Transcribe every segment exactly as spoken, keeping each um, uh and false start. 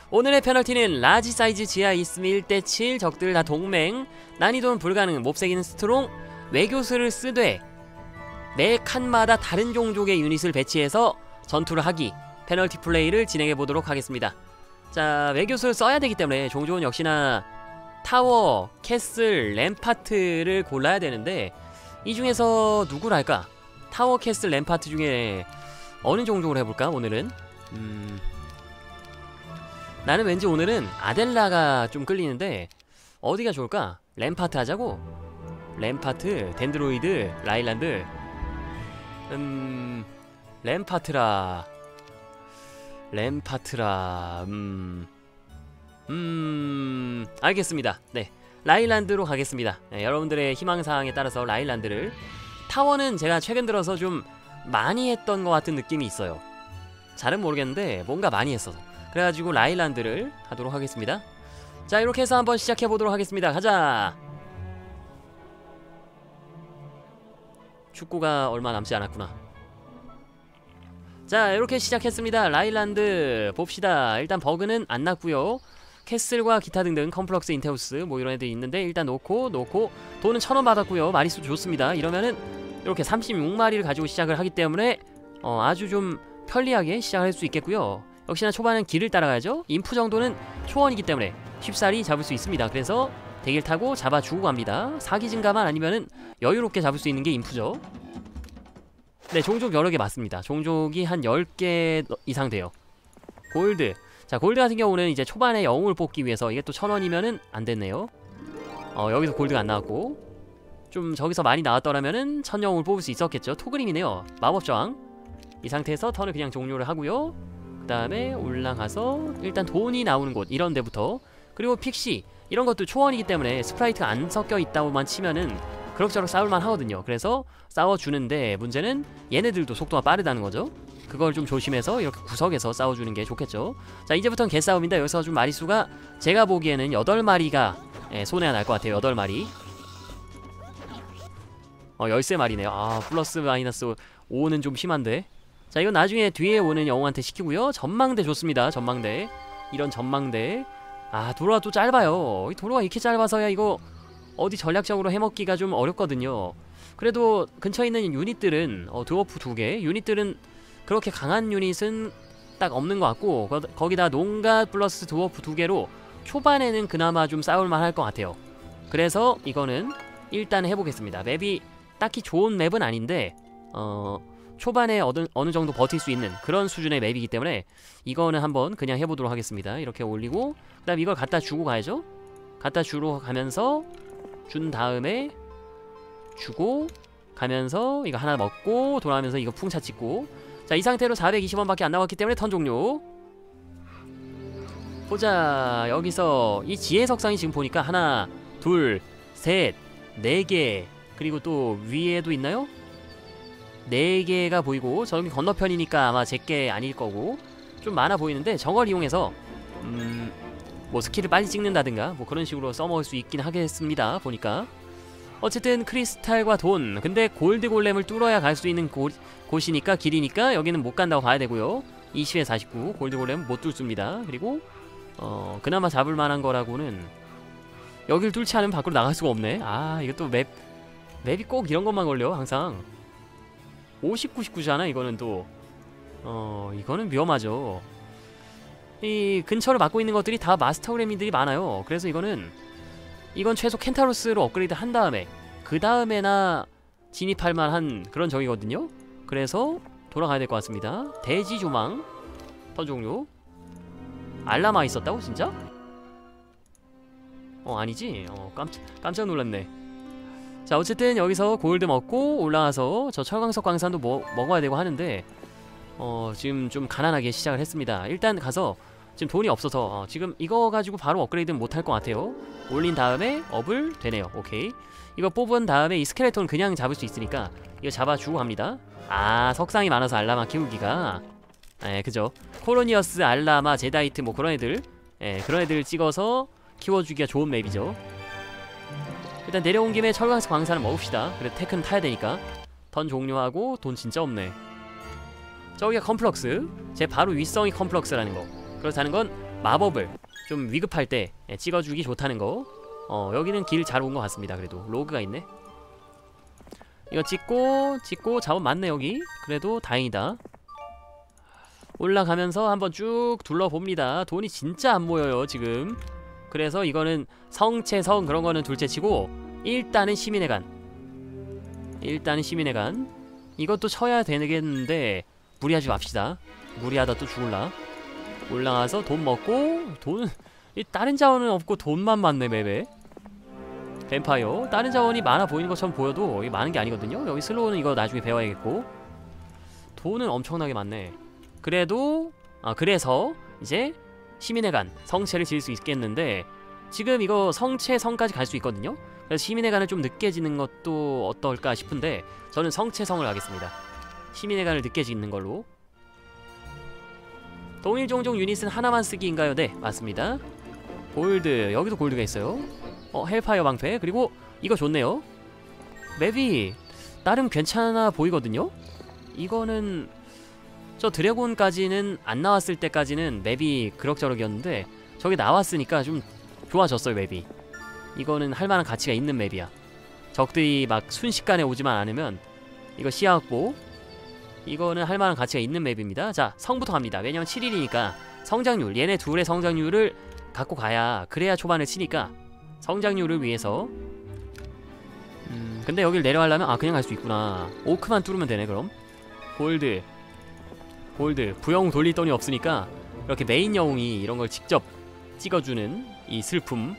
오늘의 페널티는 라지 사이즈 지하 있음 일 대 칠, 적들 다 동맹, 난이도는 불가능, 몹새기는 스트롱, 외교수를 쓰되 매 칸마다 다른 종족의 유닛을 배치해서 전투를 하기, 페널티 플레이를 진행해보도록 하겠습니다. 자, 외교수를 써야 되기 때문에 종족은 역시나 타워, 캐슬, 램파트를 골라야 되는데 이 중에서 누구를 할까? 타워, 캐슬, 램파트 중에 어느 종족을 해볼까 오늘은? 음... 나는 왠지 오늘은 아델라가 좀 끌리는데 어디가 좋을까? 램파트 하자고? 램파트, 덴드로이드, 라일란드. 음... 램파트라... 램파트라... 음... 음... 알겠습니다. 네, 라일란드로 가겠습니다. 네, 여러분들의 희망사항에 따라서 라일란드를. 타워는 제가 최근 들어서 좀 많이 했던 것 같은 느낌이 있어요. 잘은 모르겠는데 뭔가 많이 했어서. 그래가지고 라일란드를 하도록 하겠습니다. 자, 이렇게 해서 한번 시작해보도록 하겠습니다. 가자! 축구가 얼마 남지 않았구나. 자, 이렇게 시작했습니다. 라일란드 봅시다. 일단 버그는 안 났고요. 캐슬과 기타 등등 컴플럭스, 인테우스 뭐 이런 애들이 있는데 일단 놓고 놓고 돈은 천 원 받았고요. 마리수 좋습니다. 이러면은 이렇게 삼십육 마리를 가지고 시작을 하기 때문에 어, 아주 좀 편리하게 시작할 수 있겠고요. 역시나 초반은 길을 따라가야죠. 인프 정도는 초원이기 때문에 쉽사리 잡을 수 있습니다. 그래서 대기를 타고 잡아주고 갑니다. 사기 증가만 아니면은 여유롭게 잡을 수 있는 게 인프죠. 네, 종족 여러 개 맞습니다. 종족이 한 열 개 이상 돼요. 골드. 자, 골드 같은 경우는 이제 초반에 영웅을 뽑기 위해서 이게 또 천 원이면은 안 됐네요. 어, 여기서 골드가 안 나왔고 좀 저기서 많이 나왔더라면은 천 영웅을 뽑을 수 있었겠죠. 토그림이네요. 마법저항. 이 상태에서 턴을 그냥 종료를 하고요. 그 다음에 올라가서 일단 돈이 나오는 곳 이런 데부터, 그리고 픽시 이런 것도 초원이기 때문에 스프라이트가 안 섞여 있다고만 치면은 그럭저럭 싸울만 하거든요. 그래서 싸워주는데 문제는 얘네들도 속도가 빠르다는 거죠. 그걸 좀 조심해서 이렇게 구석에서 싸워주는 게 좋겠죠. 자, 이제부터는 개싸움인데 여기서 좀 마리수가 제가 보기에는 여덟 마리가 예, 손해가 날 것 같아요. 여덟 마리. 어, 열세 마리네요. 아, 플러스 마이너스 오는 좀 심한데. 자, 이건 나중에 뒤에 오는 영웅한테 시키고요. 전망대 좋습니다. 전망대. 이런 전망대. 아, 도로가 또 짧아요. 이 도로가 이렇게 짧아서야 이거 어디 전략적으로 해먹기가 좀 어렵거든요. 그래도 근처에 있는 유닛들은 어, 드워프 두 개. 유닛들은 그렇게 강한 유닛은 딱 없는 것 같고 거, 거기다 농가 플러스 드워프 두 개로 초반에는 그나마 좀 싸울만 할 것 같아요. 그래서 이거는 일단 해보겠습니다. 맵이 딱히 좋은 맵은 아닌데 어... 초반에 어느, 어느 정도 버틸 수 있는 그런 수준의 맵이기 때문에 이거는 한번 그냥 해보도록 하겠습니다. 이렇게 올리고 그 다음 이걸 갖다 주고 가야죠. 갖다 주러 가면서 준 다음에 주고 가면서 이거 하나 먹고 돌아가면서 이거 풍차 찍고. 자, 이 상태로 사백이십 원밖에 안 나왔기 때문에 턴 종료. 보자. 여기서 이 지혜 석상이 지금 보니까 하나 둘 셋 네 개, 그리고 또 위에도 있나요? 네 개가 보이고 저기 건너편이니까 아마 제게 아닐 거고 좀 많아 보이는데 저걸 이용해서 음... 뭐 스킬을 빨리 찍는다든가 뭐 그런 식으로 써먹을 수 있긴 하겠습니다. 보니까 어쨌든 크리스탈과 돈, 근데 골드 골렘을 뚫어야 갈 수 있는 곳, 곳이니까 길이니까 여기는 못 간다고 봐야 되고요. 이십에 사십구 골드 골렘 못 뚫습니다. 그리고 어... 그나마 잡을 만한 거라고는 여길 뚫지 않으면 밖으로 나갈 수가 없네. 아, 이것도 맵 맵이 꼭 이런 것만 걸려 항상. 오십, 구십구잖아 이거는 또. 어... 이거는 위험하죠. 이 근처를 막고 있는 것들이 다 마스터 그래미들이 많아요. 그래서 이거는 이건 최소 켄타로스로 업그레이드 한 다음에 그 다음에나 진입할 만한 그런 적이거든요. 그래서 돌아가야 될 것 같습니다. 대지 조망 턴 종료. 알라마 있었다고 진짜? 어, 아니지? 어, 깜짝, 깜짝 놀랐네. 자, 어쨌든 여기서 골드 먹고 올라가서 저 철광석 광산도 뭐, 먹어야 되고 하는데 어, 지금 좀 가난하게 시작을 했습니다. 일단 가서 지금 돈이 없어서 어, 지금 이거 가지고 바로 업그레이드는 못할 것 같아요. 올린 다음에 업을 되네요. 오케이. 이거 뽑은 다음에 이 스켈레톤 그냥 잡을 수 있으니까 이거 잡아주고 갑니다. 아, 석상이 많아서 알라마 키우기가. 예, 그죠. 코로니어스, 알라마, 제다이트 뭐 그런 애들, 예, 그런 애들 찍어서 키워주기가 좋은 맵이죠. 일단 내려온 김에 철광석 광산을 먹읍시다. 그래도 테크는 타야 되니까. 턴 종료하고 돈 진짜 없네. 저기가 컴플럭스. 제 바로 윗성이 컴플럭스라는 거. 그렇다는 건 마법을 좀 위급할 때 예, 찍어주기 좋다는 거. 어 여기는 길 잘 온 것 같습니다. 그래도 로그가 있네. 이거 찍고 찍고 자원 많네 여기. 그래도 다행이다. 올라가면서 한번 쭉 둘러봅니다. 돈이 진짜 안 모여요 지금. 그래서 이거는 성체 성 그런 거는 둘째치고 일단은 시민의 간. 일단은 시민의 간. 이것도 쳐야 되겠는데 무리하지 맙시다. 무리하다 또 죽을라. 올라가서 돈 먹고 돈 이 다른 자원은 없고 돈만 많네 맵에. 뱀파이어 다른 자원이 많아 보이는 것처럼 보여도 이게 많은 게 아니거든요. 여기 슬로우는 이거 나중에 배워야겠고 돈은 엄청나게 많네. 그래도 아 그래서 이제 시민의 간 성체를 지을 수 있겠는데 지금 이거 성체 성까지 갈 수 있거든요. 그래서 시민의 간을 좀 늦게 짓는 것도 어떨까 싶은데 저는 성체 성을 하겠습니다. 시민의 간을 늦게 짓는 걸로. 동일 종족 유닛은 하나만 쓰기인가요? 네 맞습니다. 골드 여기도 골드가 있어요. 어 헬파이어 방패. 그리고 이거 좋네요. 맵이 나름 괜찮아 보이거든요. 이거는 저 드래곤까지는 안 나왔을 때까지는 맵이 그럭저럭이었는데 저게 나왔으니까 좀 좋아졌어요 맵이. 이거는 할만한 가치가 있는 맵이야. 적들이 막 순식간에 오지만 않으면 이거 시야 확보 이거는 할만한 가치가 있는 맵입니다. 자 성부터 갑니다. 왜냐면 칠 일이니까 성장률 얘네 둘의 성장률을 갖고 가야 그래야 초반을 치니까 성장률을 위해서. 음 근데 여길 내려가려면 아 그냥 갈 수 있구나. 오크만 뚫으면 되네 그럼. 골드 골드 부영웅 돌릴 돈이 없으니까 이렇게 메인 영웅이 이런 걸 직접 찍어주는 이 슬픔.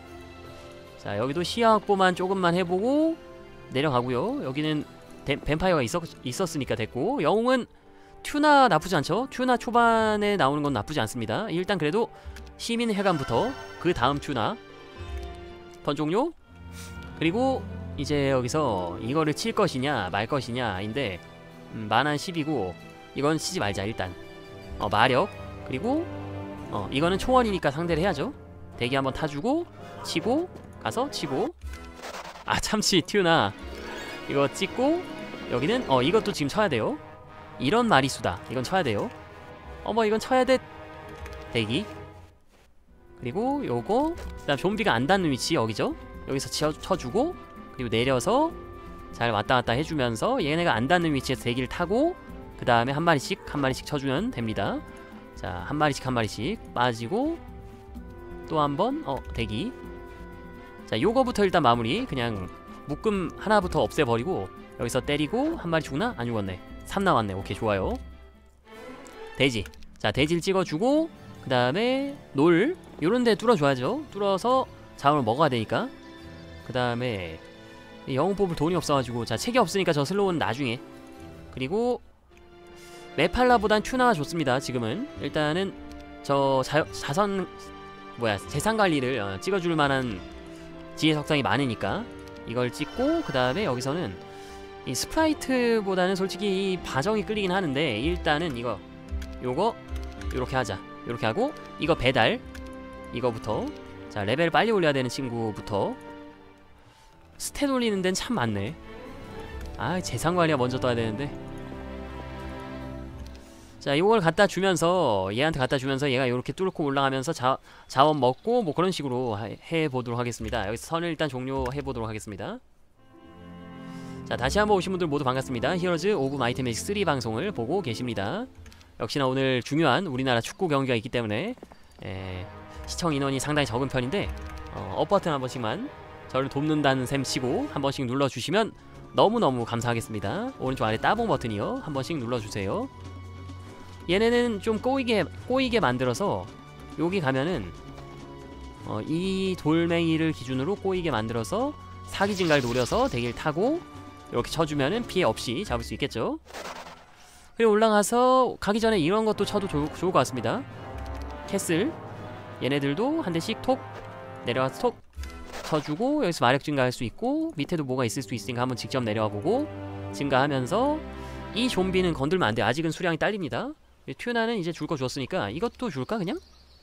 자 여기도 시야 확보만 조금만 해보고 내려가고요. 여기는 데, 뱀파이어가 있었, 있었으니까 됐고 영웅은 튜나 나쁘지 않죠. 튜나 초반에 나오는 건 나쁘지 않습니다. 일단 그래도 시민회관부터 그 다음 튜나 턴 종료. 그리고 이제 여기서 이거를 칠 것이냐 말 것이냐 인데 음, 만한 십이고 이건 치지 말자 일단. 어 마력 그리고 어 이거는 초월이니까 상대를 해야죠. 대기 한번 타주고 치고 가서 치고. 아 참치 튜나 이거 찍고 여기는 어 이것도 지금 쳐야 돼요. 이런 마리수다. 이건 쳐야 돼요. 어머 이건 쳐야 돼. 대기. 그리고 요거 그다음 좀비가 안 닿는 위치 여기죠. 여기서 쳐, 쳐주고 그리고 내려서 잘 왔다갔다 해주면서 얘네가 안 닿는 위치에서 대기를 타고 그 다음에 한 마리씩 한 마리씩 쳐주면 됩니다. 자 한 마리씩 한 마리씩 빠지고 또 한번 어 대기. 자 요거부터 일단 마무리. 그냥 묶음 하나부터 없애버리고 여기서 때리고 한 마리 죽나? 안 죽었네. 삼 나왔네. 오케이 좋아요. 돼지. 자 돼지를 찍어주고 그 다음에 놀 요런데 뚫어줘야죠. 뚫어서 자원을 먹어야 되니까. 그 다음에 영웅 뽑을 돈이 없어가지고 자 책이 없으니까 저 슬로우는 나중에. 그리고 메팔라보단 튜나가 좋습니다 지금은. 일단은 저 자, 자선 뭐야 재산관리를 어, 찍어줄 만한 지혜 석상이 많으니까 이걸 찍고 그 다음에 여기서는 이 스프라이트보다는 솔직히 이 바정이 끌리긴 하는데 일단은 이거 요거 요렇게 하자. 요렇게 하고 이거 배달 이거부터. 자 레벨을 빨리 올려야 되는 친구부터. 스탯 올리는 데는 참 많네. 아 재산관리가 먼저 떠야 되는데. 자 이걸 갖다 주면서 얘한테 갖다 주면서 얘가 요렇게 뚫고 올라가면서 자, 자원 먹고 뭐 그런 식으로 하, 해보도록 하겠습니다. 여기서 선을 일단 종료해보도록 하겠습니다. 자 다시 한번 오신 분들 모두 반갑습니다. 히어로즈 오브 마이트 매직 쓰리 방송을 보고 계십니다. 역시나 오늘 중요한 우리나라 축구 경기가 있기 때문에 에, 시청 인원이 상당히 적은 편인데 어, 업 버튼 한 번씩만 저를 돕는다는 셈 치고 한 번씩 눌러주시면 너무너무 감사하겠습니다. 오른쪽 아래 따봉 버튼이요. 한 번씩 눌러주세요. 얘네는 좀 꼬이게 꼬이게 만들어서 여기 가면은 어, 이 돌멩이를 기준으로 꼬이게 만들어서 사기 증가를 노려서 대기를 타고 이렇게 쳐주면은 피해 없이 잡을 수 있겠죠. 그리고 올라가서 가기 전에 이런 것도 쳐도 조, 좋을 것 같습니다. 캐슬 얘네들도 한 대씩 톡 내려와서 톡 쳐주고 여기서 마력 증가할 수 있고 밑에도 뭐가 있을 수 있으니까 한번 직접 내려와 보고 증가하면서 이 좀비는 건들면 안 돼. 아직은 수량이 딸립니다. 튜나는 이제 줄 거 줬으니까 이것도 줄까 그냥?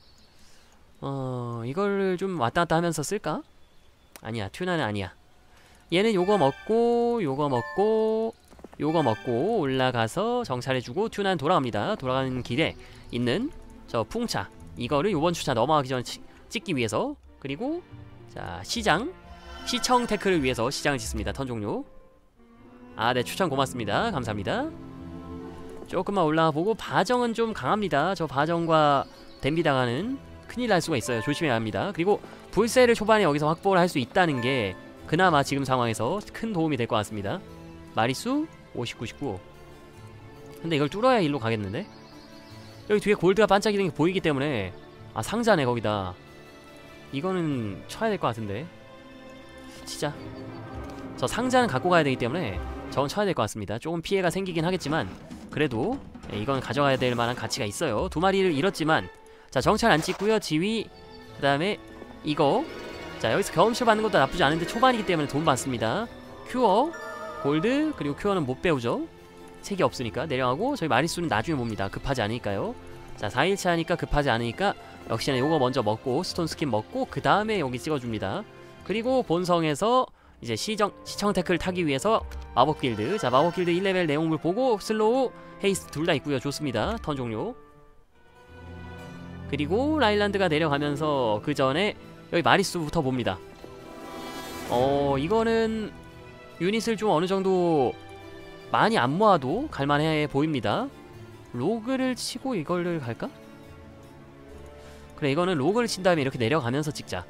어... 이걸 좀 왔다갔다 하면서 쓸까? 아니야 튜나는 아니야. 얘는 요거 먹고 요거 먹고 요거 먹고 올라가서 정찰해주고 튜나는 돌아갑니다. 돌아가는 길에 있는 저 풍차 이거를 요번 주차 넘어가기 전에 치, 찍기 위해서. 그리고 자 시장 시청 태클을 위해서 시장을 짓습니다. 턴 종료. 아 네 추천 고맙습니다. 감사합니다. 조금만 올라가 보고 바정은 좀 강합니다. 저 바정과 댐비다가는 큰일 날 수가 있어요. 조심해야 합니다. 그리고 불세를 초반에 여기서 확보를 할 수 있다는 게 그나마 지금 상황에서 큰 도움이 될 것 같습니다. 마리수 오십, 구십구. 근데 이걸 뚫어야 일로 가겠는데? 여기 뒤에 골드가 반짝이는 게 보이기 때문에. 아 상자네 거기다. 이거는 쳐야 될 것 같은데. 치자. 저 상자는 갖고 가야 되기 때문에 저건 쳐야 될 것 같습니다. 조금 피해가 생기긴 하겠지만 그래도 이건 가져가야 될 만한 가치가 있어요. 두 마리를 잃었지만 자 정찰 안 찍고요. 지휘 그 다음에 이거 자 여기서 경험치 받는 것도 나쁘지 않은데 초반이기 때문에 돈 받습니다. 큐어 골드 그리고 큐어는 못 배우죠. 색이 없으니까 내려가고 저희 마리수는 나중에 봅니다. 급하지 않으니까요. 자 사 일차 하니까 급하지 않으니까 역시나 요거 먼저 먹고 스톤 스킨 먹고 그 다음에 여기 찍어줍니다. 그리고 본성에서 이제 시정, 시청 태클 타기 위해서 마법 길드 자 마법 길드 일 레벨 내용물 보고 슬로우 헤이스트 둘 다 있고요. 좋습니다. 턴 종료. 그리고 라일란드가 내려가면서 그 전에 여기 마리수부터 봅니다. 어 이거는 유닛을 좀 어느정도 많이 안 모아도 갈만해 보입니다. 로그를 치고 이거를 갈까? 그래 이거는 로그를 친 다음에 이렇게 내려가면서 찍자.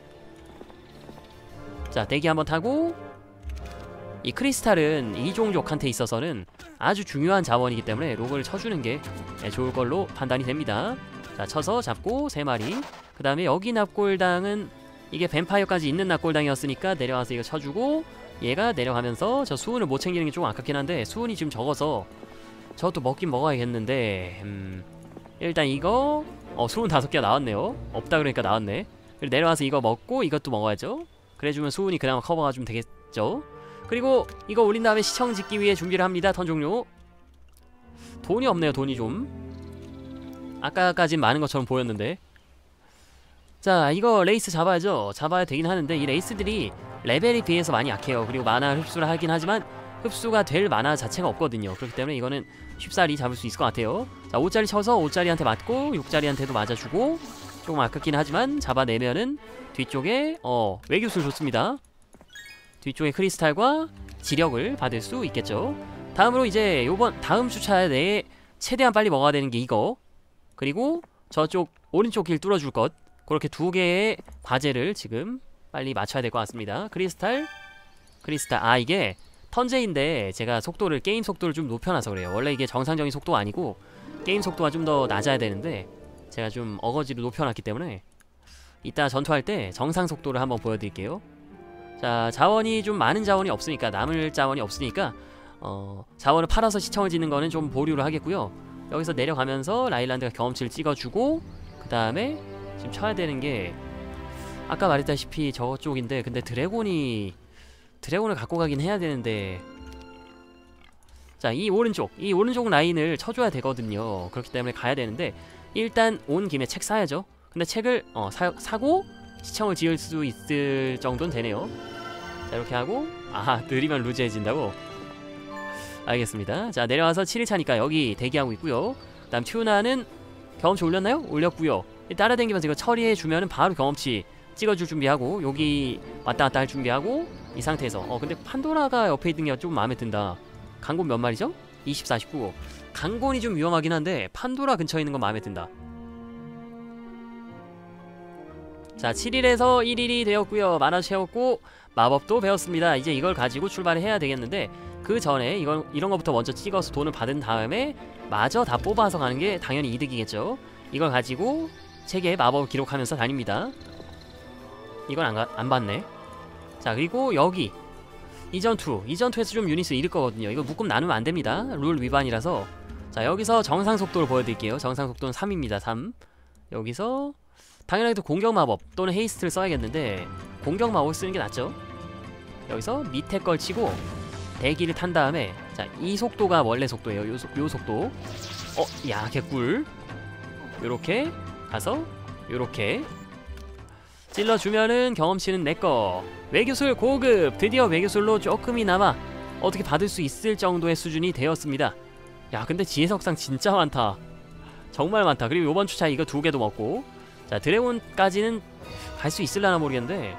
자 대기 한번 타고 이 크리스탈은 이종족한테 있어서는 아주 중요한 자원이기 때문에 로그를 쳐주는 게 좋을 걸로 판단이 됩니다. 자 쳐서 잡고 세 마리 그 다음에 여기 납골당은 이게 뱀파이어까지 있는 납골당이었으니까 내려와서 이거 쳐주고 얘가 내려가면서 저 수은을 못 챙기는 게 좀 아깝긴 한데 수은이 지금 적어서 저것도 먹긴 먹어야겠는데 음 일단 이거 어 수은 다섯 개가 나왔네요. 없다 그러니까 나왔네. 그리고 내려와서 이거 먹고 이것도 먹어야죠. 그래주면 수은이 그나마 커버가 좀 되겠죠. 그리고 이거 올린 다음에 시청 짓기 위해 준비를 합니다. 턴 종료. 돈이 없네요. 돈이 좀 아까까진 많은 것처럼 보였는데 자 이거 레이스 잡아야죠. 잡아야 되긴 하는데 이 레이스들이 레벨에 비해서 많이 약해요. 그리고 마나 흡수를 하긴 하지만 흡수가 될 마나 자체가 없거든요. 그렇기 때문에 이거는 쉽사리 잡을 수 있을 것 같아요. 자 오짜리 쳐서 오짜리한테 맞고 육짜리한테도 맞아주고 조금 아깝긴 하지만 잡아내면은 뒤쪽에 어 외교술 좋습니다. 뒤쪽에 크리스탈과 지력을 받을 수 있겠죠. 다음으로 이제 요번 다음 주차 내에 최대한 빨리 먹어야 되는 게 이거 그리고 저쪽 오른쪽 길 뚫어줄 것 그렇게 두 개의 과제를 지금 빨리 맞춰야 될 것 같습니다. 크리스탈 크리스탈 아 이게 턴제인데 제가 속도를 게임 속도를 좀 높여놔서 그래요. 원래 이게 정상적인 속도가 아니고 게임 속도가 좀 더 낮아야 되는데 제가 좀 어거지로 높여놨기 때문에 이따 전투할 때 정상 속도를 한번 보여드릴게요. 자 자원이 좀 많은 자원이 없으니까 남을 자원이 없으니까 어 자원을 팔아서 시청을 짓는 거는 좀 보류를 하겠고요. 여기서 내려가면서 라일란드가 경험치를 찍어주고 그 다음에 지금 쳐야 되는 게 아까 말했다시피 저쪽인데 근데 드래곤이 드래곤을 갖고 가긴 해야 되는데 자 이 오른쪽 이 오른쪽 라인을 쳐줘야 되거든요. 그렇기 때문에 가야 되는데 일단 온 김에 책 사야죠. 근데 책을 어 사, 사고 시청을 지을 수 있을 정도는 되네요. 자 이렇게 하고 아하 느리면 루즈해진다고? 알겠습니다. 자 내려와서 칠 일차니까 여기 대기하고 있고요. 그 다음 튜나는 경험치 올렸나요? 올렸고요. 따라다니면서 이거 처리해주면은 바로 경험치 찍어줄 준비하고 여기 왔다갔다 할 준비하고 이 상태에서 어 근데 판도라가 옆에 있는 게 좀 마음에 든다. 강곤 몇 마리죠? 이십, 사십구. 강곤이 좀 위험하긴 한데 판도라 근처에 있는 건 마음에 든다. 자 칠 일에서 일 일이 되었고요. 만화 채웠고 마법도 배웠습니다. 이제 이걸 가지고 출발을 해야 되겠는데 그 전에 이건 이런 거부터 먼저 찍어서 돈을 받은 다음에 마저 다 뽑아서 가는 게 당연히 이득이겠죠. 이걸 가지고 책에 마법을 기록하면서 다닙니다. 이건 안, 가, 안 받네. 자 그리고 여기 이 전투 이 전투에서 좀 유닛을 잃을 거거든요. 이거 묶음 나누면 안 됩니다. 룰 위반이라서. 자 여기서 정상 속도를 보여드릴게요. 정상 속도는 삼입니다. 삼. 여기서 당연하게도 공격 마법 또는 헤이스트를 써야겠는데 공격 마법을 쓰는 게 낫죠. 여기서 밑에 걸 치고 대기를 탄 다음에 자 이 속도가 원래 속도예요. 요, 소, 요 속도. 어, 야 개꿀. 요렇게 가서 요렇게 찔러주면은 경험치는 내꺼. 외교술 고급. 드디어 외교술로 조금이나마 어떻게 받을 수 있을 정도의 수준이 되었습니다. 야 근데 지혜석상 진짜 많다. 정말 많다. 그리고 요번 주차 이거 두 개도 먹고 자 드래곤까지는 갈 수 있을라나 모르겠는데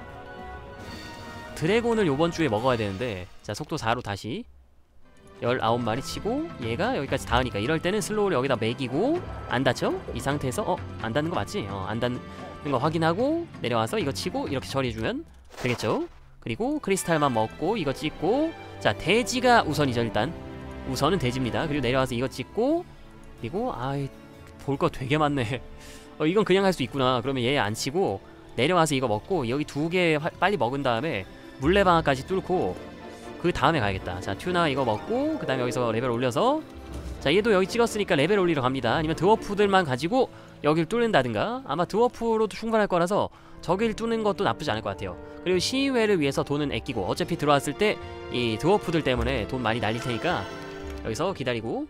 드래곤을 요번주에 먹어야 되는데 자 속도 사로 다시 열아홉 마리 치고 얘가 여기까지 닿으니까 이럴 때는 슬로우를 여기다 매기고 안 닿죠? 이 상태에서 어? 안 닿는 거 맞지? 어, 안 닿는 거 확인하고 내려와서 이거 치고 이렇게 처리해주면 되겠죠? 그리고 크리스탈만 먹고 이거 찍고 자 돼지가 우선이죠. 일단 우선은 돼지입니다. 그리고 내려와서 이거 찍고 그리고 아이 볼 거 되게 많네. 어 이건 그냥 할 수 있구나. 그러면 얘 안 치고 내려와서 이거 먹고 여기 두 개 빨리 먹은 다음에 물레방아까지 뚫고 그 다음에 가야겠다. 자 튜나 이거 먹고 그 다음에 여기서 레벨 올려서 자 얘도 여기 찍었으니까 레벨 올리러 갑니다. 아니면 드워프들만 가지고 여길 뚫는다든가 아마 드워프로도 충분할 거라서 저길 뚫는 것도 나쁘지 않을 것 같아요. 그리고 시의회를 위해서 돈은 아끼고 어차피 들어왔을 때 이 드워프들 때문에 돈 많이 날릴 테니까 여기서 기다리고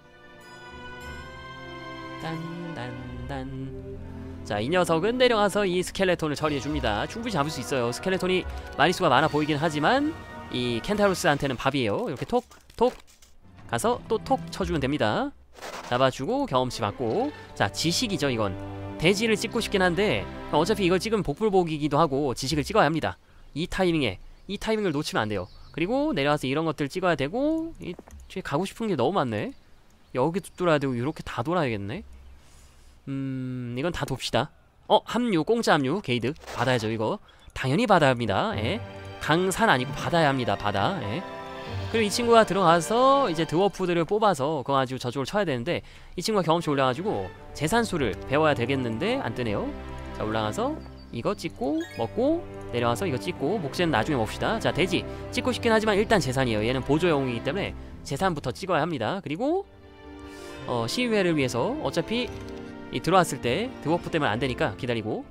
딴딴딴 자 이 녀석은 내려가서 이 스켈레톤을 처리해줍니다. 충분히 잡을 수 있어요. 스켈레톤이 마리수가 많아 보이긴 하지만 이 켄타로스한테는 밥이에요. 이렇게 톡 톡 가서 또 톡 쳐주면 됩니다. 잡아주고 경험치 받고 자 지식이죠. 이건 돼지를 찍고 싶긴 한데 어차피 이걸 찍으면 복불복이기도 하고 지식을 찍어야 합니다. 이 타이밍에 이 타이밍을 놓치면 안 돼요. 그리고 내려와서 이런 것들 찍어야 되고 이 뒤에 가고 싶은 게 너무 많네. 여기도 뚫어야 되고 이렇게 다 돌아야겠네. 음 이건 다 돕시다. 어 합류 공짜 합류 게이득 받아야죠. 이거 당연히 받아야 합니다. 예. 강산 아니고 받아야 합니다. 받아. 예. 그리고 이 친구가 들어가서 이제 드워프들을 뽑아서 그거 가지고 저쪽을 쳐야 되는데 이 친구가 경험치 올라가지고 재산수를 배워야 되겠는데 안 뜨네요. 자 올라가서 이거 찍고 먹고 내려와서 이거 찍고 목재는 나중에 먹읍시다. 자 돼지 찍고 싶긴 하지만 일단 재산이에요. 얘는 보조용이기 때문에 재산부터 찍어야 합니다. 그리고 어 시의회를 위해서 어차피 이 들어왔을 때 드워프 때문에 안되니까 기다리고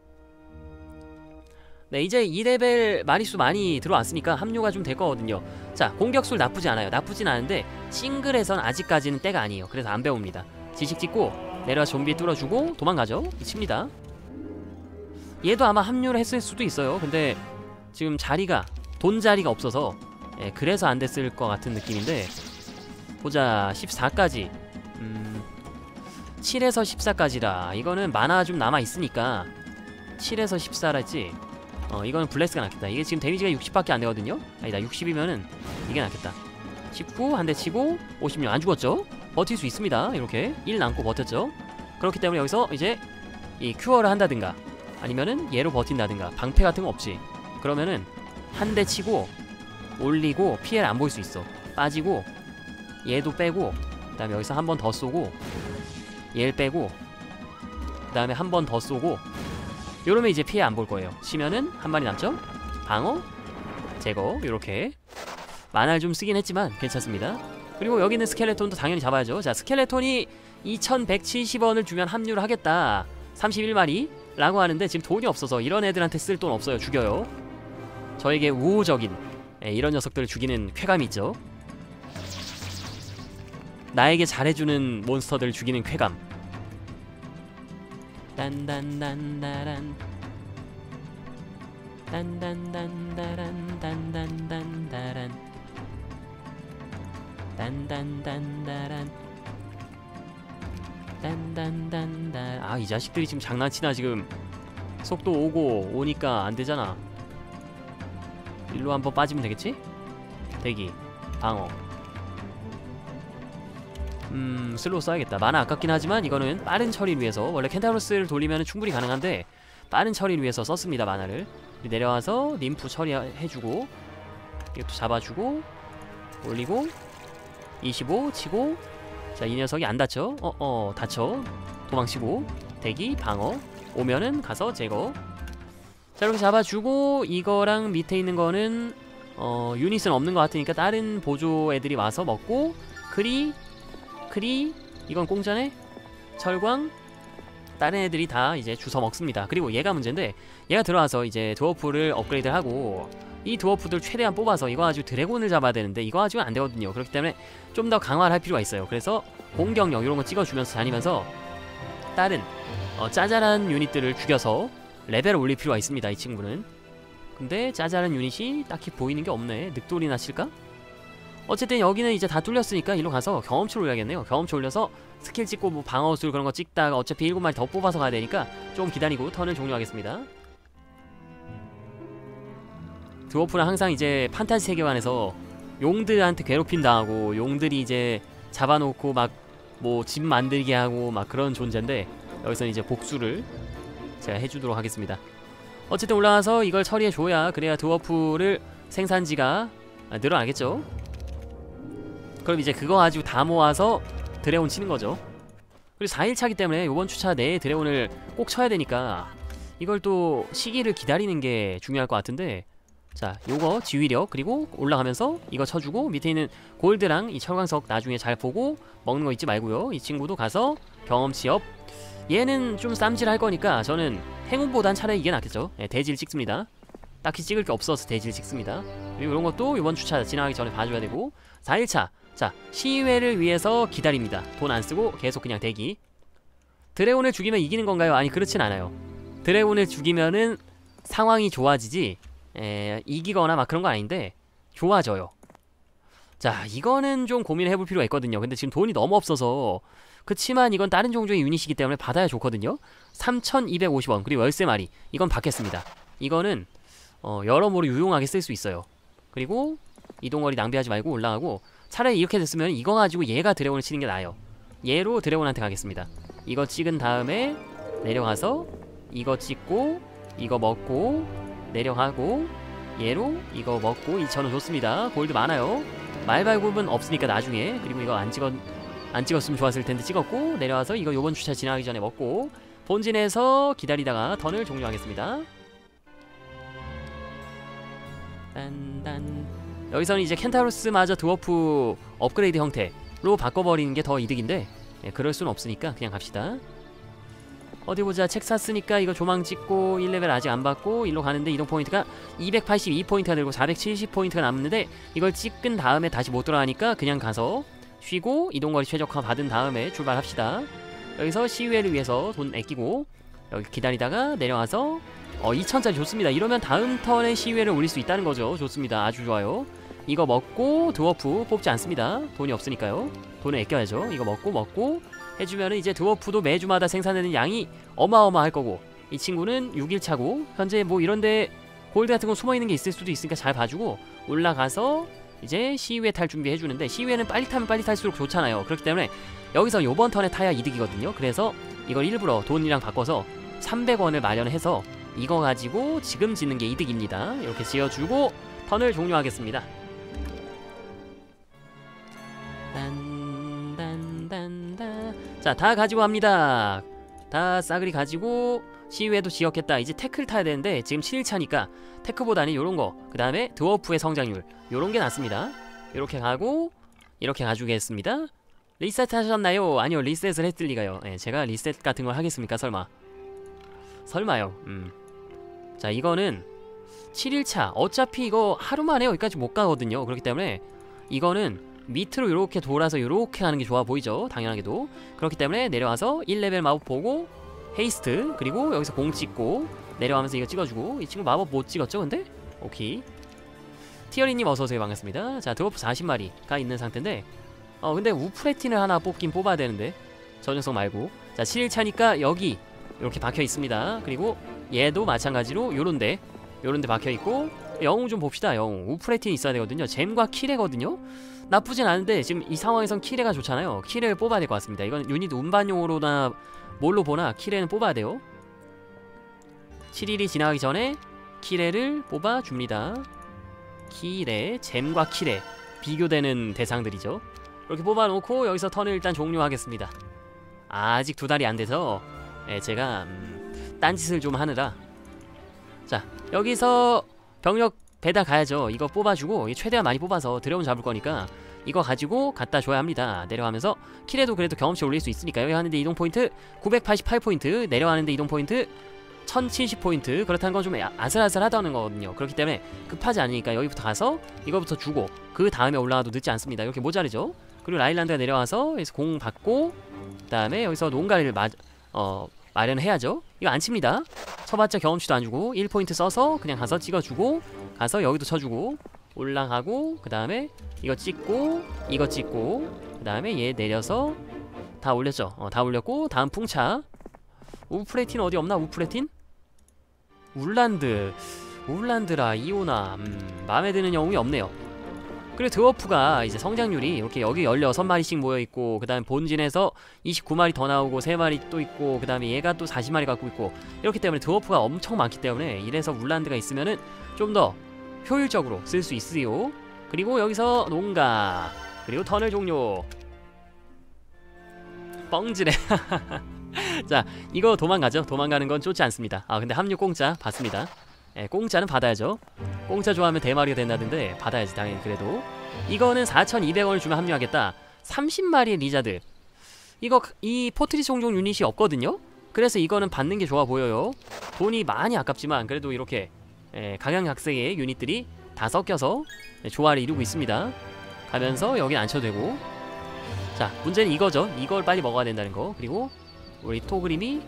네 이제 이 레벨 마리수 많이 들어왔으니까 합류가 좀 될 거거든요. 자 공격술 나쁘지 않아요. 나쁘진 않은데 싱글에선 아직까지는 때가 아니에요. 그래서 안 배웁니다. 지식 찍고 내려와 좀비 뚫어주고 도망가죠. 칩니다. 얘도 아마 합류를 했을 수도 있어요. 근데 지금 자리가 돈 자리가 없어서 예, 그래서 안 됐을 것 같은 느낌인데 보자 십사까지 음, 칠에서 십사까지라 이거는 마나 좀 남아있으니까 칠에서 십사라 했지. 어 이거는 블레스가 낫겠다. 이게 지금 데미지가 육십밖에 안 되거든요. 아니다 육십이면은 이게 낫겠다. 십구 한 대 치고 오십육 안 죽었죠? 버틸 수 있습니다. 이렇게 일 남고 버텼죠? 그렇기 때문에 여기서 이제 이 큐어를 한다든가 아니면은 얘로 버틴다든가 방패 같은 거 없지. 그러면은 한 대 치고 올리고 피해를 안 볼 수 있어. 빠지고 얘도 빼고 그 다음에 여기서 한 번 더 쏘고 얘를 빼고 그 다음에 한 번 더 쏘고 요러면 이제 피해 안 볼 거예요. 치면은 한 마리 남죠? 방어 제거 요렇게 만화를 좀 쓰긴 했지만 괜찮습니다. 그리고 여기 있는 스켈레톤도 당연히 잡아야죠. 자 스켈레톤이 이천백칠십 원을 주면 합류를 하겠다. 삼십일 마리 라고 하는데 지금 돈이 없어서 이런 애들한테 쓸 돈 없어요. 죽여요. 저에게 우호적인 예, 이런 녀석들을 죽이는 쾌감이 있죠. 나에게 잘해주는 몬스터들을 죽이는 쾌감. 딴딴딴따란 딴딴딴따란 딴딴딴따란 딴딴딴따란 딴딴딴따 아 이 자식들이 지금 장난치나. 지금 속도 오고 오니까 안되잖아. 일로 한번 빠지면 되겠지? 대기 방어 음 슬로우 써야겠다. 마나 아깝긴 하지만 이거는 빠른 처리를 위해서 원래 켄타로스를 돌리면 충분히 가능한데 빠른 처리를 위해서 썼습니다. 마나를 내려와서 림프 처리해주고 이것도 잡아주고 올리고 이십오 치고 자 이 녀석이 안 다쳐. 어어 어, 다쳐. 도망치고 대기 방어 오면은 가서 제거. 자 이렇게 잡아주고 이거랑 밑에 있는 거는 어 유닛은 없는 것 같으니까 다른 보조 애들이 와서 먹고 크리 크리 이건 공짜네. 철광 다른 애들이 다 이제 주워 먹습니다. 그리고 얘가 문제인데 얘가 들어와서 이제 드워프를 업그레이드를 하고 이 드워프들 최대한 뽑아서 이거 가지고 드래곤을 잡아야 되는데 이거 가지고는 안 되거든요. 그렇기 때문에 좀 더 강화를 할 필요가 있어요. 그래서 공격력 이런 거 찍어주면서 다니면서 다른 어, 짜잘한 유닛들을 죽여서 레벨을 올릴 필요가 있습니다. 이 친구는. 근데 짜잘한 유닛이 딱히 보이는 게 없네. 늑돌이나 칠까? 어쨌든 여기는 이제 다 뚫렸으니까 일로 가서 경험치를 올려야겠네요. 경험치 올려서 스킬 찍고 뭐 방어술 그런 거 찍다가 어차피 일곱 마리 더 뽑아서 가야 되니까 좀 기다리고 턴을 종료하겠습니다. 드워프는 항상 이제 판타지 세계관에서 용들한테 괴롭힘 당하고 용들이 이제 잡아놓고 막 뭐 집 만들게 하고 막 그런 존재인데 여기서는 이제 복수를 제가 해주도록 하겠습니다. 어쨌든 올라가서 이걸 처리해줘야 그래야 드워프를 생산지가 늘어나겠죠. 그럼 이제 그거 가지고 다 모아서 드래곤 치는 거죠. 그리고 사 일차기 때문에 요번 주차 내에 드래곤을 꼭 쳐야 되니까 이걸 또 시기를 기다리는 게 중요할 것 같은데, 자 요거 지휘력 그리고 올라가면서 이거 쳐주고 밑에 있는 골드랑 이 철광석 나중에 잘 보고 먹는 거 잊지 말고요. 이 친구도 가서 경험치 업. 얘는 좀 쌈질할 거니까 저는 행운보단 차라리 이게 낫겠죠. 네, 대질 찍습니다. 딱히 찍을 게 없어서 대질 찍습니다. 그리고 이런 것도 이번 주차 지나가기 전에 봐줘야 되고. 사 일차 자 시위회를 위해서 기다립니다. 돈 안 쓰고 계속 그냥 대기. 드래곤을 죽이면 이기는 건가요? 아니 그렇진 않아요. 드래곤을 죽이면은 상황이 좋아지지 에, 이기거나 막 그런 건 아닌데 좋아져요. 자 이거는 좀 고민을 해볼 필요가 있거든요. 근데 지금 돈이 너무 없어서. 그치만 이건 다른 종족의 유닛이기 때문에 받아야 좋거든요. 삼천이백오십 원 그리고 열세 마리 이건 받겠습니다. 이거는 어, 여러모로 유용하게 쓸 수 있어요. 그리고 이동거리 낭비하지 말고 올라가고, 차라리 이렇게 됐으면 이거 가지고 얘가 드래곤을 치는 게 나아요. 얘로 드래곤한테 가겠습니다. 이거 찍은 다음에 내려가서 이거 찍고 이거 먹고 내려가고 얘로 이거 먹고 이천 원 좋습니다. 골드 많아요. 말발굽은 없으니까 나중에. 그리고 이거 안 찍었 안 찍었으면 좋았을 텐데 찍었고 내려와서 이거 요번 주차 지나가기 전에 먹고 본진에서 기다리다가 턴을 종료하겠습니다. 딴딴. 여기서는 이제 켄타로스마저 드워프 업그레이드 형태로 바꿔버리는 게 더 이득인데 예, 그럴 순 없으니까 그냥 갑시다. 어디 보자. 책 샀으니까 이거 조망 찍고 일 레벨 아직 안 받고 일로 가는데 이동 포인트가 이백팔십이 포인트가 들고 사백칠십 포인트가 남는데 이걸 찍은 다음에 다시 못 돌아가니까 그냥 가서 쉬고 이동거리 최적화 받은 다음에 출발합시다. 여기서 시위회를 위해서 돈 아끼고 여기 기다리다가 내려와서 어 이천짜리 좋습니다. 이러면 다음 턴에 시위회를 올릴 수 있다는 거죠. 좋습니다. 아주 좋아요. 이거 먹고 드워프 뽑지 않습니다. 돈이 없으니까요. 돈을 아껴야죠. 이거 먹고 먹고 해주면은 이제 드워프도 매주마다 생산되는 양이 어마어마할 거고, 이 친구는 육 일차고 현재 뭐 이런데 골드 같은 거 숨어있는 게 있을 수도 있으니까 잘 봐주고 올라가서 이제 시위회 탈 준비해주는데, 시위회는 빨리 타면 빨리 탈수록 좋잖아요. 그렇기 때문에 여기서 요번 턴에 타야 이득이거든요. 그래서 이걸 일부러 돈이랑 바꿔서 삼백 원을 마련해서 이거 가지고 지금 짓는 게 이득입니다. 이렇게 지어주고 턴을 종료하겠습니다. 딴딴딴딴. 자, 다 가지고 갑니다. 다 싸그리 가지고 시위회도 지었겠다. 이제 태클 타야 되는데 지금 칠 일차니까 테크보다는 요런거, 그 다음에 드워프의 성장률 요런게 낫습니다. 요렇게 가고 이렇게 가주겠습니다. 리셋 하셨나요? 아니요, 리셋을 했을 리가요. 네, 제가 리셋 같은 걸 하겠습니까? 설마 설마요. 음. 자, 이거는 칠 일차 어차피 이거 하루 만에 여기까지 못 가거든요. 그렇기 때문에 이거는 밑으로 요렇게 돌아서 요렇게 가는 게 좋아 보이죠? 당연하게도. 그렇기 때문에 내려와서 일 레벨 마법 보고 헤이스트, 그리고 여기서 공 찍고 내려가면서 이거 찍어주고. 이 친구 마법 못 찍었죠 근데? 오케이. 티어리님 어서오세요. 반갑습니다. 자, 드워프 사십 마리가 있는 상태인데 어 근데 우프레틴을 하나 뽑긴 뽑아야 되는데 저 녀석 말고. 자, 칠 일차니까 여기 이렇게 박혀 있습니다. 그리고 얘도 마찬가지로 요런데 요런데 박혀 있고. 영웅 좀 봅시다. 영웅 우프레틴이 있어야 되거든요. 잼과 키레거든요. 나쁘진 않은데 지금 이 상황에선 키레가 좋잖아요. 키레를 뽑아야 될 것 같습니다. 이건 유닛 운반용으로나 뭘로 보나 키레는 뽑아야 돼요. 칠 일이 지나가기 전에 키레를 뽑아줍니다. 키레, 잼과 키레 비교되는 대상들이죠. 이렇게 뽑아놓고 여기서 턴을 일단 종료하겠습니다. 아직 두 달이 안 돼서 예, 제가 음, 딴짓을 좀 하느라. 자, 여기서 병력 배달 가야죠. 이거 뽑아주고 최대한 많이 뽑아서 드래곤 잡을 거니까 이거 가지고 갖다 줘야 합니다. 내려가면서 키레도 그래도 경험치 올릴 수 있으니까. 여기 하는데 이동 포인트 구백팔십팔 포인트, 내려가는데 이동 포인트 천칠십 포인트. 그렇다는 건 좀 아슬아슬하다는 거거든요. 그렇기 때문에 급하지 않으니까 여기부터 가서 이거부터 주고 그 다음에 올라가도 늦지 않습니다. 이렇게 모자르죠. 그리고 라일란드가 내려와서 여기서 공 받고 그 다음에 여기서 농가를 마, 어, 마련해야죠. 이거 안 칩니다. 쳐봤자 경험치도 안 주고 일 포인트 써서 그냥 가서 찍어주고 가서 여기도 쳐주고 올라가고 그 다음에 이거 찍고 이거 찍고 그 다음에 얘 내려서 다 올렸죠. 어, 다 올렸고 다음 풍차. 우프레틴 어디 없나? 우프레틴? 울란드 울란드라 이오나 음, 마음에 드는 영웅이 없네요. 그리고 드워프가 이제 성장률이 이렇게 여기 열여섯 마리씩 모여있고 그 다음에 본진에서 이십구 마리 더 나오고 세 마리 또 있고 그 다음에 얘가 또 사십 마리 갖고 있고 이렇기 때문에 드워프가 엄청 많기 때문에 이래서 울란드가 있으면은 좀 더 효율적으로 쓸 수 있어요. 그리고 여기서 농가 그리고 터널 종료. 뻥지래. 자, 이거 도망가죠. 도망가는 건 좋지 않습니다. 아 근데 합류 공짜 받습니다. 예, 공짜는 받아야죠. 공짜 좋아하면 대마리가 된다던데 받아야지 당연히. 그래도 이거는 사천이백 원을 주면 합류하겠다. 삼십 마리의 리자드. 이거 이 포트리스 종종 유닛이 없거든요. 그래서 이거는 받는 게 좋아 보여요. 돈이 많이 아깝지만 그래도 이렇게 예, 각양각색의 유닛들이 다 섞여서 예, 조화를 이루고 있습니다. 가면서 여긴 안 쳐도 되고. 자, 문제는 이거죠. 이걸 빨리 먹어야 된다는 거. 그리고 우리 토그림이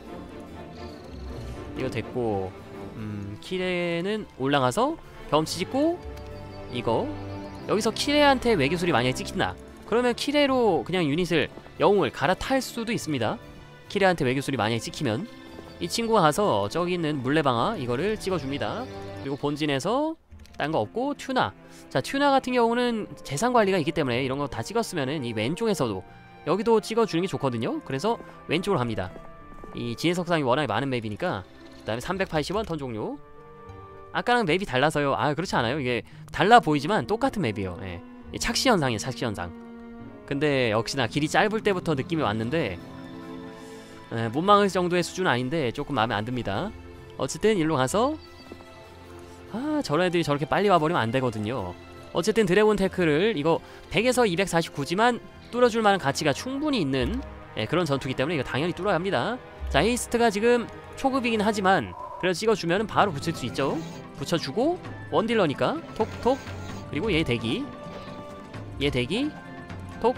이거 됐고, 음, 키레는 올라가서 경험치 찍고 이거 여기서 키레한테 외교술이 만약에 찍힌다 그러면 키레로 그냥 유닛을 영웅을 갈아탈 수도 있습니다. 키레한테 외교술이 만약에 찍히면 이 친구가 가서 저기 있는 물레방아 이거를 찍어줍니다. 그리고 본진에서 딴 거 없고 튜나. 자, 튜나 같은 경우는 재산관리가 있기 때문에 이런 거 다 찍었으면은 이 왼쪽에서도 여기도 찍어주는 게 좋거든요. 그래서 왼쪽으로 갑니다. 이 지혜석상이 워낙에 많은 맵이니까. 그 다음에 삼백팔십 원 턴 종료. 아까랑 맵이 달라서요. 아 그렇지 않아요. 이게 달라 보이지만 똑같은 맵이에요. 예. 착시현상이에요. 착시현상. 근데 역시나 길이 짧을 때부터 느낌이 왔는데 예, 못 막을 정도의 수준은 아닌데 조금 마음에 안 듭니다. 어쨌든 일로 가서 아 저런 애들이 저렇게 빨리 와버리면 안 되거든요. 어쨌든 드래곤 테크를 이거 백에서 이백사십구지만 뚫어줄 만한 가치가 충분히 있는 예, 그런 전투기 때문에 이거 당연히 뚫어야 합니다. 자, 헤이스트가 지금 초급이긴 하지만 그래서 찍어주면 바로 붙일 수 있죠. 붙여주고 원딜러니까 톡톡. 그리고 얘 대기 얘 대기 톡.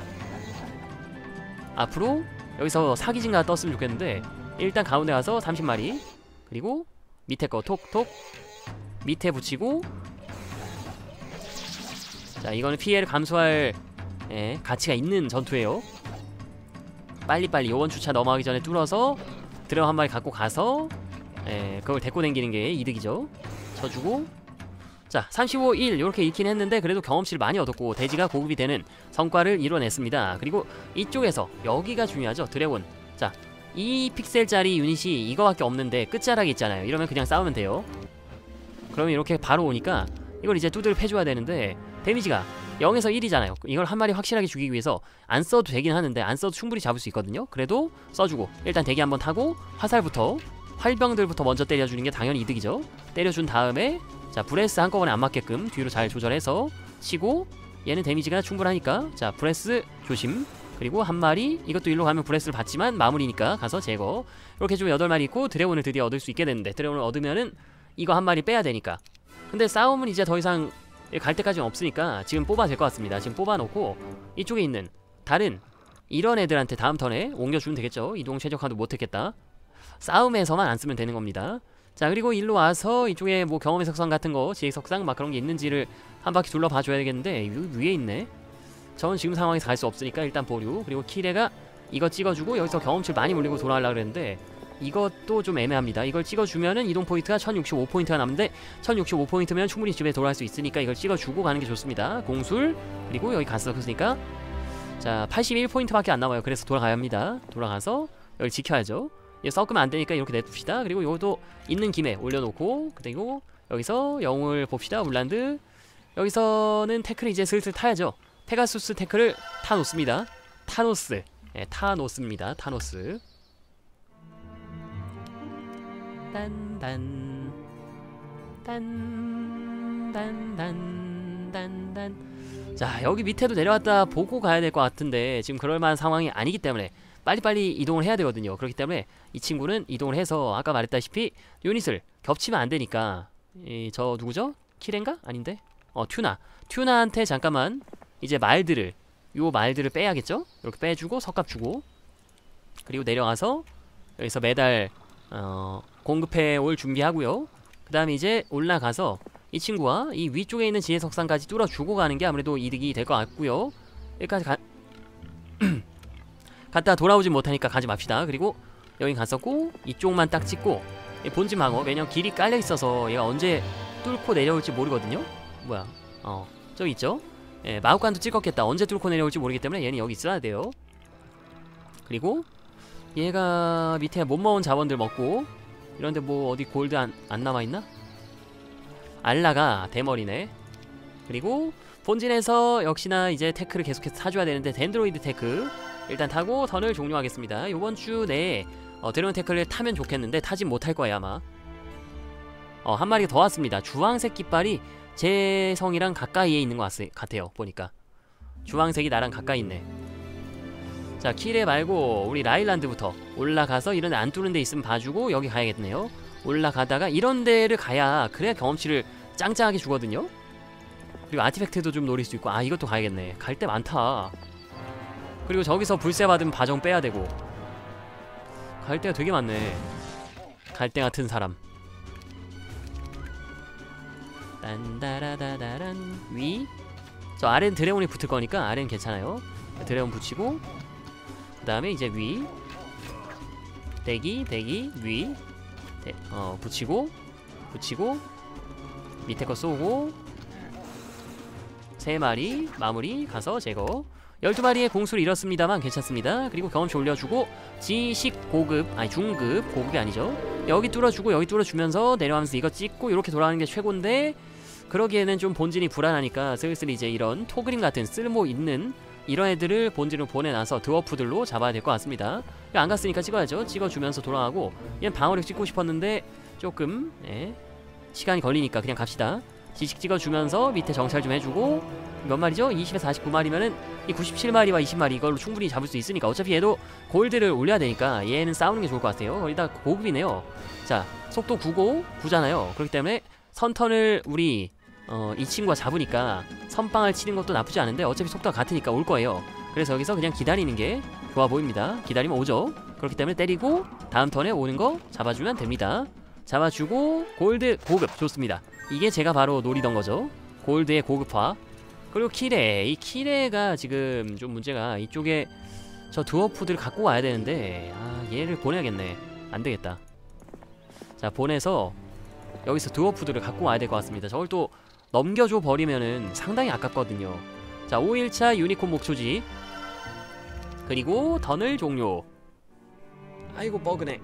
앞으로 여기서 사기진가 떴으면 좋겠는데 일단 가운데 가서 삼십 마리. 그리고 밑에 거 톡톡 밑에 붙이고. 자, 이거는 피해를 감수할 예, 가치가 있는 전투예요. 빨리빨리 요번 주차 넘어가기 전에 뚫어서 드래곤 한 마리 갖고 가서 예, 그걸 데리고 다니는 게 이득이죠. 쳐주고. 자, 삼십오 일 이렇게 잃긴 했는데 그래도 경험치를 많이 얻었고 대지가 고급이 되는 성과를 이뤄냈습니다. 그리고 이쪽에서 여기가 중요하죠. 드래곤. 자, 이 픽셀짜리 유닛이 이거밖에 없는데 끝자락에 있잖아요. 이러면 그냥 싸우면 돼요. 그러면 이렇게 바로 오니까 이걸 이제 두드려 패줘야 되는데 데미지가 영에서 일이잖아요. 이걸 한 마리 확실하게 죽이기 위해서 안 써도 되긴 하는데 안 써도 충분히 잡을 수 있거든요. 그래도 써주고 일단 대기 한번 타고 화살부터 활병들부터 먼저 때려주는 게 당연히 이득이죠. 때려준 다음에 자, 브레스 한꺼번에 안 맞게끔 뒤로 잘 조절해서 치고 얘는 데미지가 충분하니까 자, 브레스 조심. 그리고 한 마리 이것도 일로 가면 브레스를 받지만 마무리니까 가서 제거. 이렇게 좀 여덟 마리 있고 드래곤을 드디어 얻을 수 있게 되는데 드래곤을 얻으면은 이거 한 마리 빼야 되니까. 근데 싸움은 이제 더 이상 갈 때까지는 없으니까 지금 뽑아도 될 것 같습니다. 지금 뽑아놓고 이쪽에 있는 다른 이런 애들한테 다음 턴에 옮겨주면 되겠죠. 이동 최적화도 못했겠다. 싸움에서만 안 쓰면 되는 겁니다. 자, 그리고 일로 와서 이쪽에 뭐 경험의 석상 같은 거 지혜 석상 막 그런 게 있는지를 한 바퀴 둘러봐줘야 되겠는데 위, 위에 있네. 저는 지금 상황에서 갈 수 없으니까 일단 보류. 그리고 키레가 이거 찍어주고 여기서 경험치를 많이 물리고 돌아가려고 그랬는데 이것도 좀 애매합니다. 이걸 찍어주면은 이동 포인트가 천육십오 포인트가 남는데 천육십오 포인트면 충분히 집에 돌아갈 수 있으니까 이걸 찍어주고 가는 게 좋습니다. 공술. 그리고 여기 갔었으니까 자, 팔십일 포인트밖에 안 남아요. 그래서 돌아가야 합니다. 돌아가서 여기 지켜야죠. 얘 섞으면 안 되니까 이렇게 냅둡시다. 그리고 요것도 있는 김에 올려놓고 그리고 여기서 영웅을 봅시다. 울란드. 여기서는 태클을 이제 슬슬 타야죠. 페가수스 태클을 타놓습니다. 타노스. 예, 타놓습니다. 타노스. 딴딴 딴딴딴딴딴. 자, 여기 밑에도 내려왔다 보고 가야 될 것 같은데 지금 그럴만한 상황이 아니기 때문에 빨리빨리 이동을 해야 되거든요. 그렇기 때문에 이 친구는 이동을 해서 아까 말했다시피 유닛을 겹치면 안 되니까 이, 저 누구죠? 키렌가? 아닌데? 어, 튜나. 튜나한테 잠깐만 이제 말들을 요 말들을 빼야겠죠? 이렇게 빼주고 석갑 주고 그리고 내려가서 여기서 매달 어, 공급해 올 준비하고요. 그 다음에 이제 올라가서 이 친구와 이 위쪽에 있는 지혜 석상까지 뚫어주고 가는 게 아무래도 이득이 될 것 같고요. 여기까지 가 갔다 돌아오지 못하니까 가지 맙시다. 그리고 여긴 갔었고 이쪽만 딱 찍고 본진 방어, 왜냐면 길이 깔려 있어서 얘가 언제 뚫고 내려올지 모르거든요. 뭐야? 어, 저기 있죠? 예, 마법관도 찍었겠다. 언제 뚫고 내려올지 모르기 때문에 얘는 여기 있어야 돼요. 그리고 얘가 밑에 못 모은 자원들 먹고, 이런데 뭐 어디 골드 안, 안 남아있나? 알라가 대머리네. 그리고 본진에서 역시나 이제 테크를 계속해서 타줘야 되는데 덴드로이드 테크 일단 타고 턴을 종료하겠습니다. 요번 주 내에 어, 드래곤 테크를 타면 좋겠는데 타진 못할 거예요 아마. 어, 한 마리가 더 왔습니다. 주황색 깃발이 제 성이랑 가까이에 있는 것 같, 같아요 보니까. 주황색이 나랑 가까이 있네. 자, 키레 말고 우리 라일란드부터 올라가서 이런 안 뚫은 데 있으면 봐주고 여기 가야겠네요. 올라가다가 이런 데를 가야 그래야 경험치를 짱짱하게 주거든요. 그리고 아티팩트도 좀 노릴 수 있고. 아, 이것도 가야겠네. 갈 데 많다. 그리고 저기서 불새 받으면 바정 빼야 되고. 갈 데가 되게 많네. 갈대 같은 사람. 딴다라다다란. 위. 저 아래는 드래곤이 붙을 거니까 아래는 괜찮아요. 드래곤 붙이고 그 다음에 이제 위. 대기 대기 위. 대, 어 붙이고 붙이고 밑에 거 쏘고 세 마리 마무리 가서 제거. 열두 마리의 공수를 잃었습니다만 괜찮습니다. 그리고 경험치 올려주고 지식 고급, 아니 중급, 고급이 아니죠. 여기 뚫어주고 여기 뚫어주면서 내려가면서 이거 찍고 이렇게 돌아가는 게 최고인데, 그러기에는 좀 본진이 불안하니까 슬슬 이제 이런 토그림 같은 쓸모 있는 이런 애들을 본진으로 보내놔서 드워프들로 잡아야 될 것 같습니다. 안 갔으니까 찍어야죠. 찍어주면서 돌아가고, 얘는 방어력 찍고 싶었는데 조금 예, 시간이 걸리니까 그냥 갑시다. 지식 찍어주면서 밑에 정찰 좀 해주고. 몇 마리죠? 이십에서 사십구 마리면은 이 구십칠 마리와 이십 마리 이걸로 충분히 잡을 수 있으니까. 어차피 얘도 골드를 올려야 되니까 얘는 싸우는 게 좋을 것 같아요. 거기다 고급이네요. 자, 속도 구고 구잖아요. 그렇기 때문에 선턴을 우리 어, 이 친구가 잡으니까 선빵을 치는 것도 나쁘지 않은데 어차피 속도가 같으니까 올 거예요. 그래서 여기서 그냥 기다리는 게 좋아 보입니다. 기다리면 오죠. 그렇기 때문에 때리고 다음 턴에 오는 거 잡아주면 됩니다. 잡아주고 골드 고급 좋습니다. 이게 제가 바로 노리던 거죠. 골드의 고급화. 그리고 키레. 이 키레가 지금 좀 문제가, 이쪽에 저 드워프들을 갖고 와야 되는데 아, 얘를 보내야겠네. 안 되겠다. 자, 보내서 여기서 드워프들을 갖고 와야 될 것 같습니다. 저걸 또 넘겨줘 버리면은 상당히 아깝거든요. 자, 오 일차 유니콘 목초지. 그리고 턴을 종료. 아이고 버그네.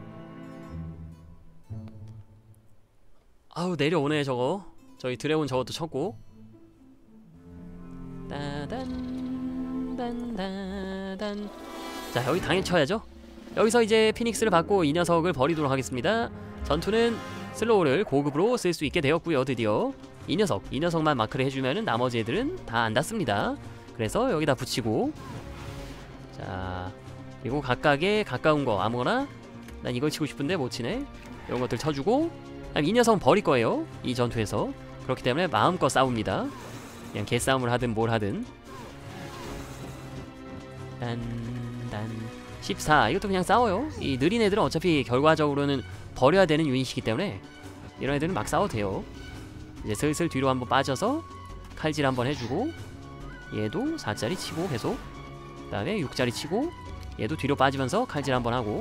아우 내려오네 저거. 저희 드래곤 저것도 쳤고. 따단 단다단. 자, 여기 당연히 쳐야죠. 여기서 이제 피닉스를 받고 이 녀석을 버리도록 하겠습니다. 전투는 슬로우를 고급으로 쓸 수 있게 되었고요. 드디어 이 녀석, 이 녀석만 마크를 해주면은 나머지 애들은 다 안 닿습니다. 그래서 여기다 붙이고, 자, 그리고 각각의 가까운 거 아무거나, 난 이걸 치고 싶은데 못 치네. 이런 것들 쳐주고, 이 녀석은 버릴 거예요 이 전투에서. 그렇기 때문에 마음껏 싸웁니다. 그냥 개싸움을 하든 뭘 하든. 딴딴 십사. 이것도 그냥 싸워요. 이 느린 애들은 어차피 결과적으로는 버려야 되는 유닛이기 때문에 이런 애들은 막 싸워도 돼요. 이제 슬슬 뒤로 한번 빠져서 칼질 한번 해주고, 얘도 사짜리 치고 계속, 그 다음에 육짜리 치고, 얘도 뒤로 빠지면서 칼질 한번 하고.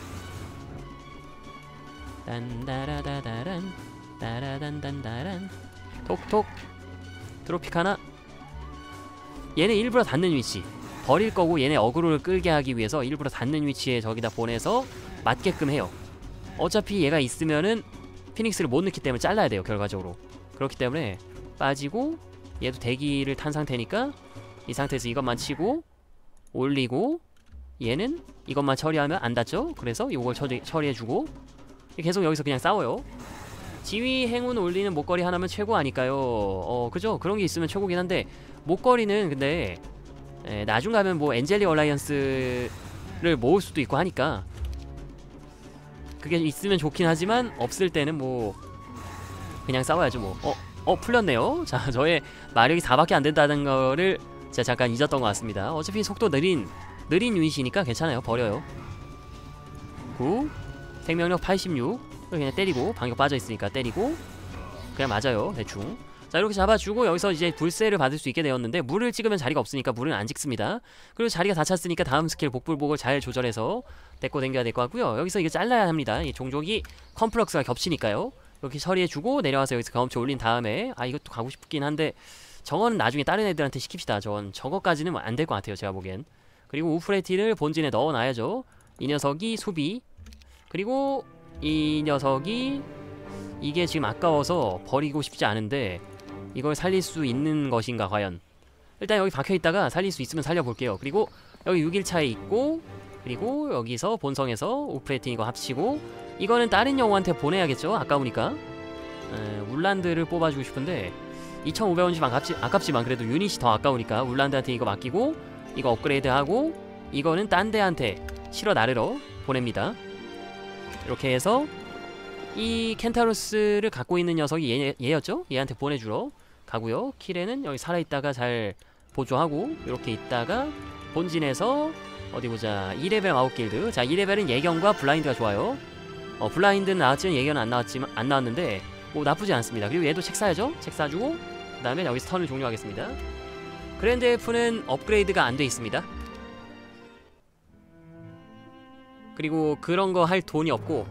딴따라다다란 따라단단다란. 톡톡. 트로픽 하나. 얘네 일부러 닿는 위치 버릴 거고, 얘네 어그로를 끌게 하기 위해서 일부러 닿는 위치에 저기다 보내서 맞게끔 해요. 어차피 얘가 있으면은 피닉스를 못 넣기 때문에 잘라야 돼요 결과적으로. 그렇기 때문에 빠지고, 얘도 대기를 탄 상태니까 이 상태에서 이것만 치고 올리고, 얘는 이것만 처리하면 안 닿죠. 그래서 이걸 처리, 처리해주고 계속 여기서 그냥 싸워요. 지휘 행운 올리는 목걸이 하나면 최고 아닐까요? 어 그죠? 그런 게 있으면 최고긴 한데, 목걸이는 근데 에, 나중 가면 뭐 엔젤리 얼라이언스를 모을 수도 있고 하니까 그게 있으면 좋긴 하지만, 없을 때는 뭐 그냥 싸워야죠 뭐. 어? 어 풀렸네요. 자, 저의 마력이 사밖에 안 된다는 거를 제가 잠깐 잊었던 것 같습니다. 어차피 속도 느린 느린 유닛이니까 괜찮아요. 버려요. 구. 생명력 팔십육. 그냥 때리고, 방역 빠져있으니까 때리고, 그 그냥 맞아요 대충. 자 이렇게 잡아주고 여기서 이제 불세를 받을 수 있게 되었는데 물을 찍으면 자리가 없으니까 물은 안 찍습니다. 그리고 자리가 다 찼으니까 다음 스킬 복불복을 잘 조절해서 데리고 댕겨야 될 것 같고요. 여기서 이거 잘라야 합니다. 이 종족이 컴플럭스가 겹치니까요. 이렇게 처리해주고 내려와서 여기서 경험치 올린 다음에 아 이것도 가고 싶긴 한데 저거는 나중에 다른 애들한테 시킵시다. 저건 저거까지는 안 될 것 같아요 제가 보기엔. 그리고 우프레티를 본진에 넣어놔야죠. 이 녀석이 수비, 그리고 이 녀석이 이게 지금 아까워서 버리고 싶지 않은데 이걸 살릴 수 있는 것인가 과연. 일단 여기 박혀있다가 살릴 수 있으면 살려볼게요. 그리고 여기 육 일차에 있고, 그리고 여기서 본성에서 우프레팅 이거 합치고, 이거는 다른 영웅한테 보내야겠죠 아까우니까. 에, 울란드를 뽑아주고 싶은데 이천오백 원이지만 아깝지, 아깝지만 그래도 유닛이 더 아까우니까 울란드한테 이거 맡기고 이거 업그레이드하고 이거는 딴 데한테 실어 나르러 보냅니다. 이렇게 해서 이 켄타로스를 갖고 있는 녀석이 얘, 얘였죠? 얘한테 보내주러 가고요. 키레는 여기 살아있다가 잘 보조하고 이렇게 있다가 본진에서 어디보자 이 레벨 마법길드. 자 이 레벨은 예견과 블라인드가 좋아요. 어 블라인드는 나왔지만 예견은 안 나왔지만 안 나왔는데 뭐 나쁘지 않습니다. 그리고 얘도 책 사야죠. 책 사주고 그 다음에 여기서 턴을 종료하겠습니다. 그랜드 엘프는 업그레이드가 안 돼 있습니다. 그리고 그런 거 할 돈이 없고,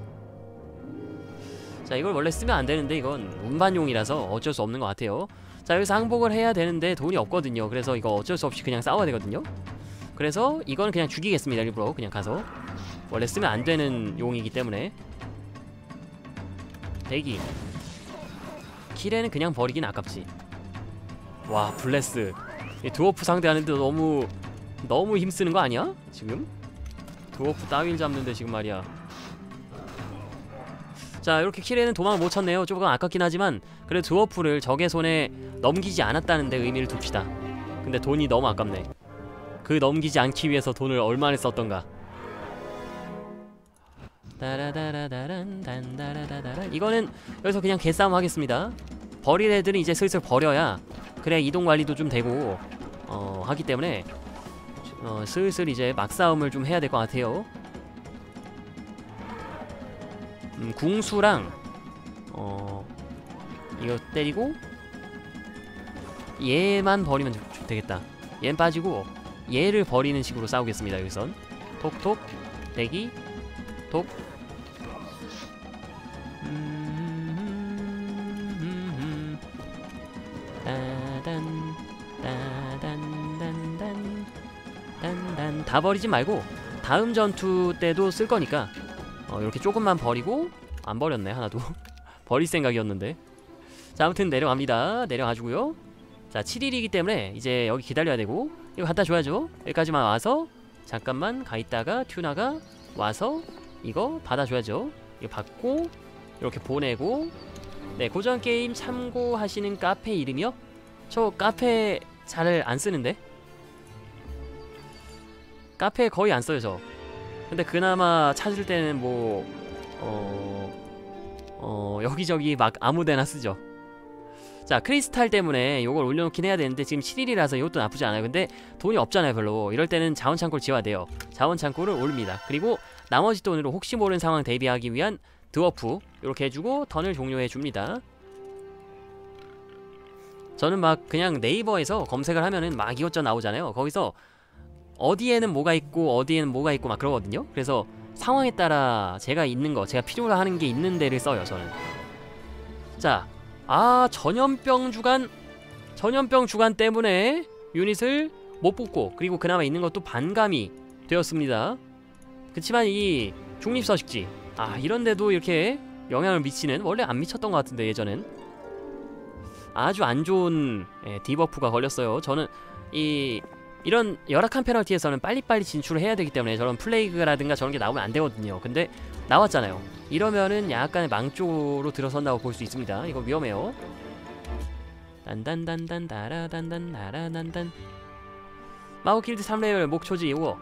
자 이걸 원래 쓰면 안 되는데 이건 운반용이라서 어쩔 수 없는 것 같아요. 자 여기서 항복을 해야 되는데 돈이 없거든요. 그래서 이거 어쩔 수 없이 그냥 싸워야 되거든요. 그래서 이거는 그냥 죽이겠습니다. 일부러 그냥 가서. 원래 쓰면 안 되는 용이기 때문에. 대기. 키레는 그냥 버리긴 아깝지. 와 블레스 이 드워프 상대하는데 너무 너무 힘쓰는 거 아니야? 지금? 드워프 따위를 잡는데 지금 말이야. 자 이렇게 키레는 도망을 못 쳤네요. 조금 아깝긴 하지만 그래도 드워프를 적의 손에 넘기지 않았다는 데 의미를 둡시다. 근데 돈이 너무 아깝네. 그 넘기지 않기 위해서 돈을 얼마나 썼던가. 따라다라다란 단다라다란. 이거는 여기서 그냥 개싸움 하겠습니다. 버릴 애들은 이제 슬슬 버려야 그래 이동 관리도 좀 되고 어 하기 때문에 어 슬슬 이제 막싸움을 좀 해야 될 것 같아요. 음, 궁수랑 어 이거 때리고 얘만 버리면 되겠다. 얘는 빠지고 얘를 버리는 식으로 싸우겠습니다. 여기선 톡톡 대기 톡. 따단 따단단단 단단. 다 버리지 말고 다음 전투 때도 쓸 거니까 어, 이렇게 조금만 버리고. 안 버렸네 하나도. 버릴 생각이었는데. 자 아무튼 내려갑니다. 내려가지고요. 자 칠 일이기 때문에 이제 여기 기다려야 되고 이거 갖다 줘야죠. 여기까지만 와서 잠깐만 가있다가 튜나가 와서 이거 받아줘야죠. 이거 받고 이렇게 보내고. 네 고전 게임 참고하시는 카페 이름이요? 저 카페 잘 안 쓰는데? 카페 거의 안 써요 저. 근데 그나마 찾을 때는 뭐 어... 어... 여기저기 막 아무데나 쓰죠. 자 크리스탈 때문에 요걸 올려놓긴 해야 되는데 지금 칠 일이라서 이것도 나쁘지 않아요. 근데 돈이 없잖아요 별로. 이럴 때는 자원창고를 지어야 돼요. 자원창고를 올립니다. 그리고 나머지 돈으로 혹시 모르는 상황 대비하기 위한 드워프 이렇게 해주고 턴을 종료해줍니다. 저는 막 그냥 네이버에서 검색을 하면은 막 이것저것 나오잖아요. 거기서 어디에는 뭐가 있고 어디에는 뭐가 있고 막 그러거든요. 그래서 상황에 따라 제가 있는 거, 제가 필요로 하는 게 있는 데를 써요 저는. 자, 아 전염병 주간 전염병 주간 때문에 유닛을 못 뽑고 그리고 그나마 있는 것도 반감이 되었습니다. 그치만 이 중립서식지 아 이런데도 이렇게 영향을 미치는, 원래 안 미쳤던 것 같은데 예전엔 아주 안 좋은 예, 디버프가 걸렸어요. 저는 이 이런 열악한 페널티에서는 빨리빨리 진출을 해야 되기 때문에 저런 플레이그라든가 저런 게 나오면 안 되거든요. 근데 나왔잖아요. 이러면은 약간의 망조로 들어선다고 볼 수 있습니다. 이거 위험해요. 단단단단 나라단단 나라단단. 마우킬드 삼 레벨 목초지 이거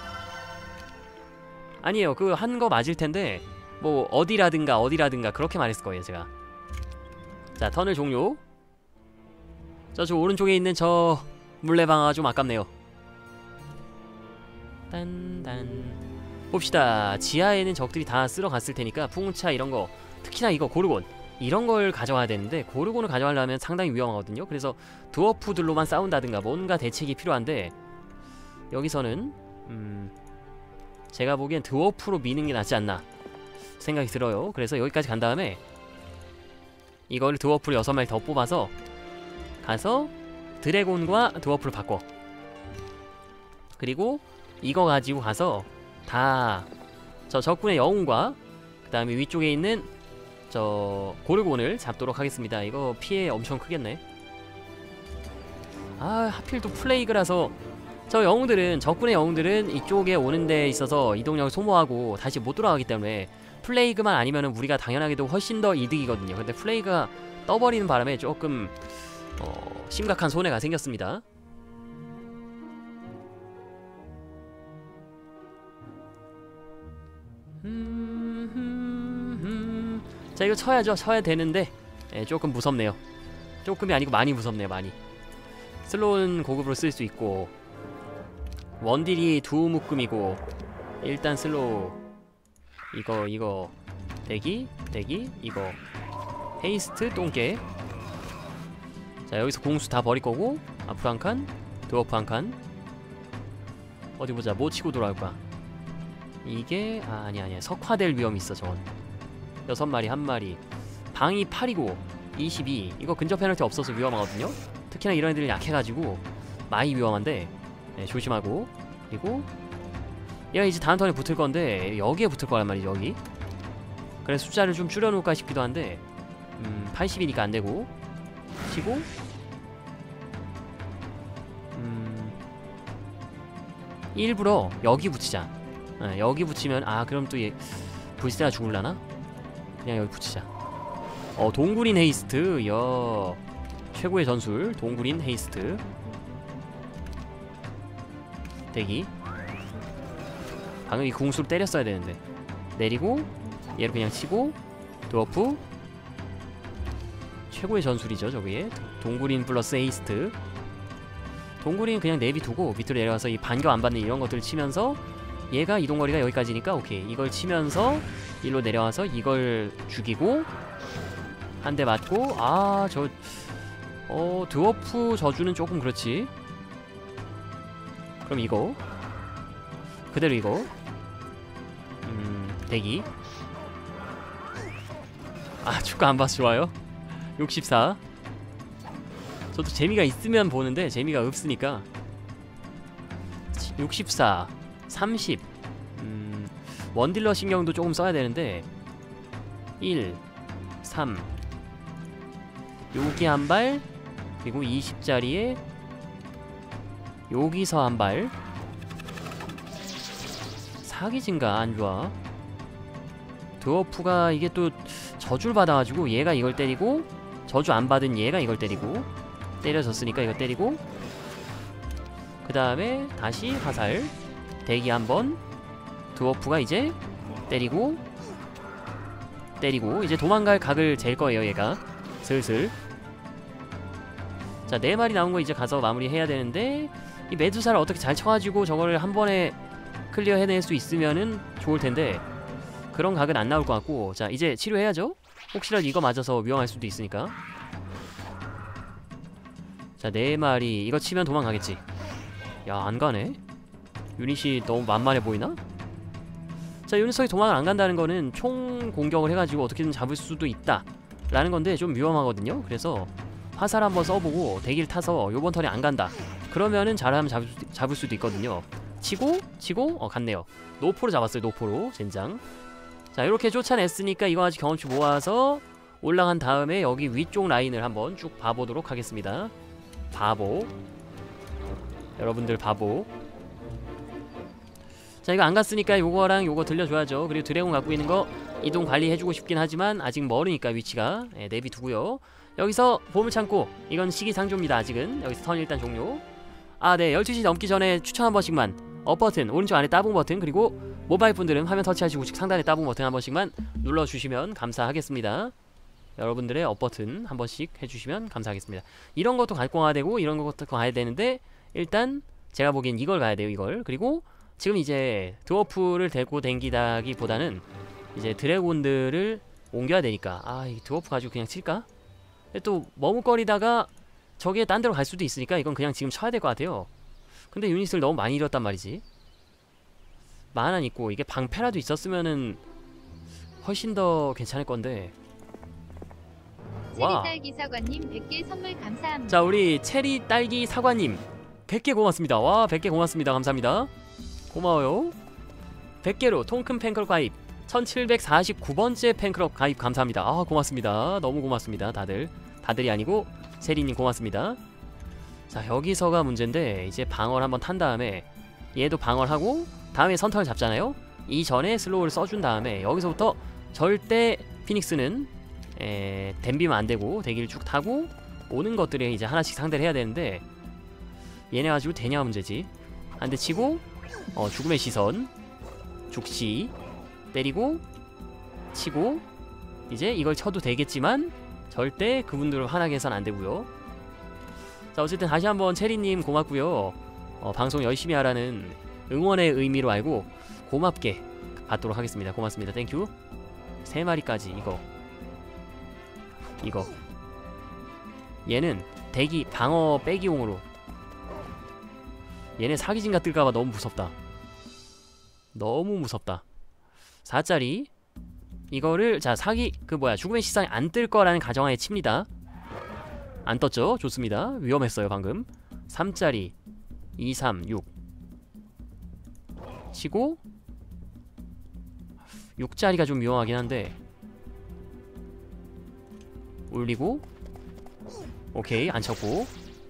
아니에요. 그 한 거 맞을 텐데 뭐 어디라든가 어디라든가 그렇게 말했을 거예요 제가. 자 턴을 종료. 저쪽 오른쪽에 있는 저 물레방아가 좀 아깝네요. 딴딴 봅시다. 지하에는 적들이 다 쓸어 갔을 테니까 풍차 이런거 특히나 이거 고르곤 이런 걸 가져와야 되는데 고르곤을 가져가려면 상당히 위험하거든요. 그래서 드워프들로만 싸운다든가 뭔가 대책이 필요한데 여기서는 음 제가 보기엔 드워프로 미는 게 낫지 않나 생각이 들어요. 그래서 여기까지 간 다음에 이걸 드워프를 여섯 마리 더 뽑아서 가서 드래곤과 드워프를 바꿔. 그리고 이거 가지고 가서 다 저 적군의 영웅과 그 다음에 위쪽에 있는 저 고르곤을 잡도록 하겠습니다. 이거 피해 엄청 크겠네. 아 하필 또 플레이그라서 저 영웅들은 적군의 영웅들은 이쪽에 오는 데 있어서 이동력을 소모하고 다시 못 돌아가기 때문에 플레이그만 아니면은 우리가 당연하게도 훨씬 더 이득이거든요. 근데 플레이그가 떠버리는 바람에 조금 어, 심각한 손해가 생겼습니다. 음, 음, 음. 자 이거 쳐야죠. 쳐야 되는데 예, 조금 무섭네요. 조금이 아니고 많이 무섭네요. 많이. 슬로우는 고급으로 쓸 수 있고 원딜이 두 묶음이고 일단 슬로우 이거 이거 대기 대기 이거 헤이스트 똥개. 자 여기서 공수 다 버릴 거고 앞으로 한 칸 드워프 한 칸 어디 보자. 뭐 치고 돌아올까. 이게 아, 아니 아니야 석화될 위험이 있어. 저건 여섯 마리 한 마리 방이 팔이고 이십이. 이거 근접 페널티 없어서 위험하거든요. 특히나 이런 애들이 약해가지고 많이 위험한데 네, 조심하고. 그리고 얘가 이제 다음 턴에 붙을 건데 여기에 붙을 거란 말이죠. 여기. 그래서 숫자를 좀 줄여놓을까 싶기도 한데 음, 팔십이니까 안되고 치고 음, 일부러 여기 붙이자. 네, 여기 붙이면 아 그럼 또 얘 불세가 죽을라나? 그냥 여기 붙이자. 어 동굴인 헤이스트. 여 최고의 전술 동굴인 헤이스트. 대기. 방금 이 궁수로 때렸어야 되는데 내리고 얘를 그냥 치고 드워프. 최고의 전술이죠 저기에. 동굴인 플러스 헤이스트. 동굴인 그냥 내비두고 밑으로 내려가서 이 반격 안 받는 이런 것들을 치면서 얘가 이동거리가 여기까지니까 오케이. 이걸 치면서 일로 내려와서 이걸 죽이고 한 대 맞고 아 저 어 드워프 저주는 조금 그렇지. 그럼 이거 그대로 이거 음 대기. 아 축구 안 봐서 좋아요. 육십사. 저도 재미가 있으면 보는데 재미가 없으니까. 육십사 삼십. 음 원딜러 신경도 조금 써야 되는데 일 삼 여기 한 발 그리고 이십짜리에 여기서 한 발. 사기진가 안좋아. 드워프가 이게 또 저주를 받아가지고 얘가 이걸 때리고 저주 안 받은 얘가 이걸 때리고 때려졌으니까 이거 때리고 그 다음에 다시 화살 대기 한번. 드워프가 이제 때리고 때리고 이제 도망갈 각을 잴 거예요 얘가 슬슬. 자 네 마리 나온 거 이제 가서 마무리 해야 되는데 이 메두사를 어떻게 잘 쳐가지고 저거를 한 번에 클리어 해낼 수 있으면은 좋을 텐데 그런 각은 안 나올 것 같고. 자 이제 치료해야죠. 혹시라도 이거 맞아서 위험할 수도 있으니까. 자 네 마리 이거 치면 도망가겠지. 야 안가네. 유닛이 너무 만만해 보이나? 자 유닛석이 도망을 안 간다는 거는 총 공격을 해가지고 어떻게든 잡을 수도 있다 라는 건데 좀 위험하거든요. 그래서 화살 한번 써보고 대기를 타서 요번 턴에 안 간다 그러면은 잘하면 잡을, 수, 잡을 수도 있거든요. 치고 치고 어 갔네요. 노포로 잡았어요. 노포로 젠장. 자 이렇게 쫓아냈으니까 이거 아직 경험치 모아서 올라간 다음에 여기 위쪽 라인을 한번 쭉 봐보도록 하겠습니다. 바보 여러분들 바보. 자 이거 안 갔으니까 요거랑 요거 들려줘야죠. 그리고 드래곤 갖고 있는 거 이동 관리해주고 싶긴 하지만 아직 멀으니까 위치가 네, 내비두고요. 여기서 보물창고 이건 시기상조입니다. 아직은 여기서 턴 일단 종료. 아 네 열두 시 넘기 전에 추천 한 번씩만 업 버튼 오른쪽 아래 따봉 버튼 그리고 모바일 분들은 화면 터치하시고 우측 상단에 따봉 버튼 한 번씩만 눌러주시면 감사하겠습니다. 여러분들의 업 버튼 한 번씩 해주시면 감사하겠습니다. 이런 것도 갖고 가야 되고 이런 것도 가야 되는데 일단 제가 보기엔 이걸 가야 돼요. 이걸. 그리고 지금 이제 드워프를 데리고 댕기다기보다는 이제 드래곤들을 옮겨야 되니까. 아, 이 드워프 가지고 그냥 칠까? 근데 또 머뭇거리다가 저기에 딴 데로 갈 수도 있으니까 이건 그냥 지금 쳐야 될 것 같아요. 근데 유닛을 너무 많이 잃었단 말이지. 만화 있고 이게 방패라도 있었으면은 훨씬 더 괜찮을 건데. 와. 체리 딸기 사과님 백 개 선물 감사합니다. 자, 우리 체리 딸기 사과님 백 개 고맙습니다. 와, 백 개 고맙습니다. 감사합니다. 고마워요. 백 개로 통큰 팬클럽 가입. 천칠백사십구 번째 팬클럽 가입 감사합니다. 아, 고맙습니다. 너무 고맙습니다. 다들. 다들이 아니고 체리님 고맙습니다. 자, 여기서가 문제인데 이제 방어를 한번 탄 다음에 얘도 방어를 하고 다음에 선턴을 잡잖아요. 이전에 슬로우를 써준 다음에 여기서부터 절대 피닉스는 에, 댐비면 안되고 대기를 쭉 타고 오는 것들에 이제 하나씩 상대를 해야 되는데 얘네 가지고 되냐 문제지. 한 대 치고 어, 죽음의 시선 죽시 때리고 치고 이제 이걸 쳐도 되겠지만 절대 그분들을 화나게 해서는 안되고요. 자, 어쨌든 다시 한번 체리님 고맙고요. 어, 방송 열심히 하라는 응원의 의미로 알고 고맙게 받도록 하겠습니다. 고맙습니다. 땡큐. 세 마리까지 이거 이거 얘는 대기 방어 빼기용으로. 얘네 사기진가 뜰까봐 너무 무섭다. 너무 무섭다. 사짜리 이거를 자 사기 그 뭐야 죽음의 시선이 안 뜰 거라는 가정하에 칩니다. 안 떴죠? 좋습니다. 위험했어요 방금. 삼짜리 이, 삼, 육 치고 육짜리가 좀 위험하긴 한데 올리고 오케이 안 쳤고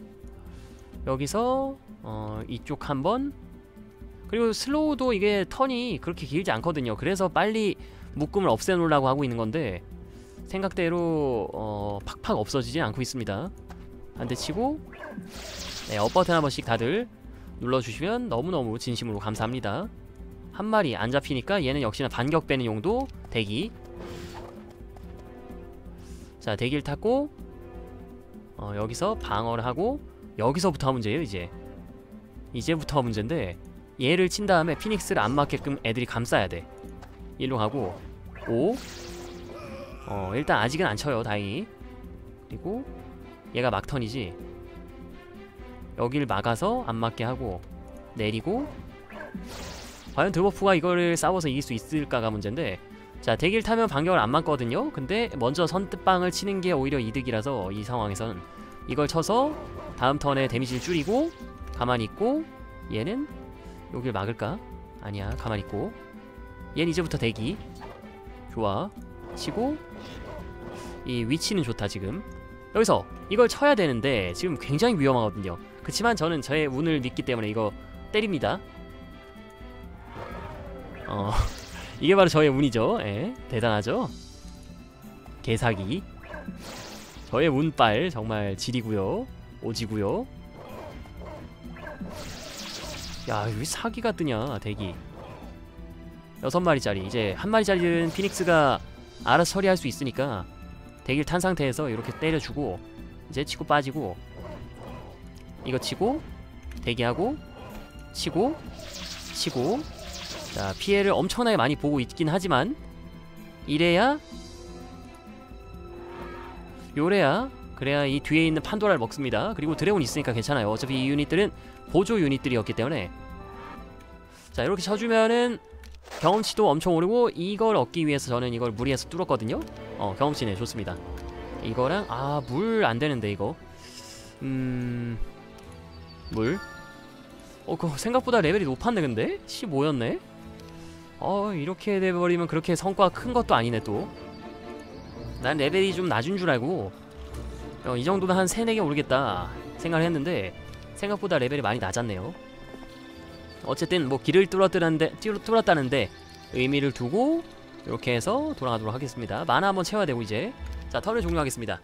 여기서 어 이쪽 한번 그리고 슬로우도 이게 턴이 그렇게 길지 않거든요. 그래서 빨리 묶음을 없애놓으려고 하고 있는 건데 생각대로 어 팍팍 없어지진 않고 있습니다. 한 대 치고 네 업버튼 한 번씩 다들 눌러주시면 너무너무 진심으로 감사합니다. 한 마리 안 잡히니까 얘는 역시나 반격 빼는 용도 대기. 자 대기를 탔고 어 여기서 방어를 하고 여기서부터가 문제예요. 이제 이제부터가 문제인데 얘를 친 다음에 피닉스를 안 맞게끔 애들이 감싸야 돼. 일로 가고 오 어 일단 아직은 안 쳐요 다행히. 그리고 얘가 막턴이지. 여기를 막아서 안 맞게 하고 내리고 과연 드워프가 이거를 싸워서 이길 수 있을까가 문제인데 자 대기를 타면 반격을 안 맞거든요. 근데 먼저 선뜻방을 치는 게 오히려 이득이라서 이 상황에선 이걸 쳐서 다음 턴에 데미지를 줄이고 가만히 있고 얘는 여길 막을까? 아니야 가만히 있고 얘는 이제부터 대기 좋아 치고 이 위치는 좋다. 지금 여기서 이걸 쳐야 되는데 지금 굉장히 위험하거든요. 그치만 저는 저의 운을 믿기 때문에 이거 때립니다. 어 이게 바로 저의 운이죠. 예, 대단하죠? 개사기 저의 운빨 정말 지리고요 오지고요. 야 왜 사기가 뜨냐. 대기 여섯 마리짜리 이제 한 마리짜리는 피닉스가 알아서 처리할 수 있으니까 대기를 탄 상태에서 이렇게 때려주고 이제 치고 빠지고 이거 치고 대기하고 치고 치고 자 피해를 엄청나게 많이 보고 있긴 하지만 이래야 요래야 그래야 이 뒤에 있는 판도라를 먹습니다. 그리고 드래곤 있으니까 괜찮아요. 어차피 이 유닛들은 보조 유닛들이었기 때문에 자 이렇게 쳐주면은 경험치도 엄청 오르고 이걸 얻기 위해서 저는 이걸 무리해서 뚫었거든요. 어 경험치네 좋습니다. 이거랑 아 물 안되는데 이거 음... 물? 어 그거 생각보다 레벨이 높았네. 근데? 십오였네? 어 이렇게 돼버리면 그렇게 성과가 큰 것도 아니네 또. 난 레벨이 좀 낮은 줄 알고 어, 이 정도면 한 세, 네 개 오르겠다 생각을 했는데 생각보다 레벨이 많이 낮았네요. 어쨌든 뭐 길을 뚫었다는데, 뚫었다는데 의미를 두고 이렇게 해서 돌아가도록 하겠습니다. 만화 한번 채워야 되고 이제 자 턴을 종료하겠습니다.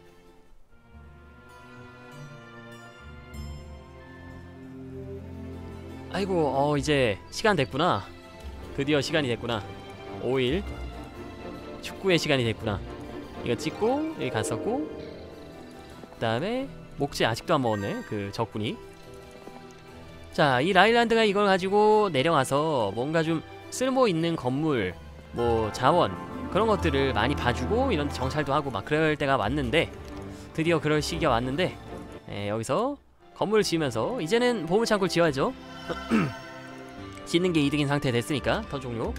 아이고 어 이제 시간 됐구나. 드디어 시간이 됐구나. 오 일 축구의 시간이 됐구나. 이거 찍고 여기 갔었고 그 다음에 목재 아직도 안 먹었네 그 적군이. 자 이 라일란드가 이걸 가지고 내려와서 뭔가 좀 쓸모있는 건물 뭐 자원 그런 것들을 많이 봐주고 이런 정찰도 하고 막 그럴 때가 왔는데, 드디어 그럴 시기가 왔는데, 에, 여기서 건물을 지으면서 이제는 보물창고를 지어야죠. 짓는 게 이득인 상태 됐으니까. 턴 종료.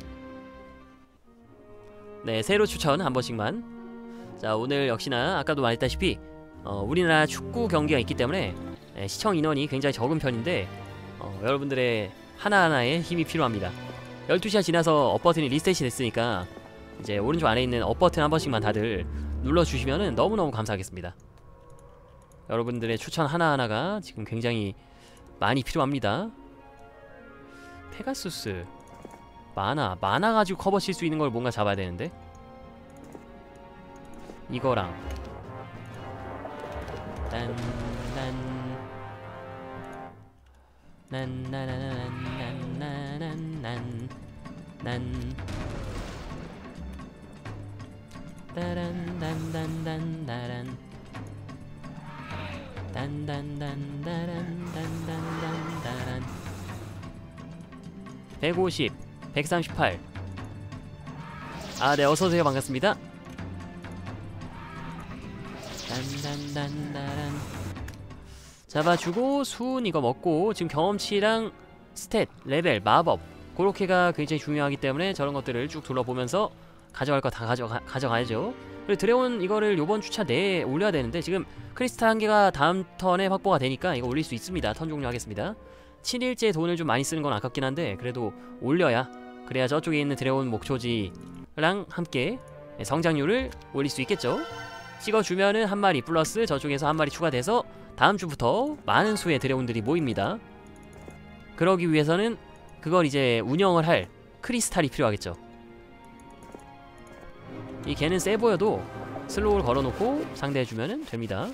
네, 새로 추천 한 번씩만. 자, 오늘 역시나 아까도 말했다시피 어, 우리나라 축구 경기가 있기 때문에 에, 시청 인원이 굉장히 적은 편인데 어, 여러분들의 하나하나의 힘이 필요합니다. 열두 시가 지나서 업 버튼이 리셋이 됐으니까 이제 오른쪽 아래에 있는 업 버튼 한 번씩만 다들 눌러주시면은 너무너무 감사하겠습니다. 여러분들의 추천 하나하나가 지금 굉장히 많이 필요합니다. 페가수스 마나 마나 가지고 커버 칠 수 있는 걸 뭔가 잡아야 되는데, 이거랑 딴난난난난난난난난 따란단단단다란 딴딴딴따란딴딴딴딴 백오십, 백삼십팔. 아, 네, 어서오세요. 반갑습니다. 딴딴딴따란 잡아주고 수은 이거 먹고, 지금 경험치랑 스탯, 레벨, 마법 그렇게가 굉장히 중요하기 때문에 저런 것들을 쭉 둘러보면서 가져갈 거 다 가져가, 가져가야죠. 그리고 드래곤 이거를 요번 주차 내에 올려야 되는데 지금 크리스탈 한 개가 다음 턴에 확보가 되니까 이거 올릴 수 있습니다. 턴 종료하겠습니다. 칠 일째 돈을 좀 많이 쓰는 건 아깝긴 한데 그래도 올려야, 그래야 저쪽에 있는 드래곤 목초지랑 함께 성장률을 올릴 수 있겠죠. 찍어주면은 한 마리 플러스 저쪽에서 한 마리 추가돼서 다음 주부터 많은 수의 드래곤들이 모입니다. 그러기 위해서는 그걸 이제 운영을 할 크리스탈이 필요하겠죠. 이 걔는 세 보여도 슬로우를 걸어놓고 상대해주면은 됩니다.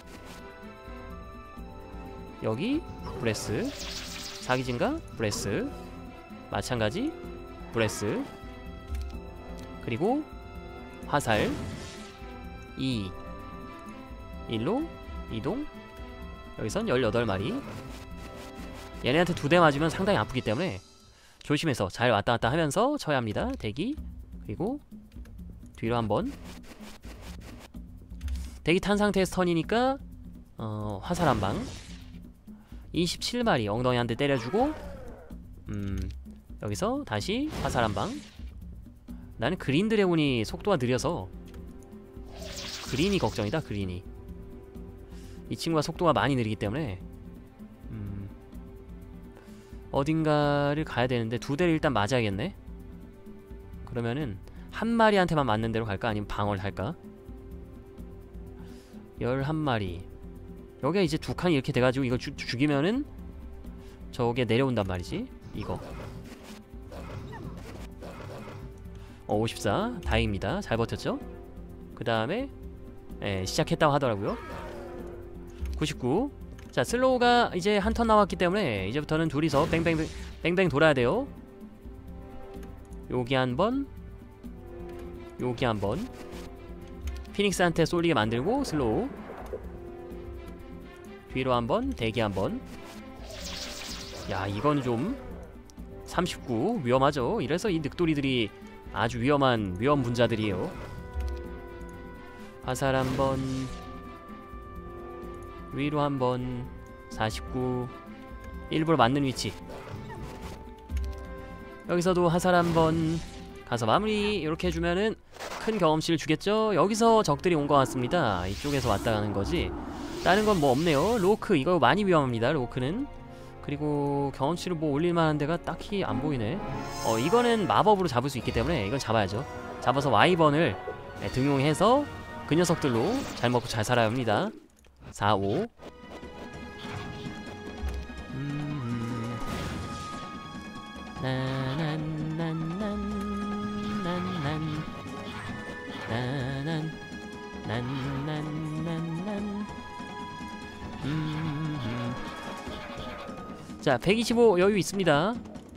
여기 브레스, 사기진가 브레스, 마찬가지 브레스, 그리고 화살 이, 일로 이동. 여기선 열여덟 마리. 얘네한테 두 대 맞으면 상당히 아프기 때문에 조심해서 잘 왔다갔다 하면서 쳐야 합니다. 대기. 그리고 뒤로 한번 대기 탄 상태에서 턴이니까 어, 화살 한방. 이십칠 마리 엉덩이 한 대 때려주고, 음 여기서 다시 화살 한방. 나는 그린 드래곤이 속도가 느려서 그린이 걱정이다. 그린이 이 친구가 속도가 많이 느리기 때문에 음, 어딘가를 가야 되는데 두 대를 일단 맞아야겠네. 그러면은 한 마리한테만 맞는 대로 갈까? 아니면 방어를 할까? 열한 마리. 여기가 이제 두 칸이 이렇게 돼가지고 이거 주, 죽이면은 저게 내려온단 말이지. 이거 어, 오십사. 다행입니다. 잘 버텼죠? 그 다음에 예, 시작했다고 하더라고요. 구십구. 자, 슬로우가 이제 한 턴 남았기 때문에 이제부터는 둘이서 뱅뱅 뱅뱅 돌아야 돼요. 여기 한번, 여기 한번 피닉스한테 쏠리게 만들고 슬로우. 뒤로 한번, 대기 한번. 야, 이건 좀 삼십구 위험하죠. 이래서 이 늑돌이들이 아주 위험한 위험 분자들이에요. 화살 한번, 위로 한번. 사십구. 일부러 맞는 위치. 여기서도 화살 한번 가서 마무리. 이렇게 해주면은 큰 경험치를 주겠죠. 여기서 적들이 온 것 같습니다. 이쪽에서 왔다 가는 거지 다른 건 뭐 없네요. 로크 이거 많이 위험합니다. 로크는. 그리고 경험치를 뭐 올릴만한 데가 딱히 안 보이네. 어, 이거는 마법으로 잡을 수 있기 때문에 이건 잡아야죠. 잡아서 와이번을 네, 등용해서 그 녀석들로 잘 먹고 잘 살아야 합니다. 사, 오. 음... 나난난난난난난 나난 난난난난. 음... 자, 백이십오 여유 있습니다.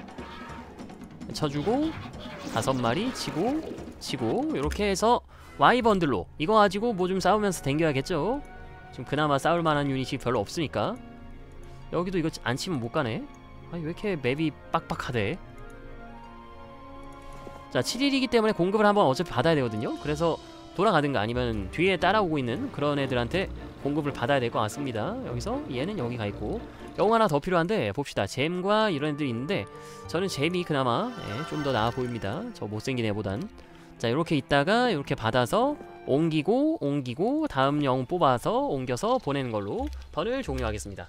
쳐주고 다섯 마리 치고 치고 이렇게 해서 와이번들로 이거 가지고 뭐 좀 싸우면서 댕겨야겠죠. 지금 그나마 싸울 만한 유닛이 별로 없으니까. 여기도 이거 안 치면 못 가네. 아니, 왜 이렇게 맵이 빡빡하대. 자 칠 일이기 때문에 공급을 한번 어차피 받아야 되거든요. 그래서 돌아가든가 아니면 뒤에 따라오고 있는 그런 애들한테 공급을 받아야 될 것 같습니다. 여기서 얘는 여기 가있고 영 하나 더 필요한데 봅시다. 잼과 이런 애들이 있는데 저는 잼이 그나마 예, 좀 더 나아 보입니다. 저 못생긴 애보단. 자 이렇게 있다가 이렇게 받아서 옮기고 옮기고 다음 영 뽑아서 옮겨서 보내는 걸로 턴을 종료하겠습니다.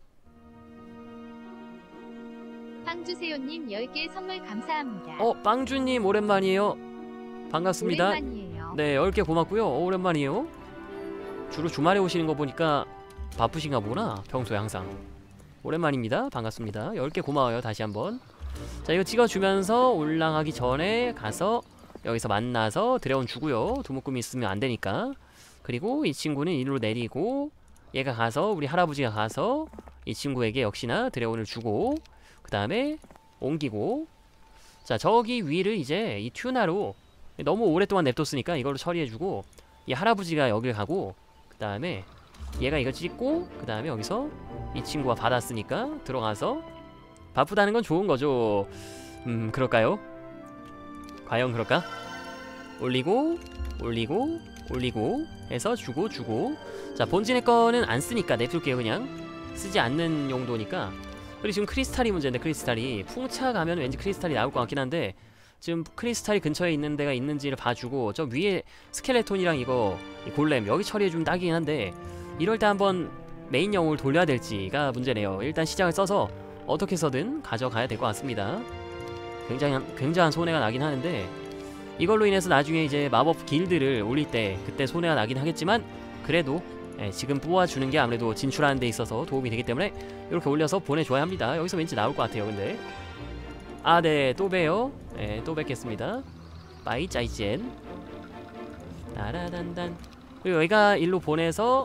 빵주세요님 열 개 선물 감사합니다. 어 빵주님 오랜만이에요. 반갑습니다. 오랜만이에요. 네 열 개 고맙고요. 어, 오랜만이에요. 주로 주말에 오시는 거 보니까 바쁘신가 보구나. 평소에 항상. 오랜만입니다. 반갑습니다. 열 개 고마워요. 다시 한번. 자 이거 찍어주면서 올라가기 전에 가서 여기서 만나서 드래곤 주고요. 두목금이 있으면 안되니까. 그리고 이 친구는 이리로 내리고 얘가 가서 우리 할아버지가 가서 이 친구에게 역시나 드래곤을 주고 그 다음에 옮기고 자 저기 위를 이제 이 튜나로 너무 오랫동안 냅뒀으니까 이걸로 처리해주고 이 할아버지가 여길 가고 그 다음에 얘가 이거 찍고 그 다음에 여기서 이 친구가 받았으니까 들어가서 바쁘다는 건 좋은 거죠. 음 그럴까요? 과연 그럴까? 올리고 올리고 올리고 해서 주고 주고 자 본진의 거는 안 쓰니까 냅둘게요. 그냥 쓰지 않는 용도니까. 그리고 지금 크리스탈이 문제인데 크리스탈이 풍차 가면 왠지 크리스탈이 나올 것 같긴 한데 지금 크리스탈이 근처에 있는 데가 있는지를 봐주고 저 위에 스켈레톤이랑 이거 이 골렘 여기 처리해주면 딱이긴 한데 이럴 때 한번 메인 영웅을 돌려야 될지가 문제네요. 일단 시장을 써서 어떻게 해서든 가져가야 될 것 같습니다. 굉장한, 굉장한 손해가 나긴 하는데 이걸로 인해서 나중에 이제 마법 길드를 올릴 때 그때 손해가 나긴 하겠지만 그래도 예, 지금 뽑아주는 게 아무래도 진출하는 데 있어서 도움이 되기 때문에 이렇게 올려서 보내줘야 합니다. 여기서 왠지 나올 것 같아요. 근데 아 네 또 봬요. 예, 또 뵙겠습니다. 빠이 짜이젠 따라단단. 그리고 여기가 일로 보내서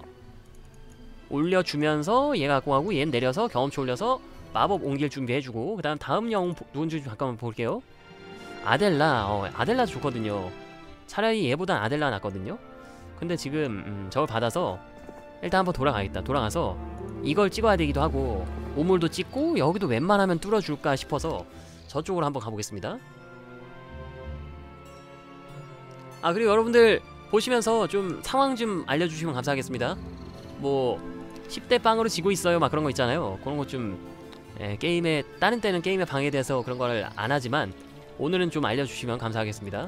올려주면서 얘가 갖고 가고 얘는 내려서 경험치 올려서 마법 옮길 준비해주고 그 다음 다음 영웅 누군지 잠깐만 볼게요. 아델라. 어, 아델라도 좋거든요. 차라리 얘보단 아델라 낫거든요. 근데 지금 음, 저걸 받아서 일단 한번 돌아가겠다. 돌아가서 이걸 찍어야 되기도 하고 오물도 찍고 여기도 웬만하면 뚫어줄까 싶어서 저쪽으로 한번 가보겠습니다. 아 그리고 여러분들 보시면서 좀 상황 좀 알려주시면 감사하겠습니다. 뭐 십 대 빵으로 지고 있어요 막 그런 거 있잖아요. 그런 거 좀 예, 게임에 다른 때는 게임에 방해돼서 그런 걸 안 하지만 오늘은 좀 알려주시면 감사하겠습니다.